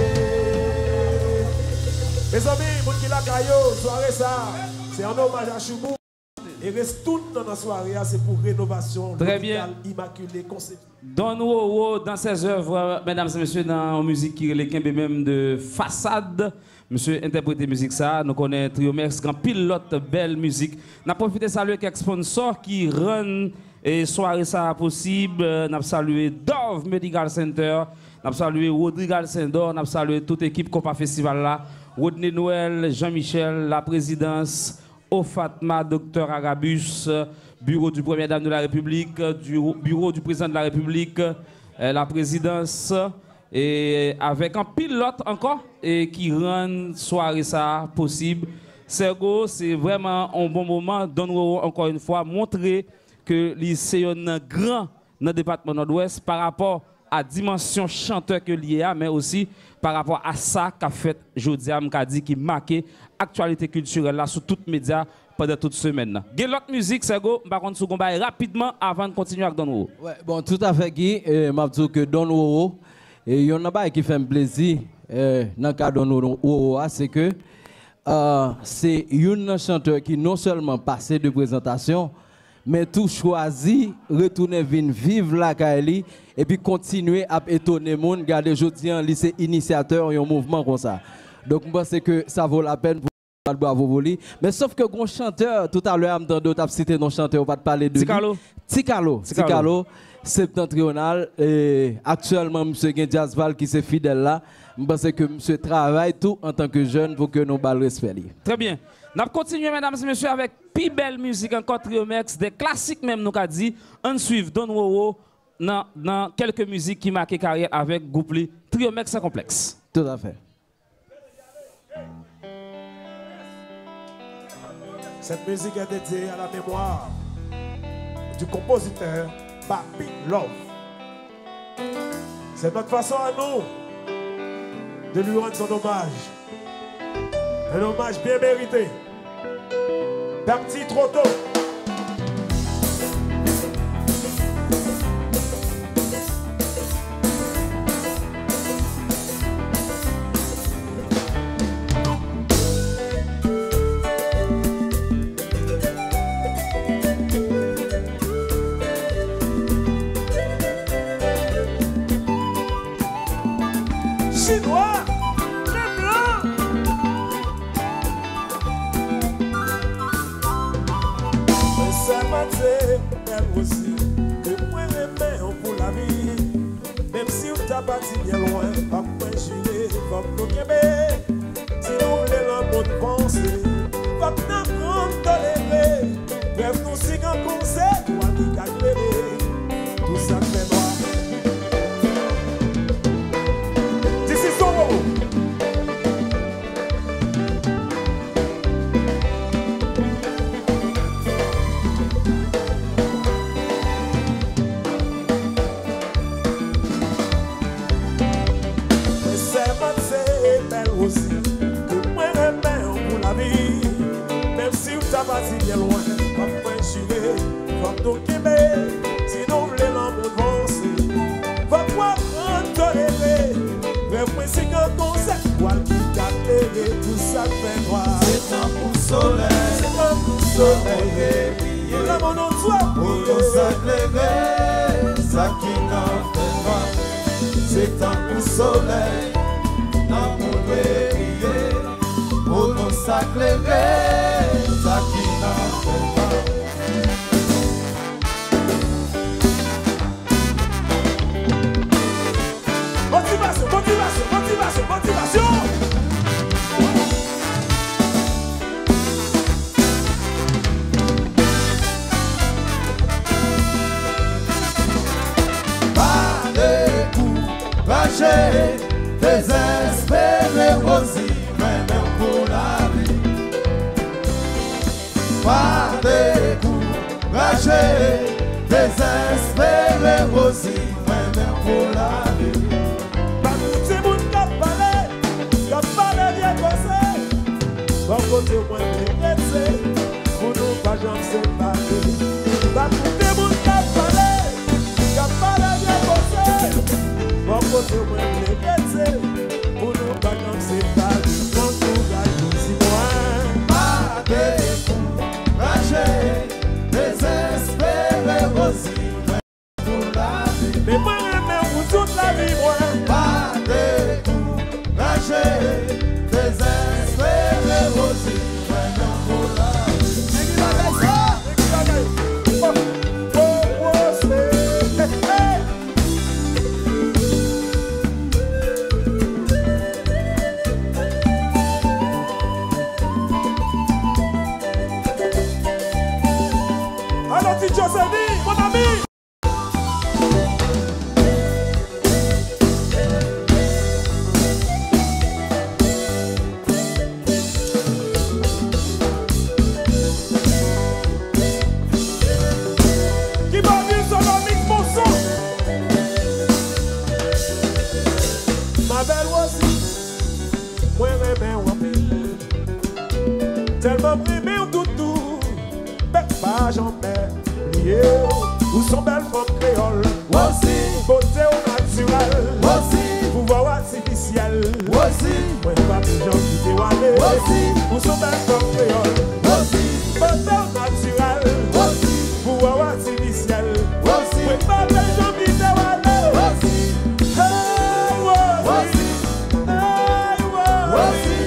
F: Mes amis, mon qui la caillou, soirée ça, c'est un hommage à Choubou. Et reste tout dans la soirée, c'est pour rénovation.
N: Très bien.
F: Immaculée, concept.
N: Don Wowo, dans ses œuvres, mesdames et messieurs, dans la musique qui est les même de façade. Monsieur interpréter musique ça, nous connaissons Triomex, grand pilote, belle musique. Nous avons profité de saluer quelques sponsors qui rendent et soirée ça possible. Nous avons salué Dove Medical Center, nous avons salué Rodrigal Sendor, nous avons salué toute l'équipe Copa Festival là, Rodney Noël, Jean-Michel, la présidence, Ofatma, Docteur Arabus, bureau du Premier Dame de la République, du bureau du Président de la République, la présidence. Et avec un pilote encore et qui rend soirée ça possible. Sergo, c'est vraiment un bon moment. Donne-nous encore une fois montrer que c'est un grand dans le département Nord-Ouest par rapport à la dimension chanteur que l'I A, mais aussi par rapport à ça qu'a fait Jodia Mkadi qui marqué l'actualité culturelle là sur tous les médias pendant toute semaine. Il y a l'autre musique, Sergo, par contre, sous combat rapidement avant de continuer avec Donne-nous.
P: Ouais, bon, tout à fait, Guy. Je m'a dit que Donne-nous. Et il y en a pas qui fait un plaisir euh, dans le cas de nos c'est que euh, c'est une chanteur qui non seulement passé de présentation, mais tout choisi, retourner vivre la Kaeli et puis continuer à étonner le monde. Regardez, aujourd'hui, un lycée initiateur et un mouvement comme ça. Donc, je pense que ça vaut la peine pour bravo voler. Mais sauf que un chanteur, tout à l'heure, je vais citer nos chanteurs, on va te parler de
N: Ticalo.
P: Ticalo. Ticalo. Septentrional et actuellement monsieur Gen Jazzval qui c'est fidèle là, je pense que monsieur travaille tout en tant que jeune pour que nous bal respect.
N: Très bien. Nous continuons mesdames et messieurs avec plus belle musique encore Triomex, des classiques même nous qu'a dit. On suit Don Wowo dans, dans quelques musiques qui marquent carrière avec groupe Triomex sans complexe.
P: Tout à fait.
F: Cette musique est dédiée à la mémoire du compositeur Papi Love. C'est notre façon à nous de lui rendre son hommage. Un hommage bien mérité. D'un petit trop tôt. Chinois, les blancs. Mais c'est matin, elle aussi, que moi j'aime pour la vie. Même si on t'a bâti bien loin, pas moi jurer, pas nous québer. Si nous voulons la bonne pensée, pas que nous compte tolérer. Bref, nous si un conseil, toi qui calculer, tout ça fait noir. Si bien loin, pas point juré, comme ton Québec, sinon les lampes avancent. Va pouvoir tolérer, mais moi c'est qu'un concept, quoi qui calé, tout ça fait noir.
L: C'est un coup soleil,
F: c'est un coup soleil, la mon toi,
L: pour nous s'éclairer, ça qui n'en fait noir. C'est un coup soleil, non pour briller, pour nous s'éclairer, ça qui
F: motivation, motivation, motivation, motivation.
L: aussi, moi-même pour la vie. Pas décourager, désespérer aussi, moi-même pour la vie.
K: C'est mon cap parler, cap parler bien passé. Bon côté moi regretter, pour nous pas jamais séparer. Pas côté mon cap parler, cap parler bien passé. Bon côté moi regretter, pour nous pas jamais séparer. Quand tout gagne si moi,
L: pas décourager, désespérer aussi, pour la vie.
K: Mais moi même pour toute la vie moi.
L: Pas décourager, désespérer aussi, maintenant pour la vie. C'est qui la gagne ça? C'est qui la gagne? Oh, oh, oh, c'est... Hey, hey.
K: Alors, Tito Sedi, mon ami! Tellement brimé au toutou, bec pas j'en perds. Où sont belles femmes créoles, aussi beauté au naturel, aussi pouvoir artificiel, aussi moi pas plus gens qui dévoilent, aussi où sont belles femmes créoles, aussi beauté au naturel, aussi pouvoir artificiel, aussi moi pas plus gens qui dévoilent, aussi hey aussi hey aussi.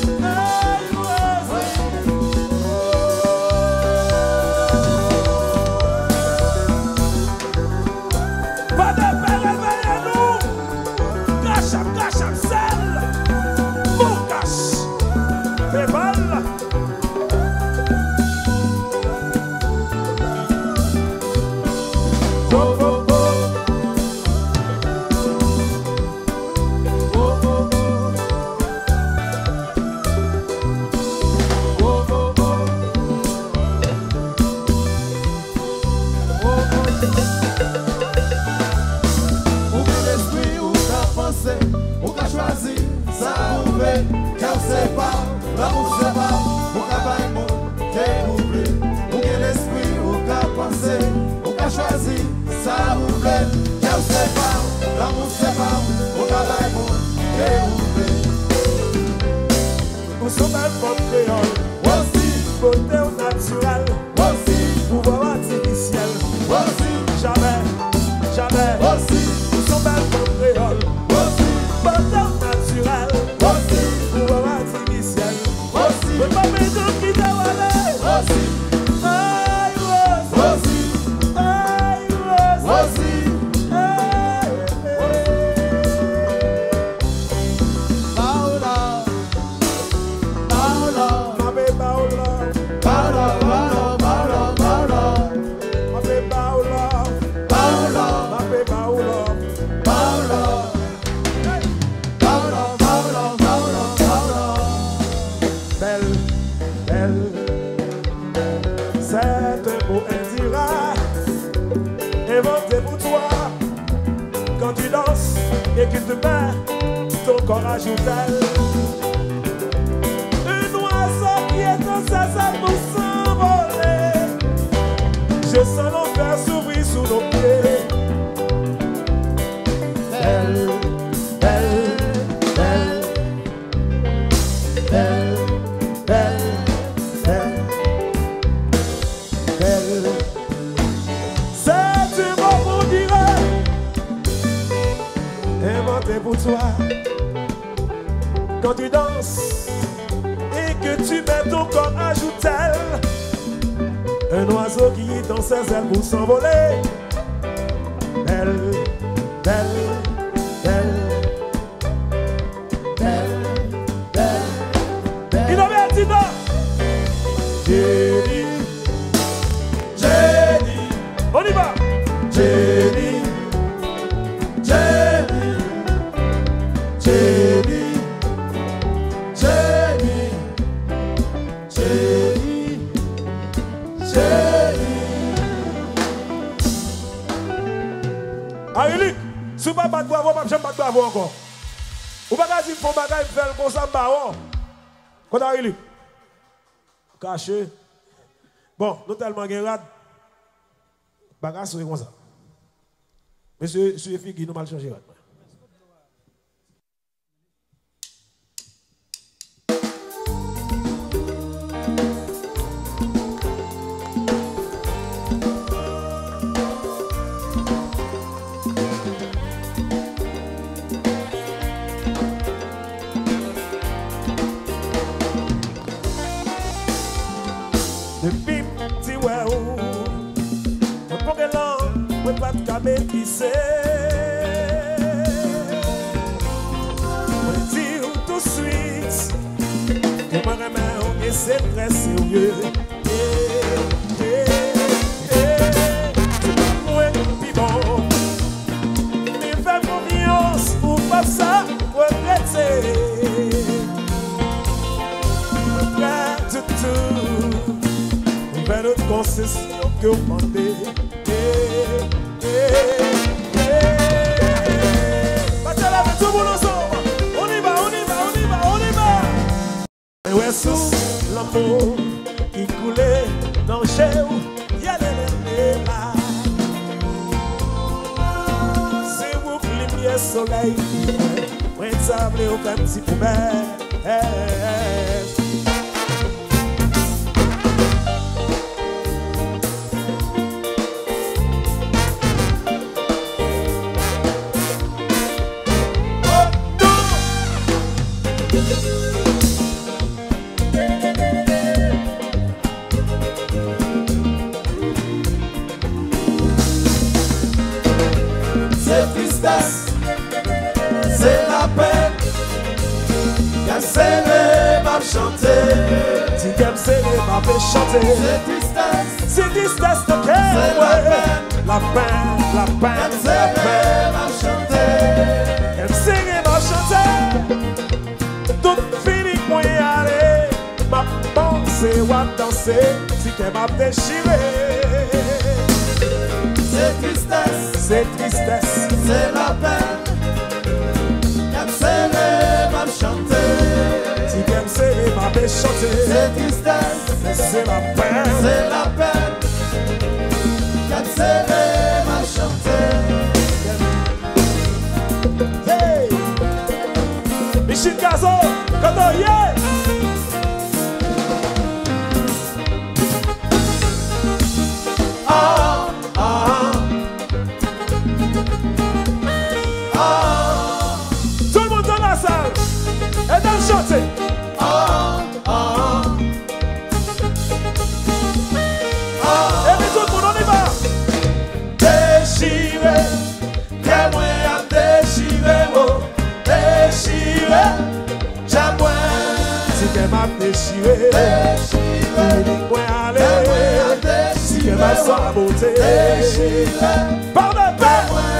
K: Quand tu danses et que tu mets ton corps à joue-t-elle, un oiseau qui dans ses ailes pour s'envoler. Belle, belle, belle, belle, belle, belle. Il en met un petit temps. Jenny, Jenny, on y va. Jenny, Jenny, Jenny,
F: pas battre bravo, pas jamais battre bravo encore. Ou pas dire faut bagaille faire comme ça bah quand arrive. Caché. Bon, nous tellement guérade. Bagage c'est comme ça. Monsieur, monsieur Figui, nous mal changer.
Q: Depuis petit ouais ou on prend que l'an on pas de cabé qui c'est on dit tout de suite que moi remets et c'est très sérieux eh eh eh ouais puis bon mais fais confiance pour pas ça regretter regrette tout faire notre concession que vous demandez. Eh, eh, eh. Battez la main tout le monde ensemble. On y va, on y va, on y va, on y va. Et ouais, sous l'amour qui coulait dans le chèvre, y'a des là. C'est vous qui lumière soleil. Moi, ça voulait au petit poubelle.
L: C'est tristesse, c'est la peine. Qu'elle serré m'a chanté.
Q: Si qu'elle serré m'a fait chanter.
L: C'est tristesse,
Q: c'est tristesse de quel
L: c'est la peine.
Q: La peine, la peine,
L: Qu'elle serré m'a chanté.
Q: Qu'elle serré m'a chanté. Tout fini pour y aller. Ma pensée ou à danser. Si qu'elle m'a déchiré.
L: C'est tristesse,
Q: c'est tristesse,
L: c'est la peine. Qu'elle serré m'a chanté.
Q: Si qu'elle serré m'a fait chanter.
L: C'est tristesse,
Q: c'est la peine,
L: c'est la peine. Qu'elle serré m'a chanté.
Q: Hey, Michel Gazo, quand on y est.
L: Ah, ah, ah.
Q: Tout le monde dans la salle et dans le chantier.
L: Ah, ah,
Q: ah. Et puis tout le monde on y va.
L: Déchiré, qu'est moi à déchirer, oh, déchiré, j'aime moi.
Q: Si qu'elle m'a déchiré,
L: déchiré,
Q: dis-moi aller. Si qu'elle m'a saboté,
L: déchiré,
Q: par le paix.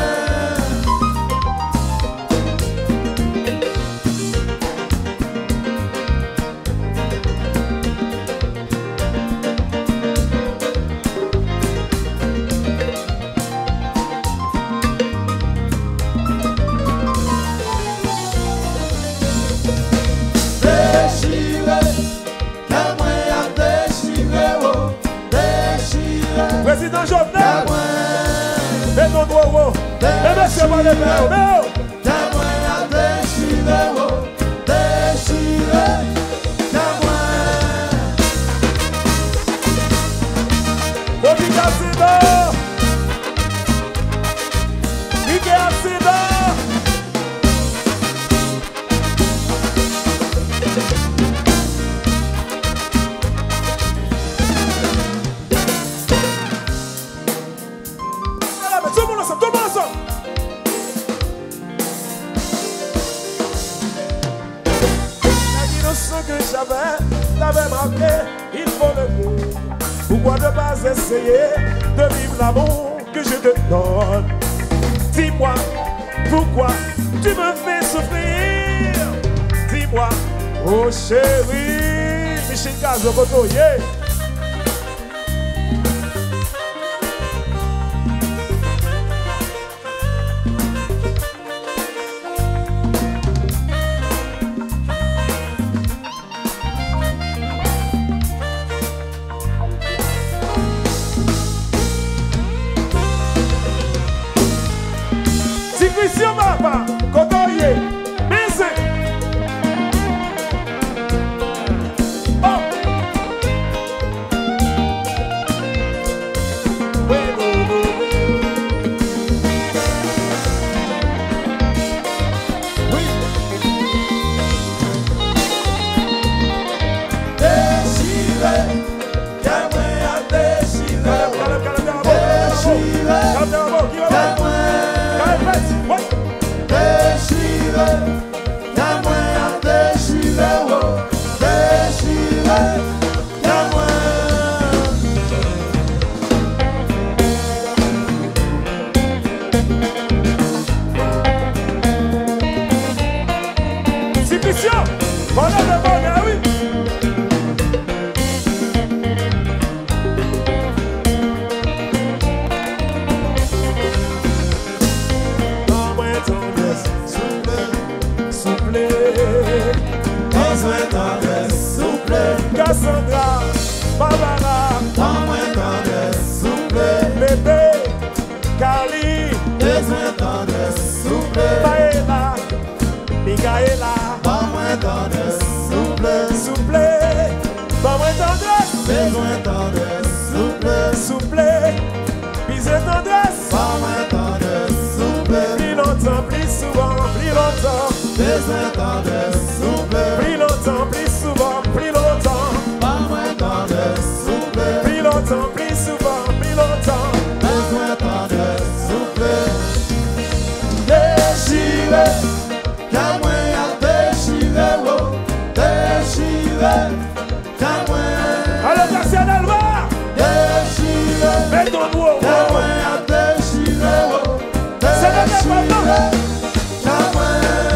Q: Président Jovenel, et non droit, et monsieur Maléver, mais
L: témoin à déchirer, oh, déchirer, témoin.
Q: Bobby accident, Mickey accident. Tout le monde ensemble, tout le monde ensemble. L'innocent que j'avais, t'avais marqué, il faut le dire. Pourquoi ne pas essayer de vivre l'amour que je te donne? Dis-moi, pourquoi tu me fais souffrir? Dis-moi, oh chérie, Michel Gazo, yeah. Barbara,
L: Pas-moi tendresse, souple.
Q: bébé, Carly,
L: Besoin tendresse, souple.
Q: Maëla, Michaela,
L: Pas-moi tendresse, souple.
Q: souple, Pas-moi tendresse,
L: Besoin tendresse, souple.
Q: souple, bise tendresse,
L: Pas-moi tendresse, souple.
Q: plus longtemps, plus souvent, plus longtemps,
L: Besoin tendresse, souple.
Q: plus longtemps, plus souvent, plus longtemps,
L: Pas-moi tendresse, souple.
Q: plus longtemps, plus souvent, plus longtemps,
L: Besoin tendresse, souple.
Q: déchiré,
L: Qu'à moi à déchirer, oh, déchirer. Qu'à moi,
Q: allez, merci à Delva,
L: déchirer.
Q: mets ton mot,
L: Qu'à moi à déchirer, oh,
Q: c'est le département.
L: déchirer. Qu'à moi.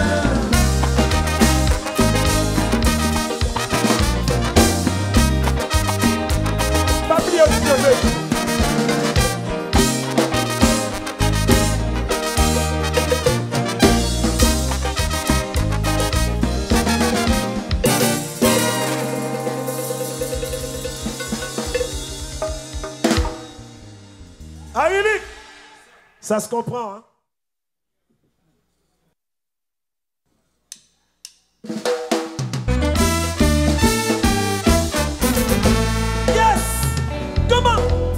Q: Pas oublier aussi de jouer. Aïlik, ça se comprend, hein? Yes! Comment?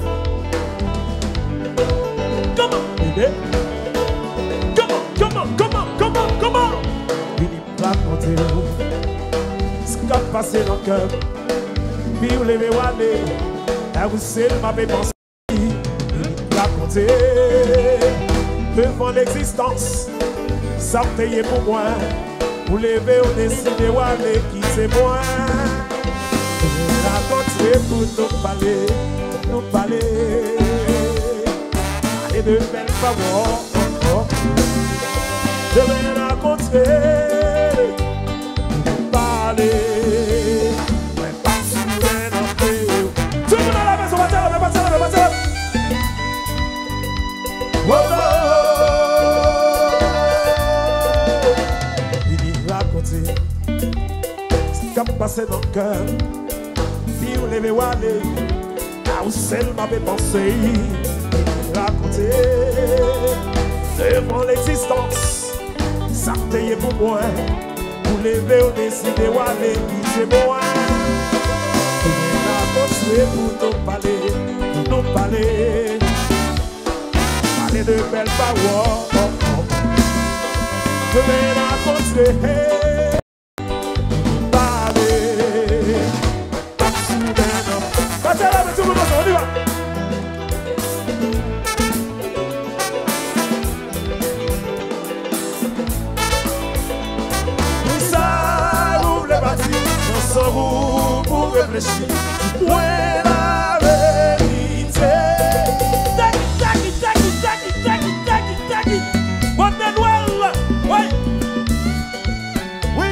Q: Comment? Bébé? Comment? Comment? Comment? Comment? Comment? Il est raconter ce qui a passé dans le cœur. Puis vous l'avez walé, à vous seul m'avez pensé. Raconter devant l'existence, ça payé pour moi. Vous levez au décidé ou aller quitter moi. Raconter pour nous parler, nous parler. Allez de belles paroles. Je vais raconter, nous parler. Mais pas soudain non plus. Tout le monde à la maison, va te lever, va te lever, va te lever. Oh, oh, oh. Il y raconter ce qui a passé dans le cœur. Puis on lève ou aller, là où celle m'avait pensé. Il raconter devant l'existence, ça payé pour moi. Vous levez ou décidez ou aller, quitter moi. Il raconter pour nous parler, pour nous parler. De belles paroles, je vais raconter, parler, pas soudain. Passez là, mais tout le monde, on y va. Tout ça, vous voulez bâtir, on s'en roule pour réfléchir. Ouais, la vérité. Bonne Noël! Oui! Oui!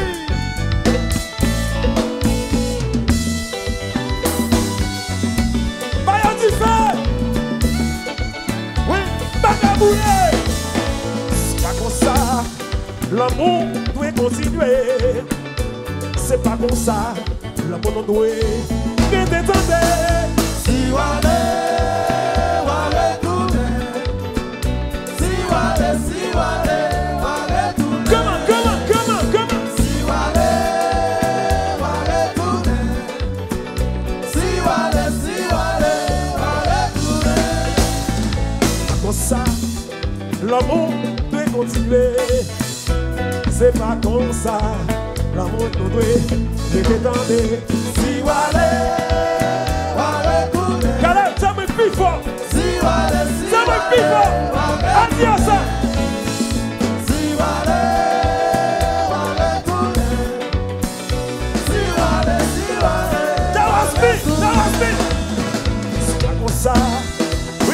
Q: Bayon du feu! Oui! Bagaboué! C'est pas comme ça, l'amour doit continuer. C'est pas comme ça, l'amour doit détendre.
L: Si wale, wale tourner. Si wale, si wale, wale tourner.
Q: Comment, comment, comment, comment?
L: Si wale, wale tourner. Si wale, si wale, wale tourner.
Q: Pas comme ça, l'amour doit continuer. C'est pas comme ça, l'amour doit détendre.
L: Si wale, wale tourner.
Q: Caleb, ça me plus fort.
L: Si wale, si
Q: ça me plus fort. Adieu ça.
L: Si wale, wale tourner. Si wale, si wale.
Q: That was me, that was me. C'est pas comme ça. Oui.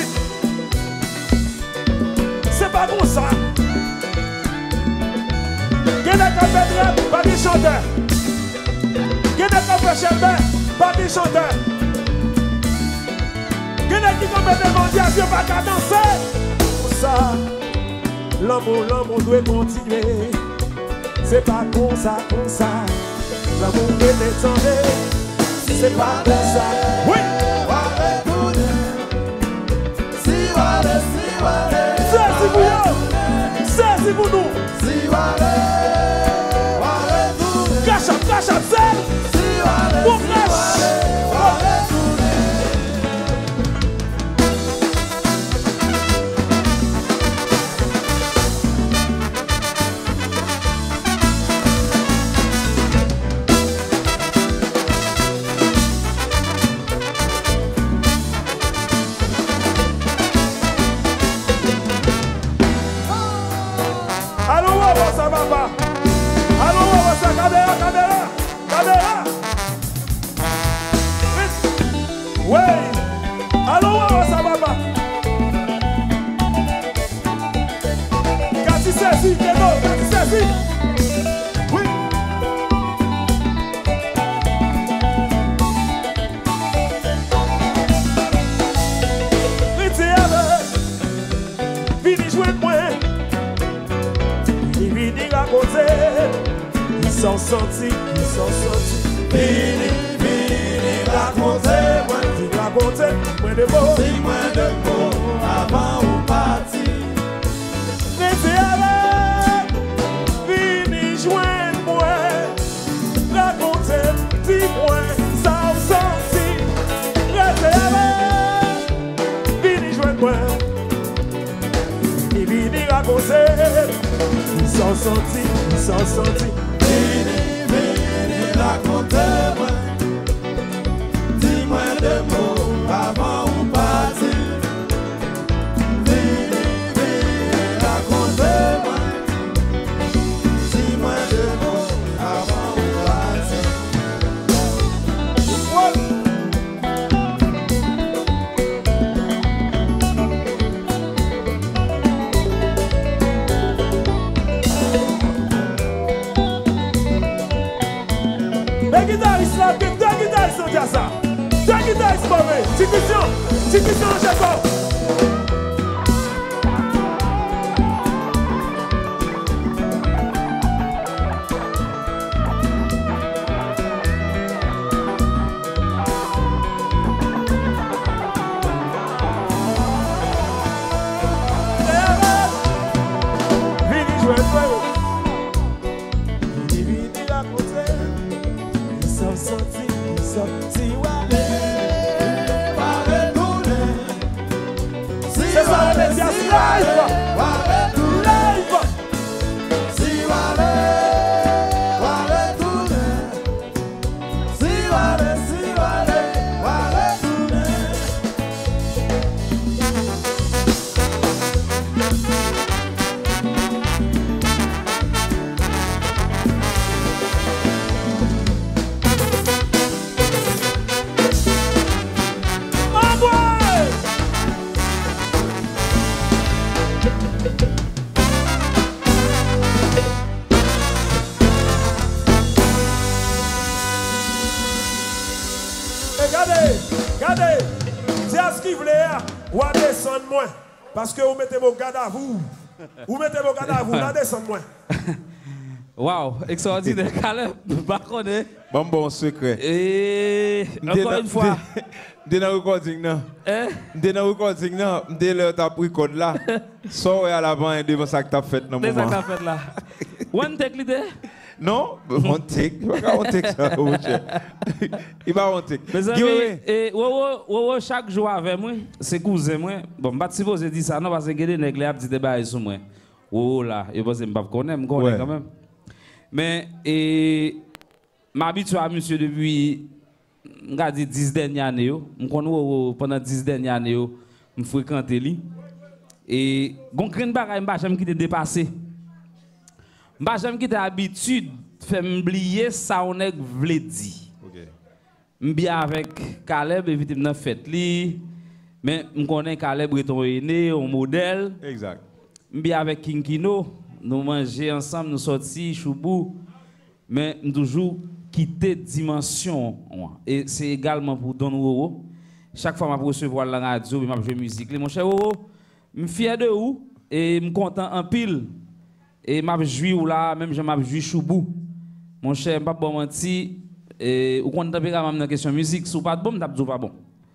Q: C'est pas comme ça. Qu'est-ce qu'on fait, pas des chanteurs. Qu'est-ce qu'on fait, chanteurs, pas des chanteurs. Qu'est-ce qui commet des mondiales, Dieu pas qu'à danser. Pour ça, l'amour, l'amour doit continuer. C'est pas comme ça, comme ça. L'amour doit descendre. C'est pas comme ça. Oui. Ouais. Allô, ça va pas. Quand il saisit, Kedo, quand il saisit. Oui. Vini jouer moi, vini vini raconter, ils sont sortis, ils sont sortis. Vini vini raconter, moi vini raconter, moi de mots, si moi de mots avant ou parti. Restez avec, vini jouer moi, raconter, dis-moi ça ou sorti. Restez avec, vini jouer moi. Ils sont sortis, ils sont sortis. Vini, vini, racontez-moi. Dis-moi deux mots avant ou parti. Vini, vini, racontez-moi. Dis-moi deux mots avant ou parti. Deux guitaristes là, deux guitaristes ont dit ça. Deux guitaristes pour moi. Petite question, petite question, Jacob. Vini jouer le sorti, sorti, wale, wale, tourne. C'est ça, les gars, c'est live. Wale, tourne. Live. Si wale, wale, tourne. Si wale, si wale, wale, tourne. Regardez, regardez, dis à ce qu'il voulait, ou à descendre moins. Parce que vous mettez vos gardes à vous. Vous mettez vos gardes à vous, là descendre moins.
N: Wow, extraordinaire, Caleb, pas connaître.
C: Bon, bon secret.
N: Et encore une fois.
C: Dès le recording, non. Dès le recording, non. Dès le t'as pris code là. Sors à l'avant et devant ça que t'as fait dans le moment.
N: C'est ça que t'as fait là. One take l'idée?
C: Non, on take. Il va pas on take ça. Il va on take.
N: Mes amis, et Wowo chaque jour avec moi, c'est cousin moi. Bon, je ne sais pas si dit ça non parce que les nègres ont dit des bails sur moi. Oh là, je pense que je ne connais pas, je connais quand même. Mais et m'habitue à monsieur depuis on dit dix dernières années, je connais pendant dix dernières années, je fréquente lui. Et gon grande bagaille m'pa jamais qui te dépasser. M'pa jamais qui habitude fait m'oublier ça on est vle di. OK. M'bien avec Caleb éviter dans fête li, mais me connais Caleb Breton aîné, un modèle.
C: Exact.
N: M'bien avec Kinkino, nous manger ensemble, nous sortir choubou, mais toujours quitter dimension. Et c'est également pour Don Wowo. Chaque fois que je recevoir la radio, je joue musique. Mon cher Wowo, je suis fier de vous et je suis content en pile. Et je suis joui là, même je suis joui choubou. Mon cher, je ne vais pas mentir. Et vous comptez dans la question musique, si vous pas bon, vous n'êtes pas bon.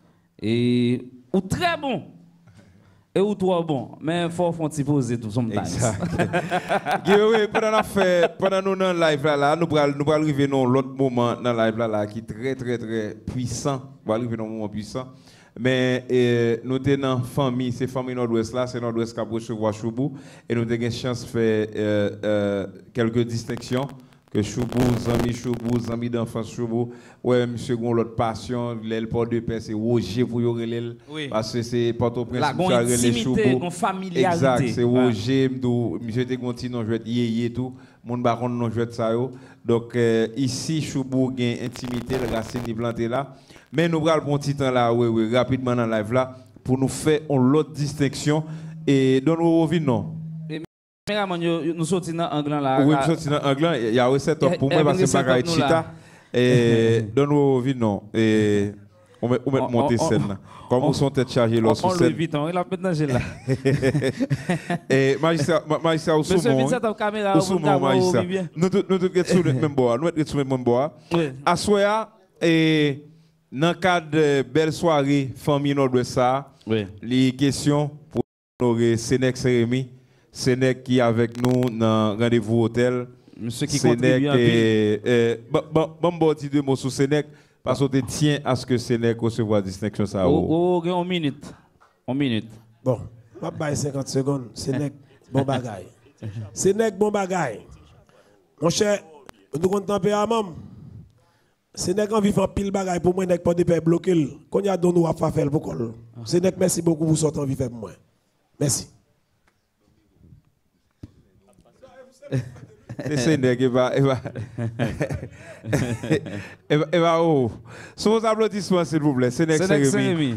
N: Et ou très bon. Et ou trop bon. Mais il faut faire poser tout son temps.
C: Guillaume, pendant la fête, pendant nous dans live là, là nous allons nous arriver dans l'autre moment dans live là, là qui est très très très puissant. Nous arriver dans un moment puissant. Mais eh, nous sommes dans la famille, c'est famille Nord-Ouest là, c'est Nord-Ouest qui a recevoir Choubou. Et nous avons une chance de faire euh, euh, quelques distinctions. Que Choubou, Zami Choubou, Zami d'enfance Choubou. Ouais, monsieur Gon, l'autre passion, l'aile port de paix, c'est Roger pour y oui. Parce que c'est Port-au-Prince,
N: la
C: monsieur a relé Choubou.
N: La familiarité.
C: Exact, c'est Roger, monsieur te continue, je vais te yé tout. Moun ba kon non jouet ça yo. Donc euh, ici Choubou gen intimité, le racine ni planté là. Mais nous pral prendre petit temps là, oui, oui, rapidement dans live là pour nous faire une autre distinction et donne nous revient non.
N: Nous sortons dans l'angle là.
C: Oui, nous sortons dans l'angle, il y a recette pour moi parce que c'est pas chita. Et donne nous revient non et on met on met monter scène là. Comme vous sont tête chargée là sur scène. On le vite, il a maintenant j'ai là. Et magistrat magistrat au
N: Monsieur Vincent ta caméra
C: au sumo magistrat. Nous nous nous get sur le même bois, nous être sur le même bois. À soya et dans le cadre de belle soirée famille Nord-Ouest ça, les questions pour honorer Sénèque Sérémy, Sénèque qui est avec nous dans rendez-vous hôtel.
N: Monsieur qui contribue un
C: peu. Bon bon bon petit deux mots sur Sénèque. Parce que tu tiens à ce que Sénèque recevoir distinction ça.
N: Oh, oh, une minute. Une minute.
F: Bon, je vais bailler cinquante secondes. Sénèque, bon bagaille. Sénèque, bon bagaille. Mon cher, nous avons un tempérament. Sénèque en vivant pile bagaille pour moi, n'est pas de paix bloqué. Quand il y a donné ou à faire pour col. Sénèque, merci beaucoup pour sortir en vivant pour moi. Merci.
C: C'est Sénèque, il va. Il va. Il va où? Sous vos applaudissements, s'il vous plaît. Sénèque Sérémy.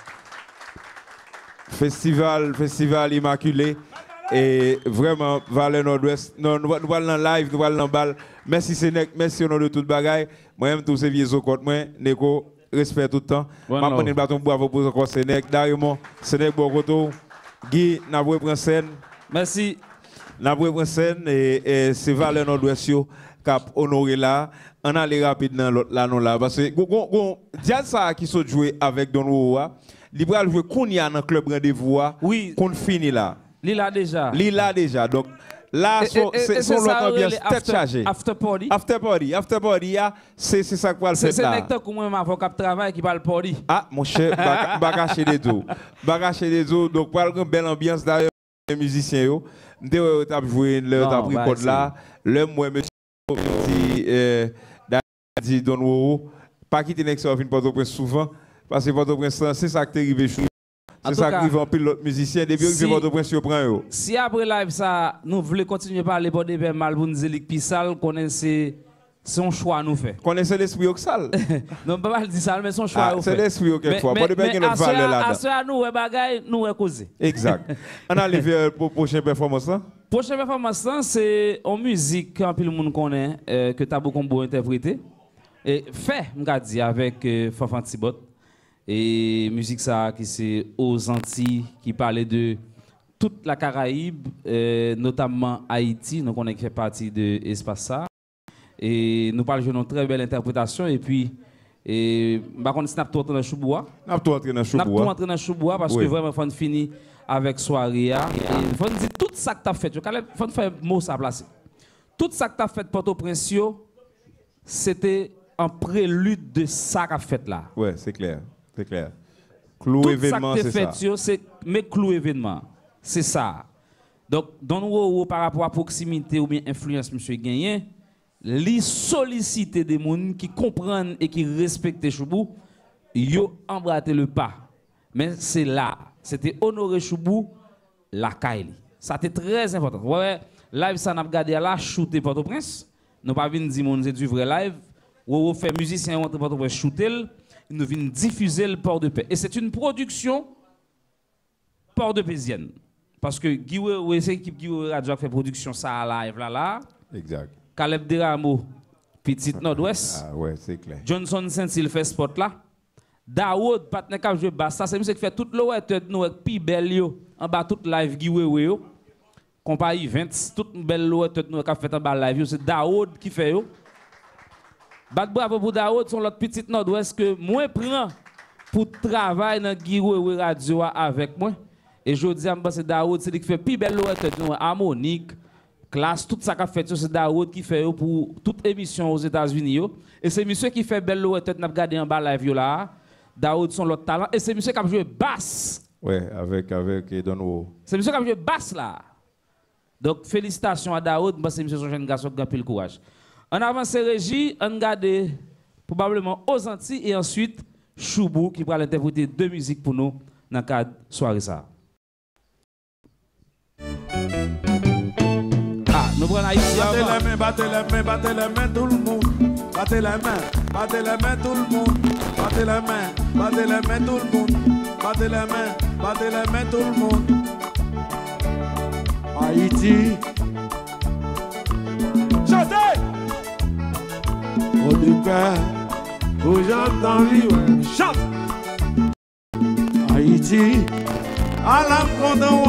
C: Festival, Festival Immaculé. Et vraiment, Valais Nord-Ouest. Non, nous allons dans live, nous allons dans balle. Merci Sénèque, merci au nom de toute bagaille. Moi-même, tous ces vieux côté, moi, Neko, respect tout le temps. Je vais prendre un bâton pour vous encore Sénèque. D'ailleurs, Sénèque Bogoto, Guy, Naboué Prinsen.
N: Merci.
C: Naboué Prinsen et c'est Valais Nord-Ouest qui a honoré là. On allait rapidement là, non là. Parce que, Diaz ça qui se joué avec Don Roa, il va jouer qu'on y a dans le club rendez-vous,
N: oui.
C: Qu'on finit là.
N: Lila déjà.
C: Lila déjà. Donc là, c'est son l'autre ambiance tête chargée.
N: After party.
C: After party. After party, c'est ça qu'on va le faire là.
N: C'est lecteur comme moi, avocat de travail qui parle party.
C: Ah, mon cher, bagacher des dos. Bagacher des dos. Donc, pour une belle ambiance d'ailleurs, les musiciens, yo. M'dé t'a joué, le t'a pris code là. Le moi, monsieur, dit, euh, dit, Don Woro, pas quitter Nexo, vient Port-au-Prince souvent, parce que Port-au-Prince, c'est ça qui arrive chou. C'est ça qui arrive en pile l'autre musicien, depuis que Port-au-Prince, yo prend yo.
N: Si après live, ça, nous voulons continuer à parler pour des pères mal, pour nous éliquer Pissal, connaissez. Son choix nous fait.
C: Connaissez l'esprit oxal.
N: Non, pas mal dire ça, mais son choix
C: ah,
N: nous fait.
C: C'est l'esprit oxal. Pas de baguette notre valeur là.
N: À ce nous bagaille, nous causer.
C: Exact. On a levé pour prochaine performance là.
N: Prochaine performance là, c'est en musique que tout le monde connaît euh, que Tabou Combo interprété et fait, m'ga dit avec euh, Fanfan Tibot et musique ça qui c'est aux Antilles qui parlait de toute la Caraïbe, euh, notamment Haïti, donc on est fait partie de l'espace ça. Et nous parlons d'une très belle interprétation. Et puis, et, par contre, snap tout entrer dans Chouboua.
C: Snap tout entrer dans Chouboua.
N: Snap tout entrer dans Chouboua parce oui. que vraiment, il faut finir avec soirée. Et il faut dire tout ça que tu as fait. Il faut faire un mot à placer. Tout ça que tu as fait, Port-au-Prince, c'était un prélude de ça que tu as fait là.
C: Oui, c'est clair. C'est clair. Clou événement, c'est ça.
N: Tout ça que tu as fait, c'est mes clous événements. C'est ça. Donc, dans nous, par rapport à proximité ou bien influence, M. Gagné, li solliciter des gens qui comprennent et qui respectent Choubou, yo embrassé le pas. Mais c'est là, c'était honorer Choubou, la Kaili. Ça c'était très important. Ouais, live ça n'a regardé là, shooter Port-au-Prince. Nous pas venir dire mon c'est du vrai live. Ou on fait musicien entre Port-au-Prince shooter, nous venons diffuser le Port de Paix. Et c'est une production Port de Paisienne. Parce que Guiwe, c'est l'équipe Guiwe Radio qui fait production ça live là là.
C: Exact.
N: Caleb Deramo, Petite Nord-Ouest.
C: Ah ouais, c'est clair.
N: Johnson Saint-Il fait sport là. Daoud, partenaire qui joue basse, ça c'est monsieur qui fait toute l'eau et nous avec pi belle yo en bas toute live giveaway yo. Compagnie vingt, toute belle l'eau et nous qui fait en bas live yo, c'est Daoud qui fait yo. Bat bravo pour Daoud, son l'autre Petite Nord-Ouest que moi prend pour travailler dans giveaway radio avec moi. Et je dis à moi c'est Daoud, c'est lui qui fait pi belle l'eau et nous harmonique. Classe, tout ça qu'a fait, c'est Daoud qui fait pour toute émission aux États-Unis. Et c'est monsieur qui fait belle loi, tête n'a regardé en bas live là. Daoud son l'autre talent. Et c'est monsieur qui a joué basse.
C: Ouais, avec avec Don.
N: C'est monsieur qui a joué basse là. Donc félicitations à Daoud, parce que monsieur son jeune garçon qui a pris le courage. On avance régie, on garde probablement aux Antilles et ensuite Choubou qui va interpréter deux musiques pour nous dans le cadre de soirée ça. Ah, nous prendre Haïti
K: Battez
N: avant.
K: les mains, battez les mains, battez les mains, tout le monde. Battez les mains, battez les mains, tout le monde. Battez les mains, battez les mains, tout le monde. Battez les mains, battez les mains, tout le monde. Haïti.
Q: Chantez!
K: Au départ, où j'entends vivre.
Q: Chante!
K: Haïti, à la condamne,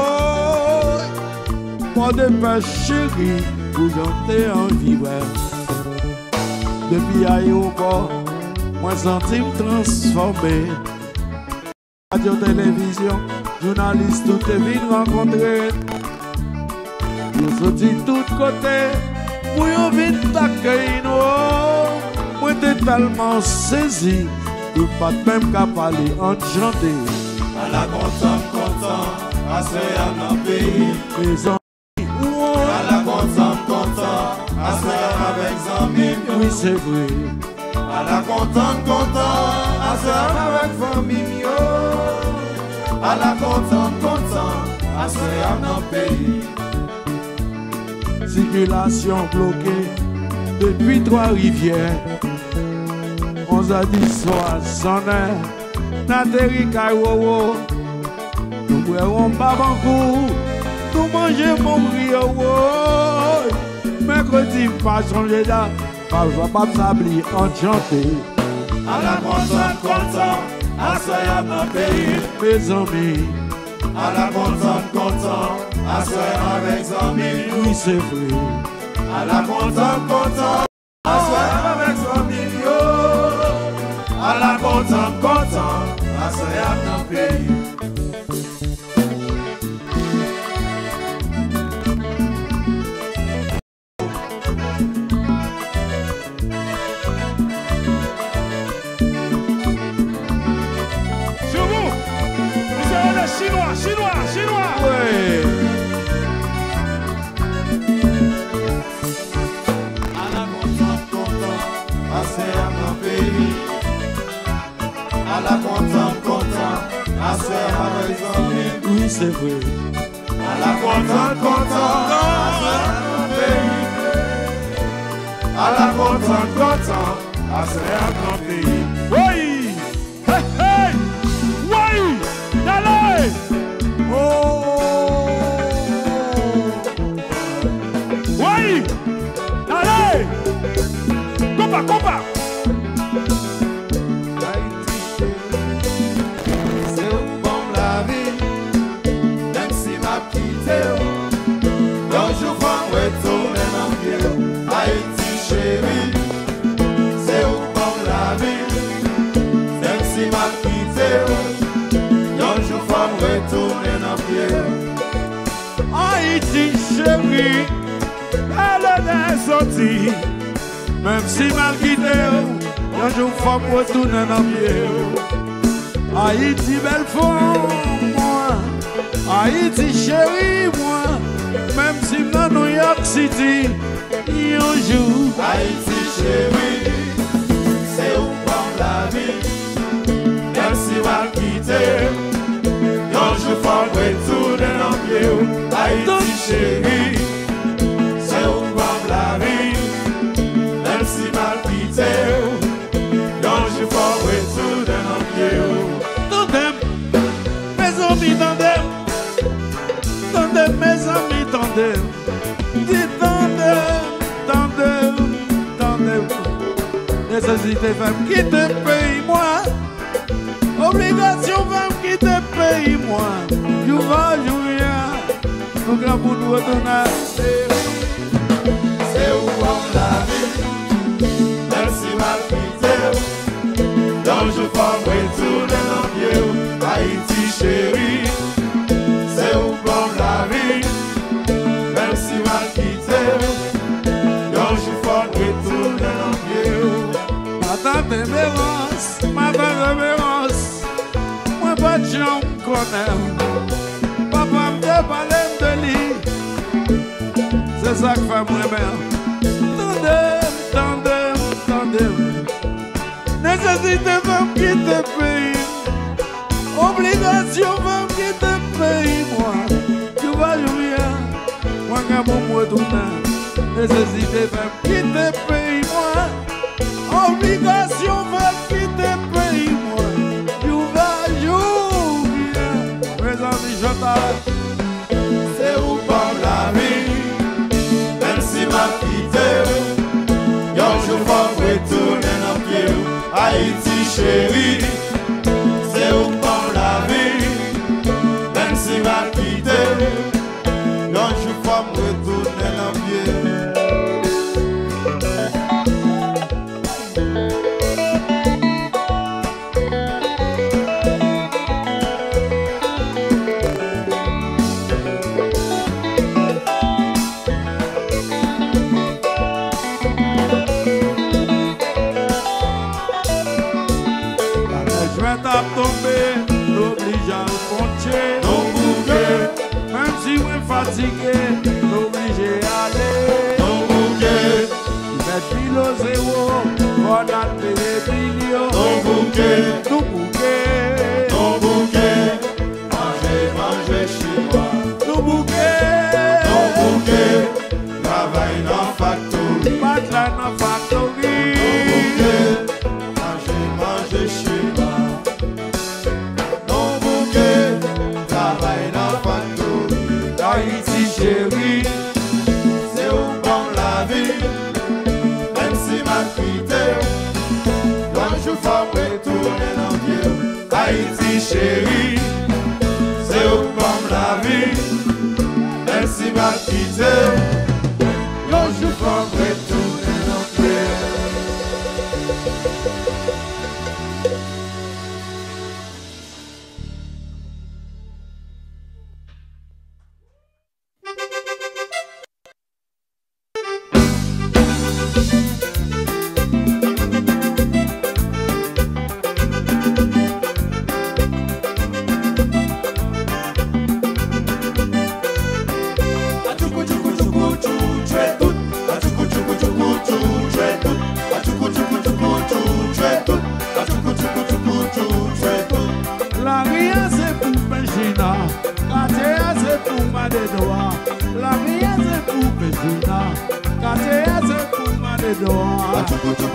K: pour de paix chérie, où j'entends en vivre. Depuis aéroport, moi senti me transformer. Radio, télévision, journaliste, tout est venu rencontrer. Nous sortis de tous côtés, pour yon vite t'accueillir nous. Moi t'es tellement saisi, tout pas même qu'à parler en chanter.
L: À la content, content, à ce y'a dans le pays.
K: Mes amis,
L: à la content, content, à ce y'a avec amis.
K: oui c'est vrai.
L: À la content, content, à ce y'a avec famille. À la content, content, à ce y'a dans le pays.
K: Circulation bloquée depuis Trois-Rivières. On a dit soixante heures, n'atterri Kaiwowo. Nous boirons pas beaucoup, nous mangeons mon rio. Mercredi, pas changer là, pas pas s'abli enchanté.
L: À la content, content, à ce y'a dans le pays.
K: Mes amis,
L: à la content, content, à ce y'a avec amis.
K: oui c'est vrai.
L: À la content, content, à ce y'a avec amis. À la content, content, à ce y'a dans le pays.
Q: Sur vous! Vous avez les Chinois, Chinois, Chinois!
K: Ouais.
L: À la content, content, à ce y'a dans le pays. À la content, content, à ce y'a avec amis.
K: Oui c'est vrai.
L: À la content, content, à ce y'a dans le pays. À la content, content, à ce y'a dans le pays.
Q: Oui! Hey, hey! Oui! Allez!
K: Oh!
Q: Oui! Allez! Combat, combat!
L: C'est où bon la vie, même si m'a quitté, donc je vais retourner dans le pied. Haïti chérie, c'est où bon la vie, même si m'a quitté, donc je vais retourner dans le pied.
K: Haïti chérie, elle est sortie. Même si mal quitté, un jour faut retourner dans le pied. Haïti belle femme, moi. Haïti chérie, moi. Même si dans New York City, un jour.
L: Haïti chérie, c'est où bon la vie, même si mal quitté, donc je vais retourner dans le pied. Haïti chérie, c'est où bon la vie, même si mal quitté, donc je vais retourner dans le pied.
K: Tandem, mes amis, tandem. Tandem, mes amis, tandem. Dis tandem, tandem, tandem. Nécessité femme qui te paye moi. Obligation femme qui te paye moi. You vas jouer. Nous grand pour nous retourner.
L: C'est où on la vie, même si mal quitté, donc je vais retourner dans le pied. Haïti chérie, c'est où bon la vie, même si mal quitté, donc je vais retourner dans le pied.
K: Ma tante révérence, ma tante révérence, moi pas de gens me connaît. Papa me dit parler de lui, c'est ça que fait moi bien. Tandem, tandem, tandem. Nécessité femme qui te paye, obligation femme qui te paye moi. Tu vas jouer, moi qu'un bon retourner. Nécessité fait quitter pays moi. Obligation fait quitter pays moi. You va you bien. Mes amis, je t'arrête.
L: C'est où comme la vie. Même si m'a quitté. Yon jour faut retourner dans pied. Haïti chérie. C'est où comme la vie. Même si m'a quitté. Yon jour faut retourner dans pied.
K: Fatigué, obligé à aller.
L: Ton bouquet,
K: met pile zéro, on a payé millions.
L: ton bouquet,
K: Ton bouquet,
L: ton bouquet, manger, manger chez moi.
K: ton bouquet,
L: Ton bouquet, travail dans factory.
K: matelas dans factory.
L: Ton bouquet, manger, manger chez moi. Ton bouquet, travail dans factory.
K: Haïti chérie,
L: c'est où bon la vie. Même si m'a quitté, quand je faut retourner dans Dieu. Haïti chérie, c'est où bon la vie. Même si m'a quitté, quand je faut retourner dans Dieu.
K: la rien c'est pour Pechina, Katea c'est pour Madedoa. La rien c'est pour Pechina, Katea c'est pour Madedoa.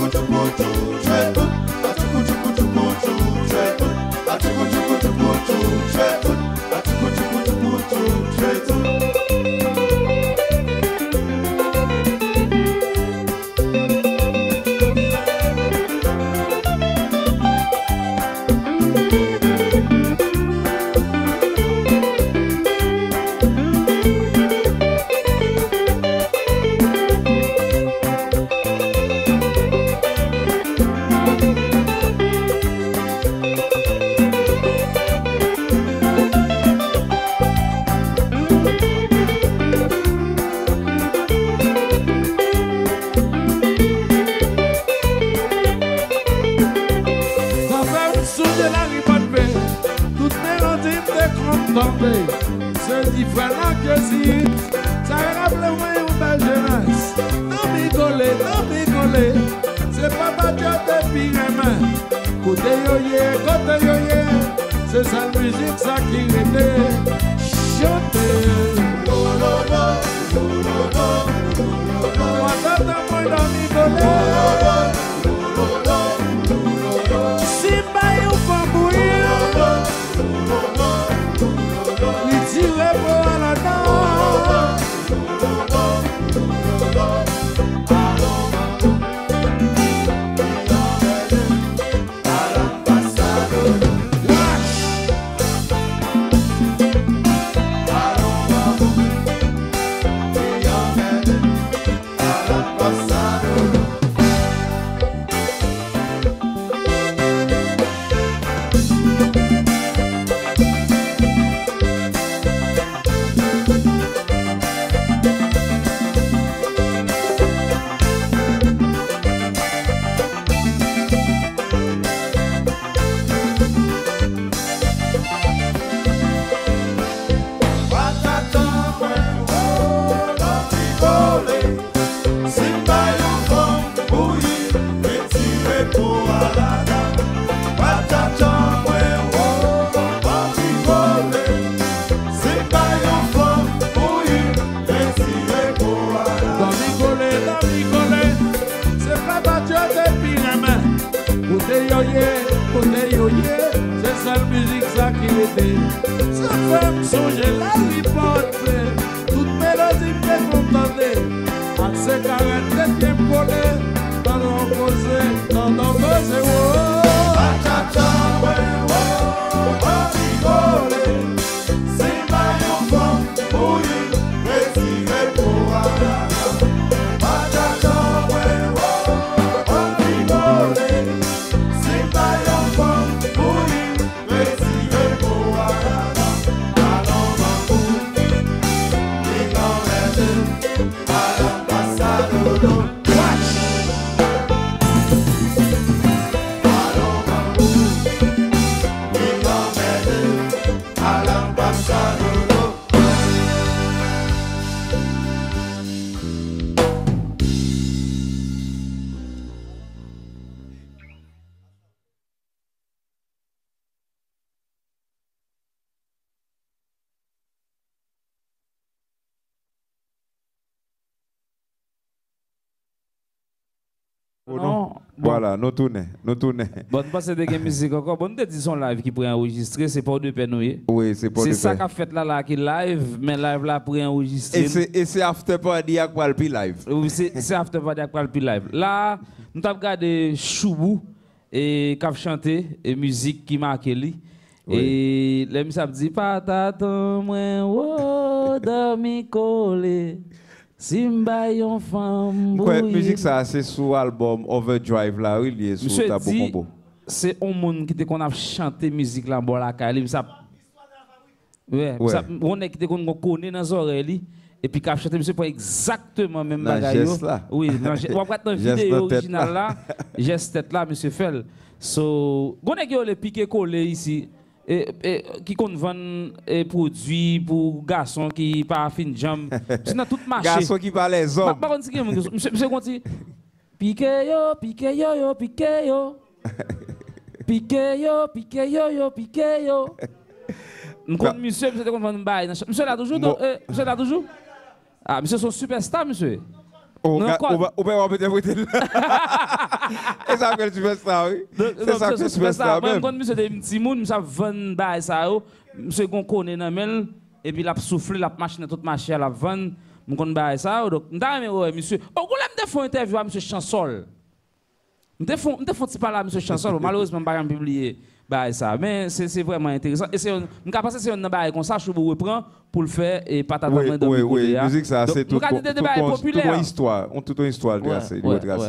K: C'est différent que si ça rappelle moi une belle jeunesse. Non rigoler, non rigoler. C'est pas ma job de pire. Côté yoye, côté yoye. C'est sa musique ça qui était chanter. Moi j'entends moi dans rigoler. Si ma you faut bouillir. Tire pour la danse. côté. Ça fait me songer la lipote. Toute mélodie me fait contenter. Avec ses carettes de pieds collés. Dans nos causes, dans nos causes, oh. Cha-cha-cha, ouais, ouais, oh, rigole. C'est ma enfant, pour lui, retiré pour aller. Cha-cha-cha, ouais, ouais, oh, rigole. C'est ma enfant, pour lui, retiré pour aller. Allons, bambou, les grands rêves, à l'ambassade de l'eau.
C: Non. Voilà, nous tournons, nous tournons.
N: Bon, nous passons des musique encore. Bon, nous te disons live qui pourrait enregistrer, c'est pas de peine.
C: Oui, c'est pas de peine.
N: C'est ça qu'a fait là, là, qui live, mais live là pour enregistrer.
C: Et c'est after party à quoi le live.
N: Oui, c'est after party à quoi le live. Là, nous avons regardé Choubou et qui a chanté et musique qui marque lui. Et les musiques dit pas t'attends moi, oh, dormi collé. Simba yon femme.
C: Quoi, musique ça c'est sur l'album Overdrive là, il est sur Tabou Combo.
N: C'est un monde qui te qu'on a chanté musique là bon la caille, ça. Ouais, ça on est qui te qu'on connaît dans oreilles et puis qu'a chanté monsieur pour exactement même bagaille. Oui, on va dans vidéo originale là, geste tête là monsieur Fel. So, on est qui le piqué collé ici. Et, et, qui compte vendre des produits pour garçons qui pas fin jam. C'est dans tout marché.
C: Garçons qui parlent les hommes.
N: Par contre, monsieur, monsieur Conti, piqué yo, piqué yo, yo, piqué yo. Piqué yo, piqué yo, yo, piqué yo. Monsieur, monsieur, monsieur, monsieur là toujours, monsieur là toujours. Ah, monsieur, son superstar, monsieur.
C: On va peut-être et ça fait le superstar, oui. C'est ça que c'est superstar.
N: Même quand monsieur des petits monde, monsieur vend bail ça, monsieur gon connaît dans mel et puis la souffler la machine toute marché la vendre, mon kon bail ça donc m'ta ouais monsieur. Oh, on l'aime de faire interview à monsieur Chansol. M'te font m'te font ti parler à monsieur Chansol, malheureusement pas publier bail ça, mais c'est c'est vraiment intéressant et c'est m'ka passer c'est un bail comme ça je vous reprend pour le faire et pas t'attendre dans
C: oui oui oui musique ça c'est tout
N: toute
C: une histoire on toute une histoire tracée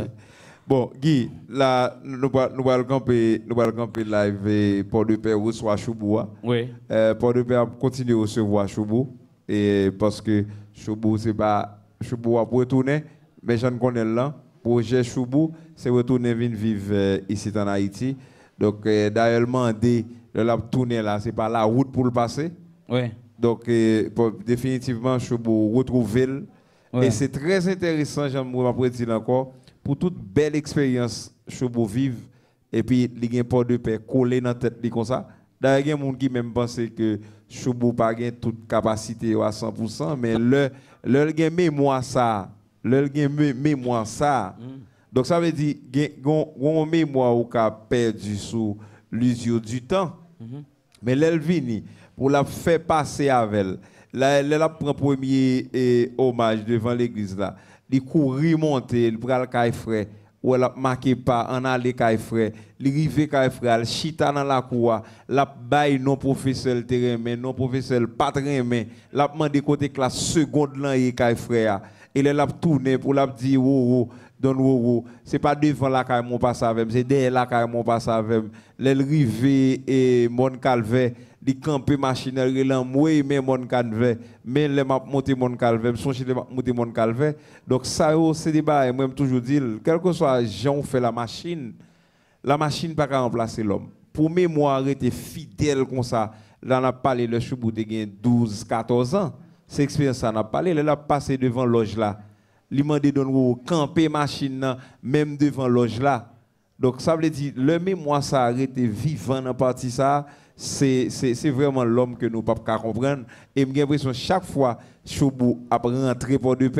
C: bon Guy là nous nous allons camper nous allons camper live Port de Paix reçoit Choubou
N: oui
C: Port de Paix continue à recevoir Choubou et parce que Choubou c'est pas Choubou a pour retourner mais j'en connais là projet Choubou c'est retourner venir vivre ici en Haïti. Donc, euh, d'ailleurs, demandé de la tournée là, c'est pas la route pour le passer.
N: Oui.
C: Donc, euh, pour, définitivement, je peux retrouver. Ouais. Et c'est très intéressant, j'aime vous dire encore, pour toute belle expérience, je peux vivre. Et puis, il y a un port de paix collé dans la tête comme ça. D'ailleurs, il y a des gens qui même pensent que je ne peux pas avoir toute capacité à cent pour cent, mais le, le, le mémoire ça, le, le mémoire ça. Mm. Donc ça veut dire qu'on mémoire ou qu'a perdu sous l'usure du temps. Mm-hmm. Mais l'Elvini, pour la faire passer avec elle, là, elle a pris premier eh, hommage devant l'église là. Il courir monter, il prend le caille frère, ou elle a marqué pas en aller caille frère, il rive caille frère, il chita dans la cour, la baille non professeur terrain, mais non professeur pas très mais, la demandé côté classe seconde là et caille frère. Il est là tourné pour la dire oh oh don oh c'est pas devant la caille mon passe avec c'est derrière la caille mon passe avec elle rivé et mon calvaire di camper machinerie là moi mais mon calvaire mais les m'a monter mon calvaire songe les monter mon calvaire donc ça c'est des bail moi toujours dire quel que soit gens fait la machine la machine pas qu'à remplacer l'homme pour mémoire était fidèle comme ça là on a parlé le Choubou de gain douze quatorze ans. C'est expérience ça n'a parlé, elle a passé devant loge là. Il m'a dit de camper machine là, même devant loge là. Donc ça veut dire le mémoire ça arrêté vivant dans partie ça, c'est c'est c'est vraiment l'homme que nous pas comprendre et j'ai l'impression chaque fois Choubou a rentré Port de Paix,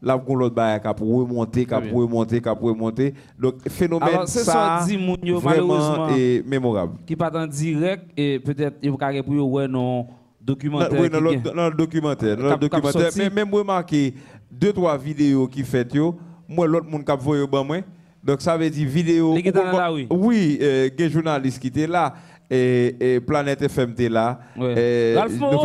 C: là pour l'autre bail cap remonter cap remonter cap remonter donc phénomène
N: alors, ça
C: ça
N: dit moun yo,
C: vraiment est mémorable
N: qui pas en direct et peut-être il va pour ouais non documentaire
C: oui dans le, dans le documentaire dans le documentaire mais même remarquer deux trois vidéos qui fait yo moi l'autre monde qui voyé ban moi donc ça veut dire vidéo oui euh, des journalistes qui étaient là et, et Planète F M était là et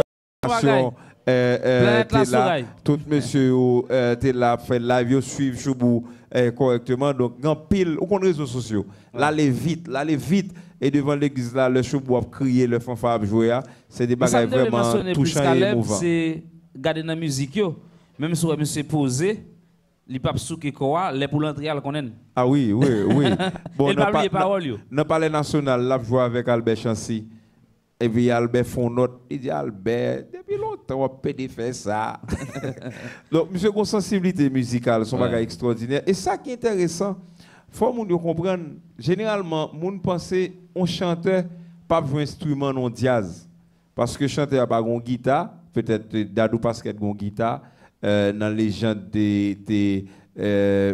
C: Euh, euh, t'es là, tout monsieur euh, t'es là, fait live, suivre Choubou euh, correctement. Donc, en pile, ou les réseaux sociaux, là, les vite, là, les vite, et devant l'église, là, le Choubou a crié, le fanfare a joué, c'est des bagages vraiment touchants et émouvants.
N: C'est garder dans la musique, même si monsieur posé, il pas souké quoi, les pour l'entrée, elle connaît.
C: Ah oui, oui, oui.
N: Bon, il parle les paroles.
C: Dans le palais national, là, je joue avec Albert Chancy. Et puis Albert font note, il dit Albert, depuis longtemps on peut faire ça. Donc, monsieur, une sensibilité musicale, son bagage extraordinaire. Et ça qui est intéressant, il faut que nous comprendre, généralement, nous pensons un chanteur pas jouer un instrument non jazz. Parce que chanteur n'a pas de guitare, peut-être Dadou Pascal a une guitare, euh, dans les gens des. des euh,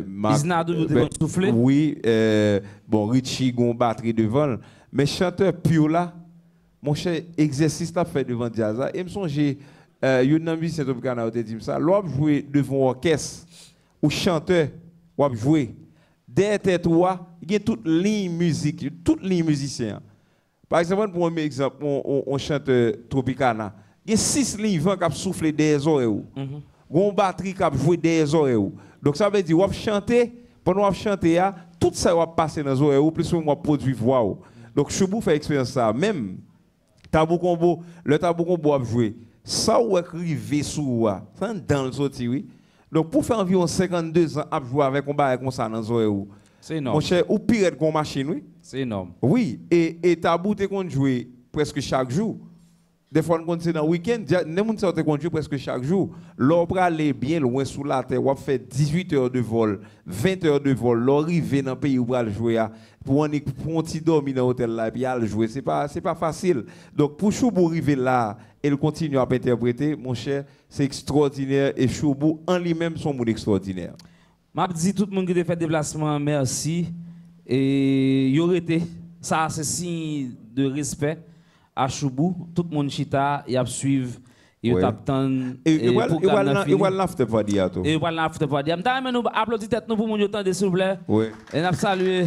C: ben, oui, euh, bon, Richie a une batterie devant. Mais chanteur pur là, mon cher exercice là fait devant jazz et me songe euh une musicien tropicana te dit ça l'on jouer devant orchestre ou chanteur ou jouer derrière toi il y a toute ligne musique toute ligne musicien par exemple pour un exemple on, on chanteur tropicana il y a six lignes vent qui souffler des oreilles une batterie qui jouer des oreilles donc ça veut dire on chanter pendant on chanter tout ça va passer dans les oreilles plus on produit voix donc Choubou fait expérience ça même tabou combo le tabou combo a joué ça ou écrivé sous ça dans le sorti oui donc pour faire environ cinquante-deux ans à jouer avec un bail comme ça dans oreilles
N: c'est énorme
C: mon cher ou pire qu'on machine oui
N: c'est énorme
C: oui et et tabou te qu'on jouer presque chaque jour des fois on continue dans week-end les gens sortent qu'on joue presque chaque jour l'or aller bien loin sous la terre on fait dix-huit heures de vol vingt heures de vol l'arriver dans pays où va jouer pour un petit dormir dans l'hôtel là et puis aller jouer c'est pas c'est pas facile donc pour Choubou arriver là et il continue à interpréter mon cher c'est extraordinaire et Choubou en lui-même son monde extraordinaire
N: m'a dit tout le monde qui a fait déplacement merci et y aurait été ça c'est signe de respect à Choubou tout le monde chita y a suivre et t'attend
C: et voilà et voilà l'after party à tout
N: et voilà l'after party m'ta nous applaudir tête nous pour mon temps s'il vous plaît
C: oui
N: et n'a saluer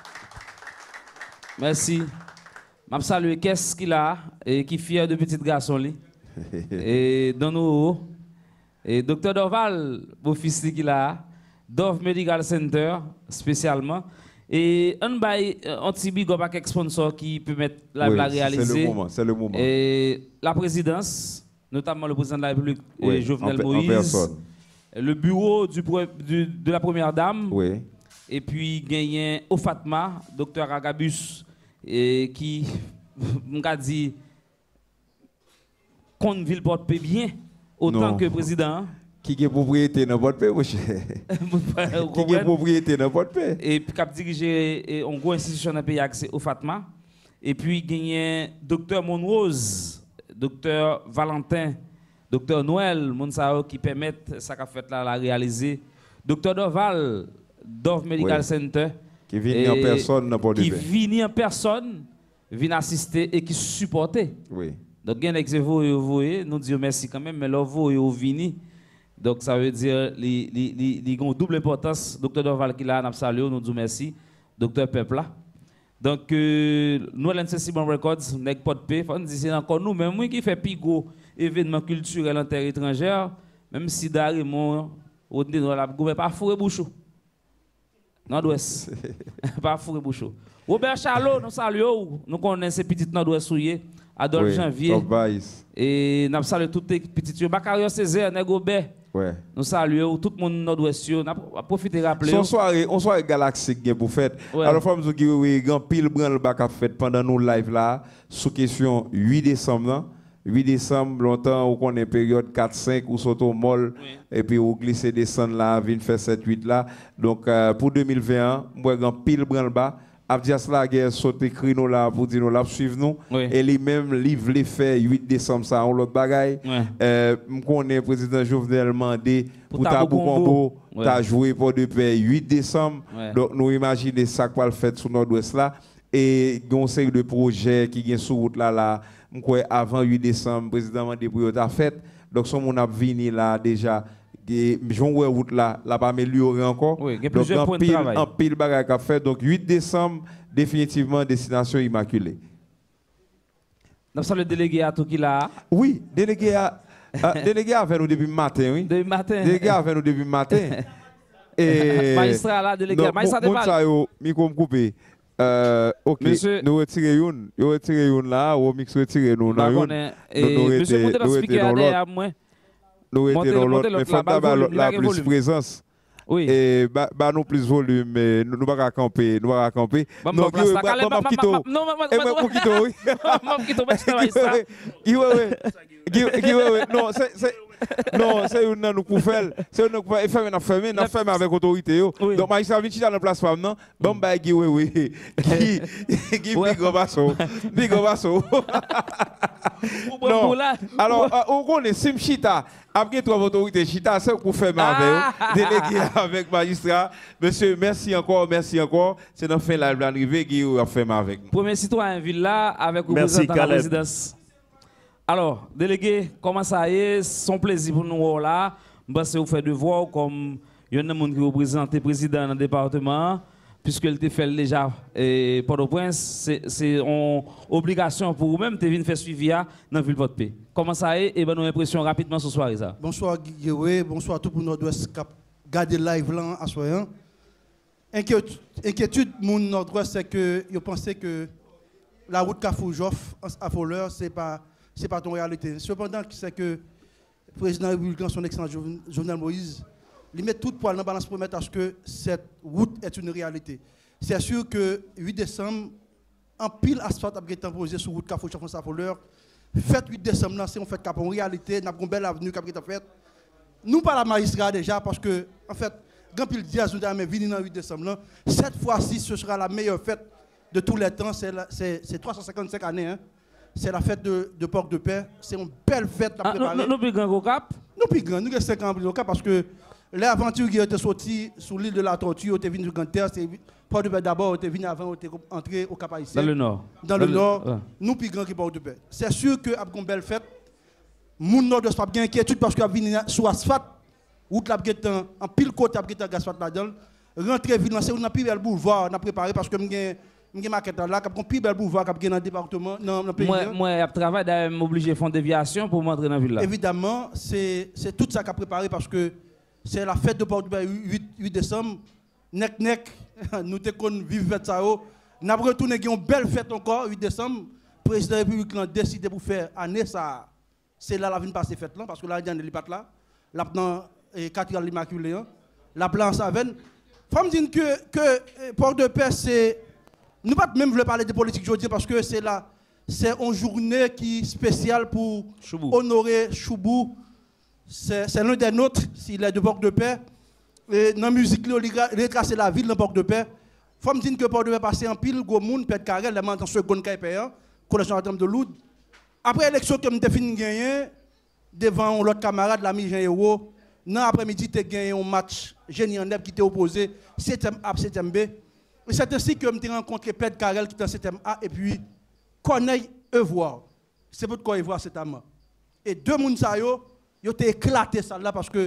N: merci. Je salue qu'est-ce qu'il a et qui fier de petit garçon li. Et dans nous et docteur Dorval, beau fils qu'il a, Dove Medical Center spécialement et on bail un petit big up à quelques sponsors qui permettent la,
C: oui,
N: la réaliser.
C: C'est le moment, c'est le moment.
N: Et la présidence, notamment le président de la République
C: oui,
N: Jovenel
C: en,
N: Moïse,
C: en
N: le bureau du, du, de la première dame.
C: Oui.
N: Et puis, gagné au Fatma, docteur Agabus, et qui m'a dit qu'on ville porte bien autant
C: non.
N: que président.
C: Qui est propriété dans votre pays, mon cher? Qui est propriété dans votre pays?
N: Et puis, qui a dirigé une grosse institution dans le pays, c'est au Fatma. Et puis, gagné docteur Monrose, docteur Valentin, docteur Noël, Monsao, qui permettent ça qu'a fait là, la réaliser. Docteur Dorval, Dove Medical oui. Center.
C: Qui vient en personne dans Port-de-Paix.
N: Qui vient en personne, vient assister et qui supporte.
C: Oui.
N: Donc, il y a des gens qui nous disons merci quand même, mais là, vous vini. Donc, ça veut dire qu'ils ont double importance. Docteur Dorval qui l'a, nous saluons, nous disons merci. Docteur Pepla. Donc, euh, nous, à l'Incessible Records, nous n'avons pas de paix. C'est encore nous-mêmes qui fait plus gros événements culturels en terre étrangère, même si Darimon, on dit, nous pas fourré bouchou. Nord-Ouest. Pas fourré bouchou. Robert Charlot, nous saluons, nous connaissons ces petites Nord-Ouest souillées. Adolphe oui, Janvier. Et nous saluons toutes les petites. Bakario Césaire, Negobé.
C: Ouais.
N: Nous saluons tout le monde nord-ouest. Nous avons profité de rappeler.
C: Son soirée, on soirée galaxique pour faire.
N: Ouais.
C: Alors, il faut que vous ayez un pile branle bac fait pendant nos lives là, sous question huit décembre. huit décembre, longtemps, on connaît période quatre cinq, ou sauto molle, oui. Et puis on glisse descendre là, vient faire sept huit là. Donc, euh, pour deux mille vingt et un, moi, un pile branle bas. Abdias Laguerre saute écrit nous là pour dire nous là suivre nous et lui-même livre les faits huit décembre ça on l'autre bagaille euh me connais président Jovenel mandé pour Tabou Combo t'as joué pour de paix huit décembre donc nous imaginer ça quoi le fait sur nord-ouest là et gon série de projets qui gagne sur route là là m'crois avant huit décembre président mandé pour ta fête donc son mon a vini là déjà Jean route là là pas améliorer encore
N: oui, il y a plusieurs points de travail
C: en pile bagaille qu'a fait donc huit décembre définitivement destination immaculée.
N: Nous sommes le délégué à tout qui là.
C: Oui, délégué à euh, délégué avec nous depuis matin oui.
N: Depuis matin.
C: Délégué avec nous depuis matin. Et
N: magistrat là délégué magistrat de
C: Val. Ça yo micro me couper. Euh OK,
N: monsieur,
C: nous retirer une, nous retirer une là, ou mix retirer nous dans une.
N: Monsieur monter dans speaker derrière moi.
C: Nous étions dans l'autre, mais il faut avoir la plus présence.
N: Oui.
C: Et bah, bah nous plus volume, mais nous ne pouvons pas camper, nous ne pouvons pas camper.
N: Non,
C: non, non, non,
N: non,
C: non, c'est non, c'est une nous pour faire, c'est une nous pour faire une affaire, une affaire avec autorité. Donc magistrat vient dans la place femme non, bon bah qui oui oui, qui qui big basso, big basso. Non. Alors on connaît Simchita, après trois autorités Chita, c'est pour faire avec délégué avec magistrat. Monsieur, merci encore, merci encore. C'est dans fin la l'arrivée qui a fait avec nous.
N: Premier citoyen ville là avec le représentant de la résidence. Alors, délégué, comment ça y est, son plaisir pour nous là. Je vous faites devoir comme il y a un monde qui représente le président dans le département, puisque il te fait déjà et Port-au-Prince, c'est une obligation pour vous-même de venir faire suivi dans la ville de votre pays. Comment ça y est, et ben nos impressions rapidement ce soir. Ça.
R: Bonsoir Guy, bonsoir tout pour Nord-Ouest qui garder live là à soir. Inquiétude, inquiétude mon Nord-Ouest, c'est que je pensais que la route Carrefour-Joff à Folleur, c'est pas c'est pas ton réalité. Cependant, c'est que le président de la République, son excellent Jovenel Moïse, il met tout poil dans la balance pour mettre à ce que cette route est une réalité. C'est sûr que huit décembre, en pile asphalte a été posé sur la route Carrefour-Joff à Folleur. Fête huit décembre, c'est en fait cap en réalité, nous avons une belle avenue qui a été faite. Nous pas la magistrat déjà parce que en fait, quand il dit à nous avons venu dans huit décembre, cette fois-ci ce sera la meilleure fête de tous les temps, c'est trois cent cinquante-cinq années. Hein. C'est la fête de, de Porte de Paix. C'est une belle fête à préparer.
N: Nous, nous, plus grand au Cap?
R: Nous plus grand. Nous avons cinq ans au Cap parce que l'aventure qui était sortie sur l'île de la Tortue, on était venu sur Grande-Terre, Porte de Paix d'abord, on était venu avant, on était entré au Cap Haïtien.
N: Dans le nord.
R: Dans, Dans le, le nord. Ouais. Nous plus grand que Porte de Paix. C'est sûr qu'après une belle fête, mon nord de ce pas bien inquiétude parce qu'il a venu sur asphalte, route la en pile côté a été asphalte là-dedans. Rentrer ville, c'est une plus belle boulevard, on a préparé parce que je maquette là, qui a plus belle boulevard qui dans le département, dans le pays.
N: Moi, moi, je travaille d'ailleurs m'obliger à faire une déviation pour m'entrer dans la ville là.
R: Évidemment, c'est tout ça qu'a préparé parce que c'est la fête de Port-de-Paix huit décembre. Nek nek, nous te qu'on vive fête ça. Nous avons retourné une belle fête encore huit décembre. Le président de la République a décidé pour faire année ça. C'est là la vie passer fête là parce que là il y a des pas là. Là dans cathédrale l'Immaculée, la plan Savenne. Faut me dire que que Port-de-Paix c'est nous pas même voulons parler de politique aujourd'hui parce que c'est là, c'est une journée qui est spéciale pour Choubou. Honorer Choubou. C'est l'un des nôtres, s'il est de Port-de-Paix. Et dans la musique, il retrace la ville de Port-de-Paix. Il faut me dire que Port-de-Paix passe en pile, gros monde, Pète Carrel, les dans seconde Caïpéen, collection en termes de Loud. Après l'élection que je fini gagner, devant l'autre camarade, l'ami Jean Héros, dans l'après-midi, tu as gagné un match génie en qui était opposé, septième A, septième B. Et c'est ainsi que je rencontré Pète Carrel qui est en septième A et puis Corneille Evoire. C'est pourquoi Evoire c'est à moi. Et deux personnes, ils ont éclaté ça là parce que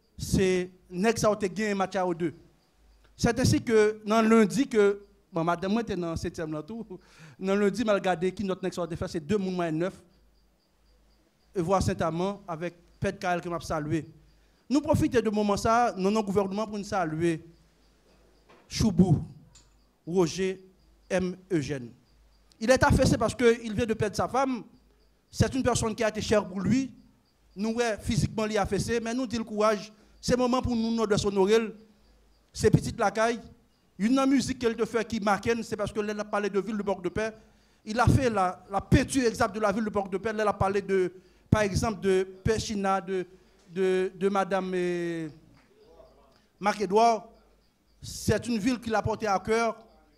R: c'est Nex a gagné un match à deux. C'est ainsi que dans lundi que bon madame moi était dans septième là tout. Dans lundi m'a regardé qui notre Nex a fait c'est deux personnes moins neuf. Evoire Saint-Amand avec Pète Carrel qui m'a salué. Nous profitons de moment ça dans notre gouvernement pour nous saluer Choubou. Roger M. Eugène. Il est affaissé parce qu'il vient de perdre sa femme. C'est une personne qui a été chère pour lui. Nous, ouais, physiquement, il est affaissé, mais nous dit le courage. C'est le moment pour nous de s'honorer. C'est petite lacaille. Une musique qu'elle te fait qui marque, c'est parce qu'elle a parlé de ville de Port-de-Paix. Il a fait la, la peinture exacte de la ville de Port-de-Paix. Elle a parlé, de, par exemple, de Péchina, de, de, de Madame eh, Marc-Édouard. C'est une ville qu'il a portée à cœur.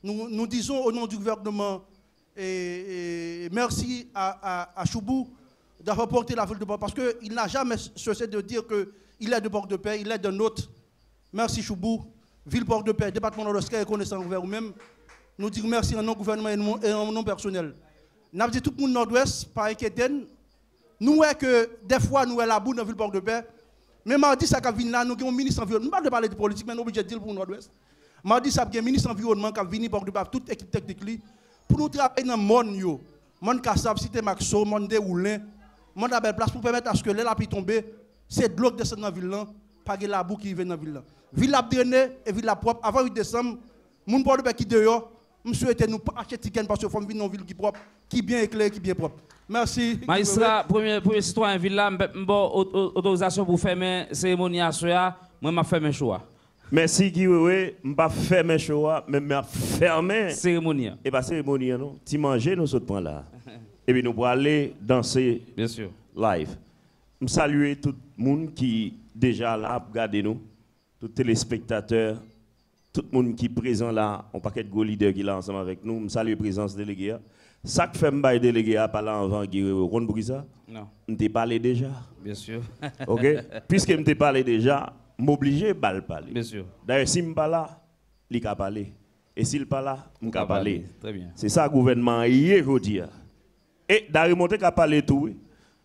R: nous, nous disons au nom du gouvernement et, et merci à, à, à Choubou d'avoir porté la ville de Port-de-Paix, parce qu'il n'a jamais cessé de dire qu'il est de Port-de-Paix, il est de nôtre. Merci Choubou, ville Port-de-Paix, département de l'Oscar, reconnaissant envers vous-même. Nous disons merci en nom gouvernement et en nom personnel. Nous avons dit tout le monde nord-ouest, par inquiétude. Nous voyons que des fois nous sommes la boue dans la ville Port-de-Paix. Mais mardi, ça qui vient là, nous avons un ministre environnement. Nous ne parlons pas de parler de politique, mais nous sommes obligés de dire pour le nord-ouest. Mardi, ça a un ministre environnement qui vient Port-de-Paix, toute équipe technique, pour nous travailler dans le monde. Le monde Kassab, Cité Maxo, le monde Déroulin, le monde à belle place pour permettre à ce que l'air puisse tomber. C'est de l'eau qui descend dans la ville, pas de la boue qui vient dans la ville. Ville à drainer et ville à propre. Avant huit décembre, les gens Port-de-Paix qui dehors. Je souhaite nous acheter ticket parce que faut vivre dans une ville qui propre, qui bien éclairée, qui bien propre. Merci.
N: Magistrat, premier, premier citoyen ville là, autorisation pour faire mes cérémonies à soya, moi m'a fait mes choix.
Q: Merci Guy Wewe, m'a fait mes choix, mais m'a fermé
N: cérémonie.
Q: Et pas cérémonie non, tu manger nous autres point là. Et puis nous pour aller danser
N: bien sûr
Q: live. Je salue tout le monde qui déjà là regarder nous, tous les téléspectateurs. Tout le monde qui est présent là, on paquet de gros leaders qui est là ensemble avec nous. Je salue la présence déléguée. Ça que fait me délégué à parler avant Guerrero, Ron Brisa?
N: Non.
Q: Je t'ai parlé déjà.
N: Bien sûr.
Q: OK? Puisque je t'ai parlé déjà, je suis obligé de parler.
N: Bien sûr.
Q: D'ailleurs, si je ne parle pas, il va parler. Et s'il ne parle pas, je vais parler.
N: Très bien.
Q: C'est ça le gouvernement hier aujourd'hui. Et d'ailleurs, monter qu'à parler tout, oui.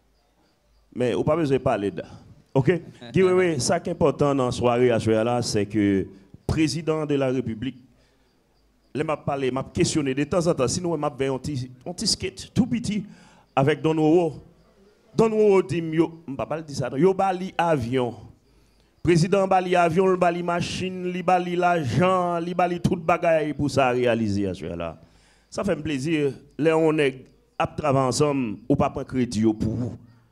Q: Mais on n'a pas besoin de parler de. OK? Guerrero, ça qui est important dans la soirée à ce là, c'est que président de la République, je m'a parlé, m'a questionné de temps en temps. Sinon, m'a fait un petit skate tout petit avec Don Woro. Don Woro dit, yo, m'a pas dit ça. Yo bali avion. Président bali avion, le bali machine, li bali l'argent, li bali tout bagaille pour ça réaliser à ce là. Ça fait un plaisir. Là on est à travailler ensemble ou pas prendre crédit pour vous.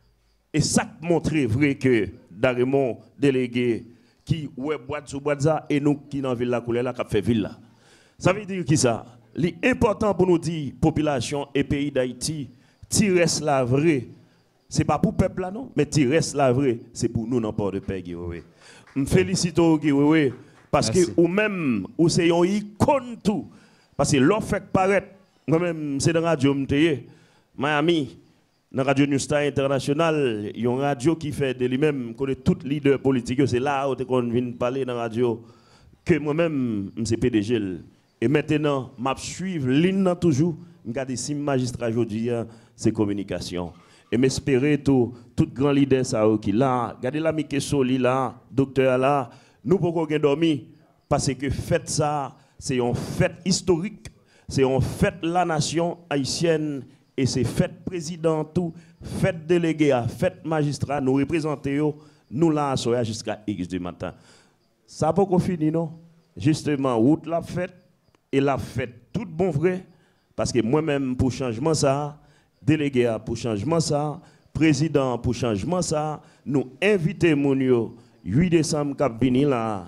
Q: Et ça montre vrai que Daremont délégué qui ouais boîte sous boîte ça et nous qui dans ville la couleur là qui fait ville là. Ça veut dire qui ça? L'important pour nous dire population et pays d'Haïti, ti reste la vraie. C'est pas pour le peuple là non, mais ti reste la vraie, c'est pour nous dans Port-de-Paix Guiwewe. Me félicite Guiwewe parce que ou même ou c'est une icône tout parce que l'offre fait paraître moi même c'est dans radio m'teye Miami. Dans la radio New Star International, il y a une radio qui fait de lui-même, connaît tous les leaders politiques. C'est là où on vient parler dans la radio que moi-même, je suis P D G. Et maintenant, je suis ligne toujours. Je regarde si magistrat aujourd'hui, c'est communication. Et j'espère tout, tout grand leader ça qui là, regardez la Mickey Soli là, docteur là, nous pouvons pas dormir parce que fête ça, c'est une fête historique, c'est une fête la nation haïtienne. Et c'est fête président tout, fête délégué, fête magistrat, nous représentons, nous là jusqu'à X du matin. Ça n'a pas fini, non? Justement, route la fête, et la fête tout bon vrai, parce que moi-même pour changement ça, délégué pour changement ça, président pour changement ça, nous invitons mon yo, huit décembre cap vini là,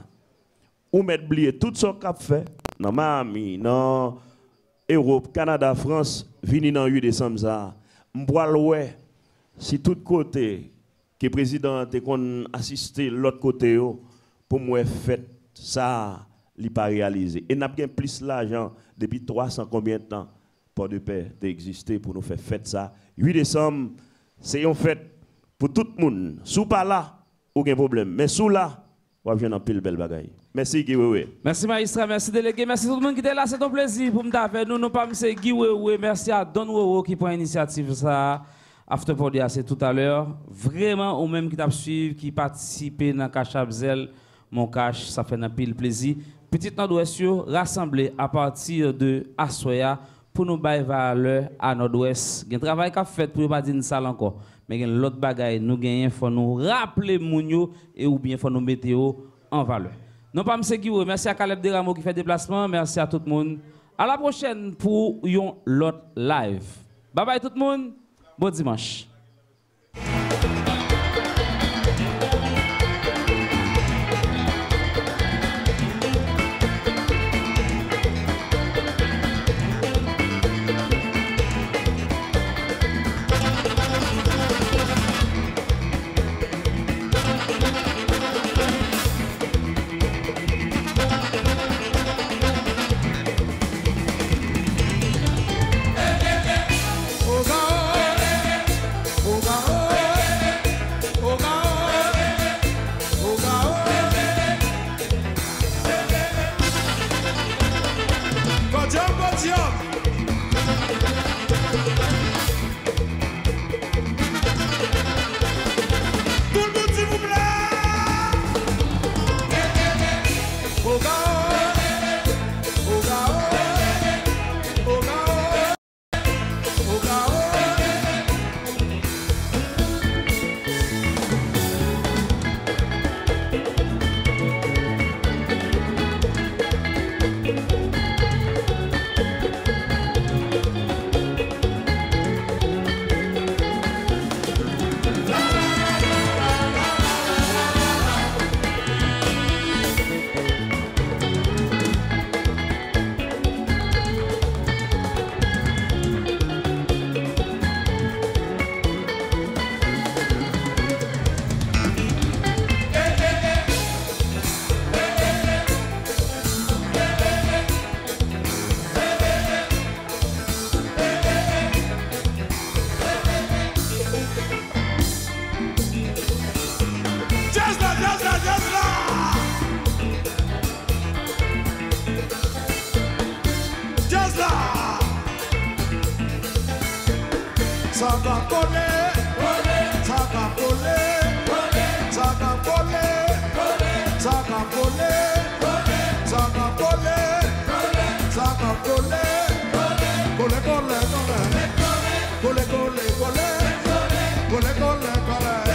Q: ou mettre oublier tout ce qu'a fait, dans Miami, dans Europe, Canada, France, vini dans huit décembre ça. M'boile ouais si tout côté que président te kon assister l'autre côté pour moi fait ça li pas réalisé. Et n'a bien plus l'argent depuis trois cents combien de temps Port-de-Paix d'exister pour nous faire fête ça. huit décembre, c'est une fête pour tout le monde. Sous pas là, aucun problème. Mais sous là, on va venir en pile belle bagaille. Merci Guy Wewe.
N: Merci magistrat, merci délégué, merci tout le monde qui était là. C'est un plaisir pour me faire. Nous, nous pas M. Guy Wewe. Merci à Don Wewe qui prend l'initiative ça. After Port c'est tout à l'heure. Vraiment, ou même qui t'a suivi, qui participe dans Cachabzel, mon cash, ça fait un pile plaisir. Petite Nord-Ouest rassemblé à partir de Assoya pour nous bailler valeur à Nord-Ouest. Il y a un travail qu'a fait pour ne pas dire ça encore. Mais il y a l'autre bagaille, nous gagnons, il faut nous rappeler Mounio et ou bien il faut nous mettre en valeur. Non pas M. Guiwe, merci à Caleb Deramo qui fait déplacement, merci à tout le monde. À la prochaine pour un l'autre live. Bye bye tout le monde, bon dimanche.
K: va coller, ça va coller, ça va coller, ça va coller, ça va coller, ça va coller, coller, coller, coller, coller, coller, coller, coller, coller, coller.